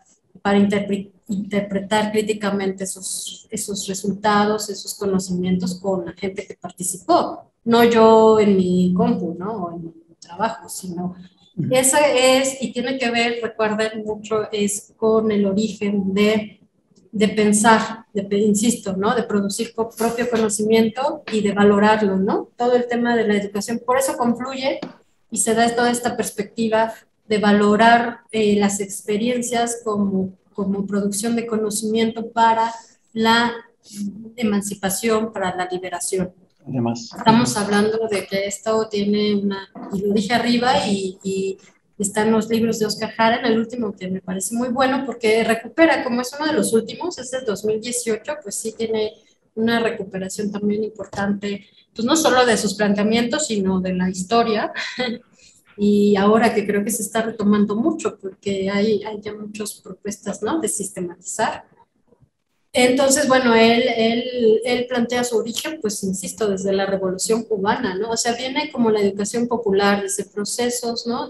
[SPEAKER 1] interpretar críticamente esos resultados, esos conocimientos con la gente que participó. No yo en mi compu, ¿no? O en mi trabajo, sino esa es, y tiene que ver, recuerden mucho, es con el origen de pensar, insisto, ¿no? De producir propio conocimiento y de valorarlo, ¿no? Todo el tema de la educación, por eso confluye y se da toda esta perspectiva de valorar las experiencias como producción de conocimiento para la emancipación, para la liberación.
[SPEAKER 3] Además,
[SPEAKER 1] estamos hablando de que esto tiene y lo dije arriba, y están los libros de Oscar Jara, en el último, que me parece muy bueno porque recupera, como es uno de los últimos, es del 2018, pues sí tiene una recuperación también importante, pues no solo de sus planteamientos, sino de la historia Y ahora que creo que se está retomando mucho, porque hay ya muchas propuestas, ¿no?, de sistematizar. Entonces, bueno, él plantea su origen, pues insisto, desde la Revolución Cubana, ¿no? O sea, viene como la educación popular, desde procesos, ¿no?,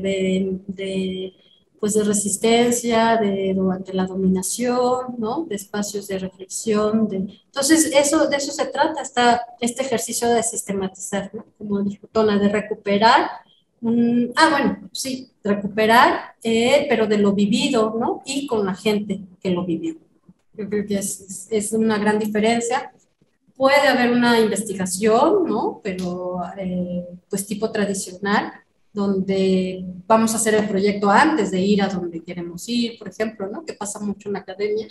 [SPEAKER 1] pues de resistencia, ante la dominación, ¿no?, de espacios de reflexión. Entonces, de eso se trata este ejercicio de sistematizar, ¿no? Como dijo Tona, de recuperar, bueno, sí, recuperar, pero de lo vivido, ¿no? Y con la gente que lo vivió. Yo creo que es una gran diferencia. Puede haber una investigación, ¿no? Pero pues tipo tradicional, donde vamos a hacer el proyecto antes de ir a donde queremos ir, por ejemplo, ¿no? Que pasa mucho en la academia.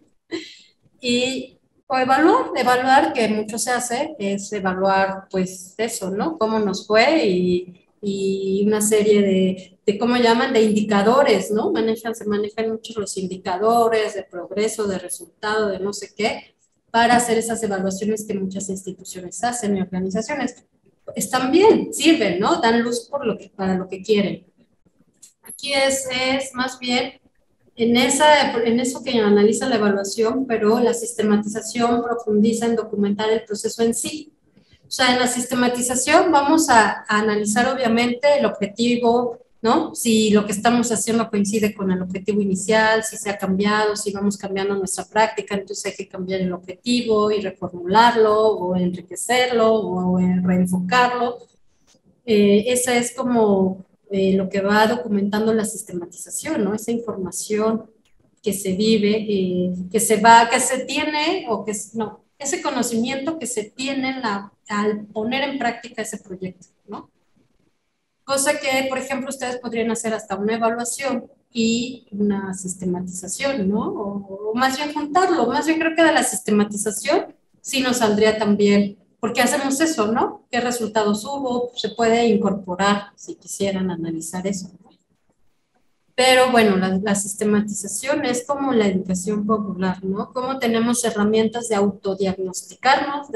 [SPEAKER 1] Y o evaluar, que mucho se hace, es evaluar pues eso, ¿no? Cómo nos fue y una serie de ¿cómo llaman? De indicadores, ¿no? Se manejan muchos los indicadores de progreso, de resultado, de no sé qué, para hacer esas evaluaciones que muchas instituciones hacen y organizaciones. Están bien, sirven, ¿no? Dan luz para lo que quieren. Aquí es más bien en eso que analiza la evaluación, pero la sistematización profundiza en documentar el proceso en sí. O sea, en la sistematización vamos a analizar obviamente el objetivo, ¿no? Si lo que estamos haciendo coincide con el objetivo inicial, si se ha cambiado, si vamos cambiando nuestra práctica, entonces hay que cambiar el objetivo y reformularlo o enriquecerlo o reenfocarlo. Esa es como lo que va documentando la sistematización, ¿no? Esa información que se vive, que se tiene, no, ese conocimiento que se tiene al poner en práctica ese proyecto, ¿no? Cosa que, por ejemplo, ustedes podrían hacer hasta una evaluación y una sistematización, ¿no? O más bien juntarlo, más bien creo que de la sistematización sí nos saldría también, porque hacemos eso, ¿no? ¿Qué resultados hubo? Se puede incorporar si quisieran analizar eso, ¿no? Pero bueno, la sistematización es como la educación popular, ¿no? Cómo tenemos herramientas de autodiagnosticarnos,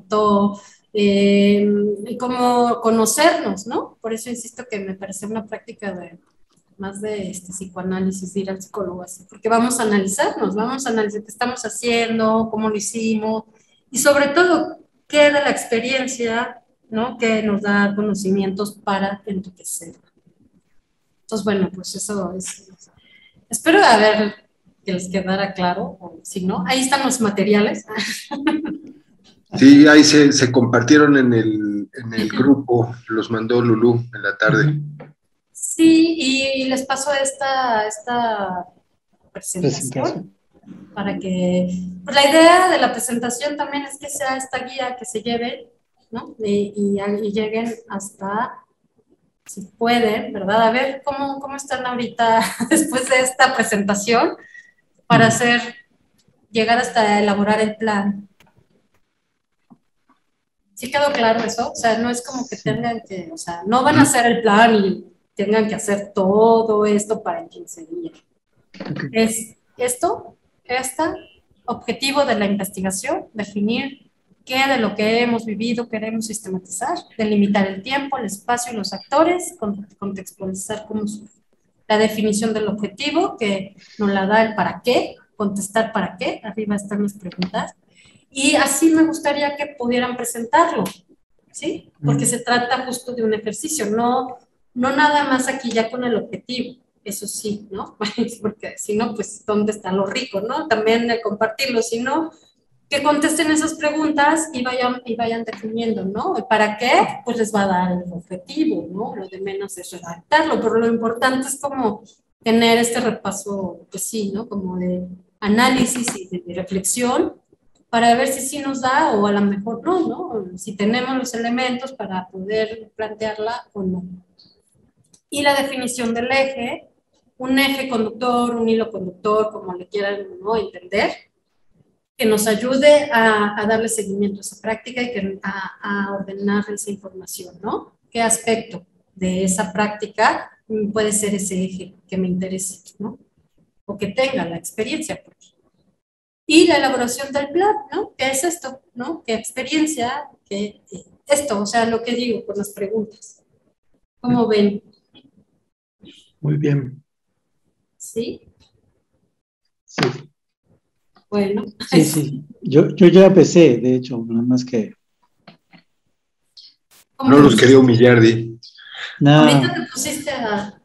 [SPEAKER 1] cómo conocernos, ¿no? Por eso insisto que me parece una práctica más de psicoanálisis, de ir al psicólogo así, porque vamos a analizarnos, vamos a analizar qué estamos haciendo, cómo lo hicimos, y sobre todo, qué de la experiencia, ¿no?, que nos da conocimientos para enriquecer. Entonces, bueno, pues eso es. Espero que les quedara claro, o si no, ahí están los materiales.
[SPEAKER 2] Sí, ahí se compartieron en el grupo, los mandó Lulú en la tarde.
[SPEAKER 1] Sí, y les paso esta presentación para que, pues la idea de la presentación también es que sea esta guía que se lleve, ¿no? Y lleguen hasta, si pueden, ¿verdad? A ver cómo están ahorita después de esta presentación para llegar hasta elaborar el plan. ¿Sí quedó claro eso? O sea, no es como que tengan que, o sea, no van a hacer el plan y tengan que hacer todo esto para 15 días. Es este objetivo de la investigación, definir qué de lo que hemos vivido queremos sistematizar, delimitar el tiempo, el espacio y los actores, contextualizar cómo surge. La definición del objetivo, que nos la da el para qué, contestar para qué, arriba están las preguntas, y así me gustaría que pudieran presentarlo, ¿sí? Porque se trata justo de un ejercicio, no nada más aquí ya con el objetivo, eso sí, ¿no? Porque si no, pues, ¿dónde está lo rico, no? También de compartirlo, sino que contesten esas preguntas y vayan definiendo, ¿no? ¿Para qué? Pues les va a dar el objetivo, ¿no? Lo de menos es redactarlo, pero lo importante es como tener este repaso, pues sí, ¿no? Como de análisis y de reflexión para ver si sí nos da o a lo mejor no, ¿no? Si tenemos los elementos para poder plantearla o no. Y la definición del eje, un eje conductor, un hilo conductor, como le quieran, ¿no?, entender, que nos ayude a darle seguimiento a esa práctica y a ordenar esa información, ¿no? ¿Qué aspecto de esa práctica puede ser ese eje que me interese, ¿no? O que tenga la experiencia, pues. Y la elaboración del plan, ¿no? ¿Qué es esto, no? ¿Qué experiencia? ¿Qué esto? O sea, lo que digo con las preguntas. ¿Cómo ven?
[SPEAKER 3] Muy bien.
[SPEAKER 1] ¿Sí?
[SPEAKER 3] Sí,
[SPEAKER 1] Bueno,
[SPEAKER 3] sí, sí. Yo ya empecé, de hecho, nada más que
[SPEAKER 2] No
[SPEAKER 1] ¿cómo
[SPEAKER 2] los
[SPEAKER 1] ves?
[SPEAKER 2] quería humillar, Di.
[SPEAKER 1] Ahorita
[SPEAKER 3] nada.
[SPEAKER 1] te pusiste a...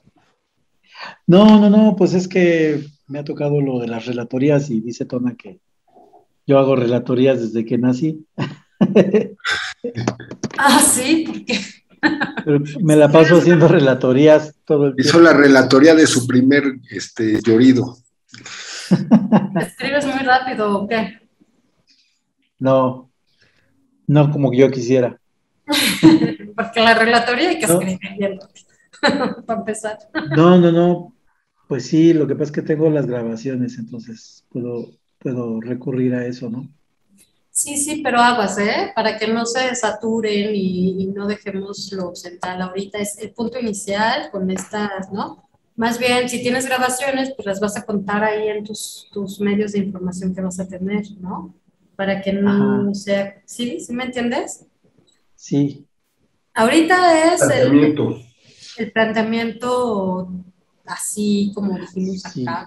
[SPEAKER 3] No, pues es que me ha tocado lo de las relatorías y dice Tona que yo hago relatorías desde que nací.
[SPEAKER 1] Ah, sí, porque
[SPEAKER 3] Pero me
[SPEAKER 1] si
[SPEAKER 3] la paso
[SPEAKER 1] quieres,
[SPEAKER 3] haciendo relatorías todo el
[SPEAKER 2] Hizo
[SPEAKER 3] tiempo.
[SPEAKER 2] la relatoría de su primer llorido.
[SPEAKER 1] ¿escribes muy rápido o qué?
[SPEAKER 3] No, no como yo quisiera.
[SPEAKER 1] Porque la relatoría hay que
[SPEAKER 3] No,
[SPEAKER 1] escribir bien rápido, para empezar.
[SPEAKER 3] no. Pues sí, lo que pasa es que tengo las grabaciones, entonces puedo recurrir a eso, ¿no?
[SPEAKER 1] Sí, sí, pero aguas, ¿eh? Para que no se saturen y no dejemos lo central ahorita. Es el punto inicial con estas, ¿no? Más bien, si tienes grabaciones, pues las vas a contar ahí en tus medios de información que vas a tener, ¿no? Para que
[SPEAKER 3] Ajá,
[SPEAKER 1] no sea... ¿Sí? ¿Sí me entiendes?
[SPEAKER 3] sí,
[SPEAKER 1] Ahorita es
[SPEAKER 2] Planteamiento.
[SPEAKER 1] el planteamiento así como dijimos
[SPEAKER 3] sí,
[SPEAKER 1] acá.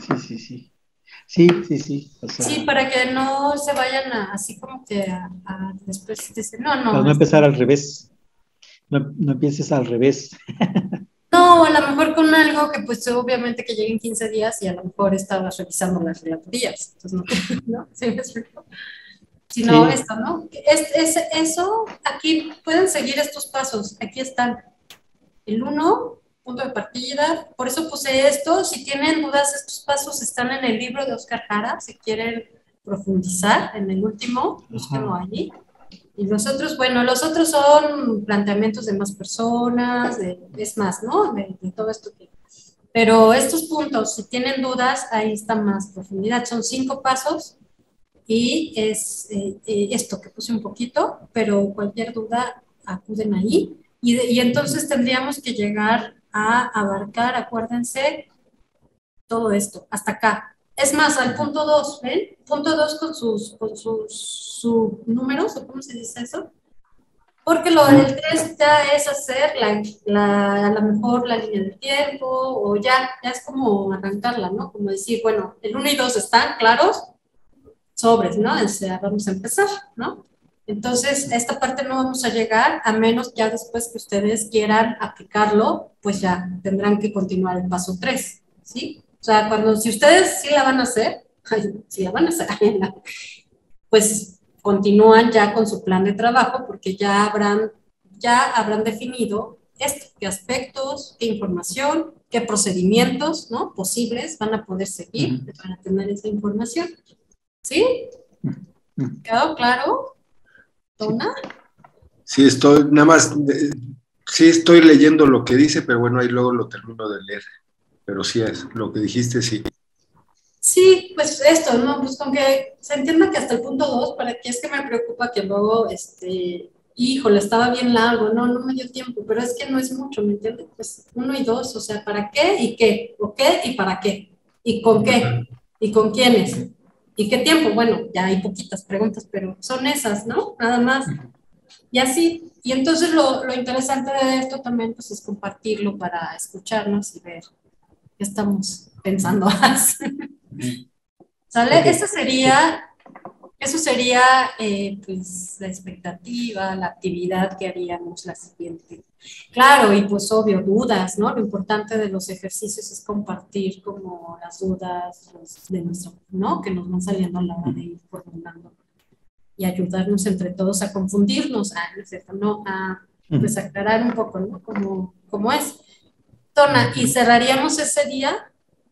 [SPEAKER 3] sí. O
[SPEAKER 1] Sí,
[SPEAKER 3] sea,
[SPEAKER 1] para que no se vayan así como que después decir, no,
[SPEAKER 3] para
[SPEAKER 1] no,
[SPEAKER 3] no empezar al revés, no empieces al revés.
[SPEAKER 1] no, a lo mejor con algo que pues obviamente que lleguen 15 días y a lo mejor estabas revisando las relatorías. Entonces, no, ¿no? ¿Sí me explico? Sino
[SPEAKER 3] Sí,
[SPEAKER 1] esto, ¿no? Eso, aquí pueden seguir estos pasos, aquí están. El uno, punto de partida, por eso puse esto. Si tienen dudas, estos pasos están en el libro de Oscar Jara, si quieren profundizar en el último, búsquenlo
[SPEAKER 3] ajá,
[SPEAKER 1] allí. Y los otros, bueno, los otros son planteamientos de más personas, es más, ¿no? De todo esto que... Pero estos puntos, si tienen dudas, ahí está más profundidad. Son 5 pasos y es esto que puse un poquito, pero cualquier duda acuden ahí. Y entonces tendríamos que llegar a abarcar, acuérdense, todo esto, hasta acá. Es más, al punto 2, ¿ven? Punto 2 con sus subnúmeros, ¿o cómo se dice eso? Porque lo del
[SPEAKER 3] ajá,
[SPEAKER 1] 3 ya es hacer a lo mejor la línea del tiempo, o ya es como arrancarla, ¿no? Como decir, bueno, el uno y 2 están claros, sobres, ¿no? O sea, vamos a empezar, ¿no? Entonces, a esta parte no vamos a llegar, a menos ya después que ustedes quieran aplicarlo, pues ya tendrán que continuar el paso 3, ¿sí? O sea, si ustedes sí la van a hacer, sí la van a hacer, pues continúan ya con su plan de trabajo porque ya habrán definido esto, qué aspectos, qué información, qué procedimientos, ¿no? Posibles van a poder seguir
[SPEAKER 3] ujú,
[SPEAKER 1] para tener esa información. ¿Sí?
[SPEAKER 3] ujú,
[SPEAKER 1] ¿Quedó claro,
[SPEAKER 3] sí.
[SPEAKER 1] Tona?
[SPEAKER 2] Sí, estoy, nada más, sí estoy leyendo lo que dice, pero bueno, ahí luego lo termino de leer. Pero sí es, lo que dijiste, sí.
[SPEAKER 1] Sí, pues esto, ¿no? Pues con que se entienda que hasta el punto 2, para que es que me preocupa que luego, híjole, estaba bien largo, no me dio tiempo, pero es que no es mucho, ¿me entiendes? Pues uno y dos, o sea, ¿para qué y qué? ¿O qué y para qué? ¿Y con qué? ¿Y con quiénes? ¿Y qué tiempo? Bueno, ya hay poquitas preguntas, pero son esas, ¿no? Nada más. Y así. Y entonces lo interesante de esto también, pues, es compartirlo para escucharnos y ver qué estamos pensando más.
[SPEAKER 3] Ujú. Ok,
[SPEAKER 1] ¿Sale?
[SPEAKER 3] sí.
[SPEAKER 1] Eso sería pues la expectativa, la actividad que haríamos la siguiente. Claro, y pues obvio, dudas, ¿no? Lo importante de los ejercicios es compartir como las dudas de nuestro, ¿no? Que nos van saliendo a la hora de
[SPEAKER 3] Ujú,
[SPEAKER 1] ir formulando y ayudarnos entre todos a confundirnos, no es cierto, ¿no? A pues
[SPEAKER 3] ujú.
[SPEAKER 1] aclarar un poco, ¿no? Como es. Tona, ¿y cerraríamos ese día?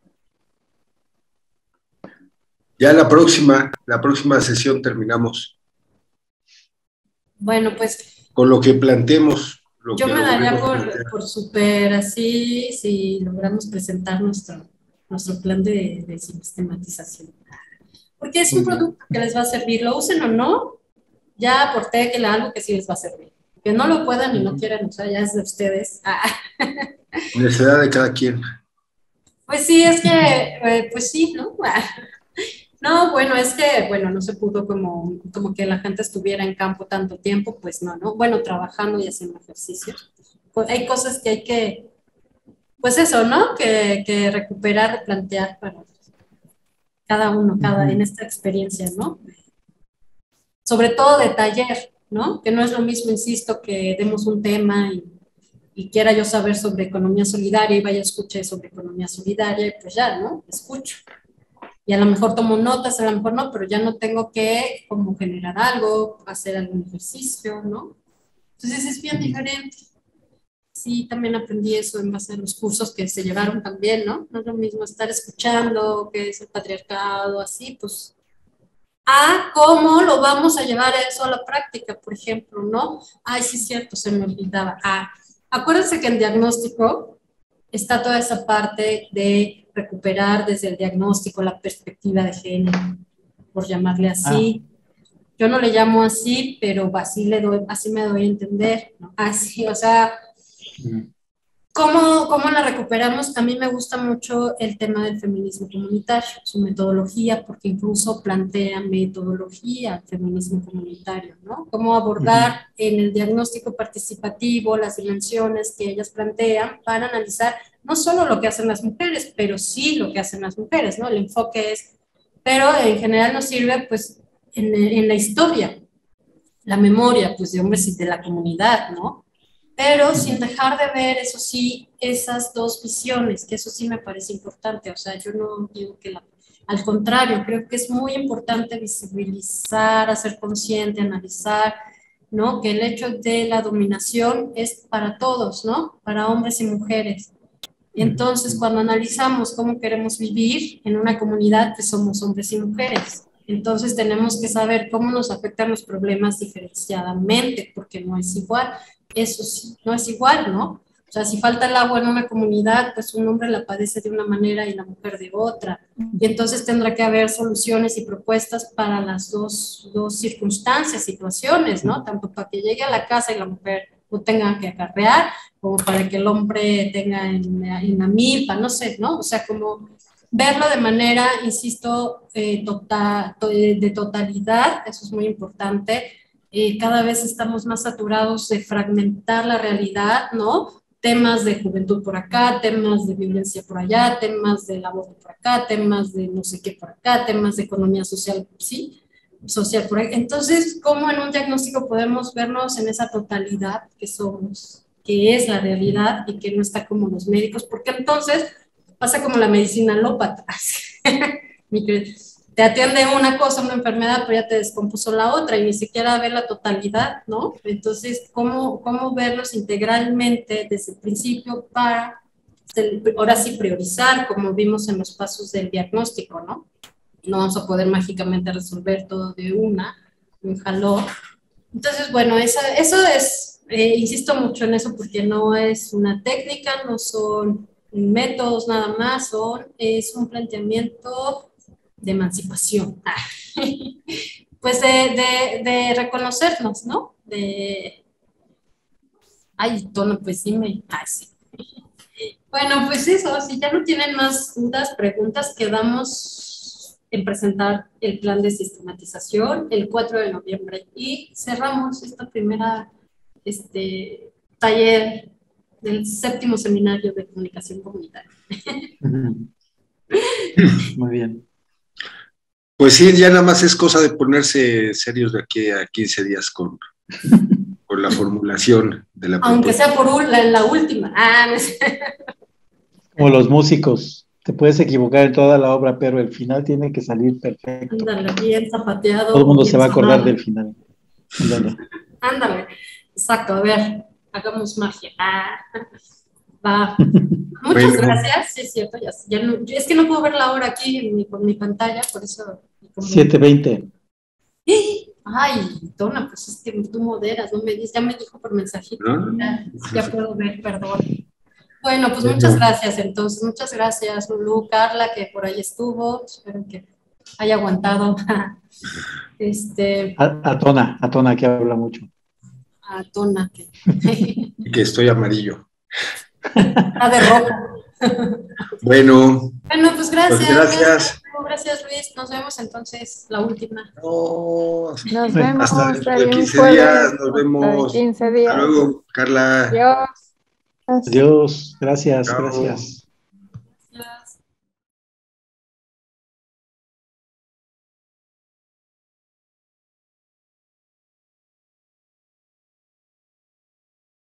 [SPEAKER 2] Ya la próxima sesión terminamos
[SPEAKER 1] Bueno, pues
[SPEAKER 2] con lo que planteemos, lo
[SPEAKER 1] yo
[SPEAKER 2] que
[SPEAKER 1] me daría
[SPEAKER 2] logremos
[SPEAKER 1] por,
[SPEAKER 2] plantear.
[SPEAKER 1] por súper así si logramos presentar nuestro plan de sistematización. Porque es un
[SPEAKER 2] Muy bien.
[SPEAKER 1] producto que les va a servir, lo usen o no, ya aporté que algo que sí les va a servir. Que no lo puedan y no
[SPEAKER 3] Ujú.
[SPEAKER 1] quieran usar, ya es de ustedes.
[SPEAKER 2] Necesidad de cada quien.
[SPEAKER 1] Pues sí, es que, pues sí, ¿no? No, bueno, es que, bueno, no se pudo como que la gente estuviera en campo tanto tiempo, pues no, ¿no? Bueno, trabajando y haciendo ejercicio. pues, hay cosas que hay que, pues eso, ¿no? Que recuperar, replantear para cada uno, en esta experiencia, ¿no? Sobre todo de taller, ¿no? Que no es lo mismo, insisto, que demos un tema y quiera yo saber sobre economía solidaria y vaya a escuchar sobre economía solidaria y pues ya, ¿no? Escucho. Y a lo mejor tomo notas, a lo mejor no, pero ya no tengo que como generar algo, hacer algún ejercicio, ¿no? Entonces es bien diferente. Sí, también aprendí eso en base a los cursos que se llevaron también, ¿no? No es lo mismo estar escuchando qué es el patriarcado, así, pues, a cómo lo vamos a llevar eso a la práctica, por ejemplo, ¿no? Ay, sí, es cierto, se me olvidaba. Acuérdense que en diagnóstico está toda esa parte de recuperar desde el diagnóstico la perspectiva de género, por llamarle así. Yo no le llamo así, pero así me doy a entender, ¿no? Así, o sea, ¿cómo la recuperamos? A mí me gusta mucho el tema del feminismo comunitario, su metodología, porque incluso plantea metodología al feminismo comunitario, ¿no? Cómo abordar en el diagnóstico participativo las dimensiones que ellas plantean para analizar no solo lo que hacen las mujeres, pero sí lo que hacen las mujeres, ¿no? El enfoque es, pero en general nos sirve, pues, en la historia, la memoria, pues, de hombres y de la comunidad, ¿no? Pero sin dejar de ver, eso sí, esas dos visiones, que eso sí me parece importante. O sea, yo no digo que al contrario, creo que es muy importante visibilizar, hacer consciente, analizar, ¿no? Que el hecho de la dominación es para todos, ¿no? Para hombres y mujeres. Entonces, cuando analizamos cómo queremos vivir en una comunidad, pues somos hombres y mujeres. Entonces, tenemos que saber cómo nos afectan los problemas diferenciadamente, porque no es igual. Eso sí, no es igual, ¿no? O sea, si falta el agua en una comunidad, pues un hombre la padece de una manera y la mujer de otra. Y entonces tendrá que haber soluciones y propuestas para las dos circunstancias, situaciones, ¿no? Tanto para que llegue a la casa y la mujer no tenga que acarrear, como para que el hombre tenga en la milpa, no sé, ¿no? O sea, como verlo de manera, insisto, de totalidad, eso es muy importante. Cada vez estamos más saturados de fragmentar la realidad, ¿no? Temas de juventud por acá, temas de violencia por allá, temas del aborto por acá, temas de no sé qué por acá, temas de economía social, ¿sí? Social por ahí. Entonces, ¿cómo en un diagnóstico podemos vernos en esa totalidad que somos, que es la realidad y que no está como los médicos? Porque entonces pasa como la medicina alópata. Te atiende una cosa, una enfermedad, pero ya te descompuso la otra y ni siquiera ve la totalidad, ¿no? Entonces, ¿cómo verlos integralmente desde el principio para, ahora sí, priorizar, como vimos en los pasos del diagnóstico, ¿no? No vamos a poder mágicamente resolver todo de un jalón. Entonces, bueno, eso es, insisto mucho en eso porque no es una técnica, no son métodos nada más, es un planteamiento de emancipación. Pues de reconocernos, ¿no? Ay, tono, pues sí sí. Bueno, pues eso, si ya no tienen más dudas, preguntas, quedamos en presentar el plan de sistematización el 4 de noviembre y cerramos esta primera taller del 7º seminario de comunicación comunitaria.
[SPEAKER 3] Muy bien.
[SPEAKER 2] Pues sí, ya nada más es cosa de ponerse serios de aquí a 15 días con la formulación de la propuesta.
[SPEAKER 1] Aunque sea por la última. No sé.
[SPEAKER 3] Como los músicos, te puedes equivocar en toda la obra, pero el final tiene que salir perfecto.
[SPEAKER 1] Ándale, bien zapateado.
[SPEAKER 3] Todo el mundo se va a acordar del final.
[SPEAKER 1] Ándale, exacto, a ver, hagamos magia. Va. Muchas gracias, sí es cierto, ya no, es que no puedo ver la hora aquí con mi pantalla, por eso.
[SPEAKER 3] 7:20.
[SPEAKER 1] Ay, Dona, pues es que tú moderas, no me dices, ya me dijo por mensajito, ya puedo ver, perdón. Bueno, pues muchas gracias entonces, muchas gracias Lulú, Carla, que por ahí estuvo, espero que haya aguantado.
[SPEAKER 3] A Tona, que habla mucho.
[SPEAKER 1] A Tona,
[SPEAKER 2] que estoy amarillo.
[SPEAKER 1] De rojo.
[SPEAKER 2] Bueno,
[SPEAKER 1] pues gracias.
[SPEAKER 2] Pues gracias.
[SPEAKER 1] Gracias, Luis. Nos vemos entonces la última.
[SPEAKER 4] Nos vemos
[SPEAKER 2] hasta dentro de 15 días. Nos vemos.
[SPEAKER 4] 15 días.
[SPEAKER 2] Hasta luego, Carla.
[SPEAKER 4] Adiós.
[SPEAKER 3] Adiós, gracias,
[SPEAKER 2] Chao.
[SPEAKER 3] gracias.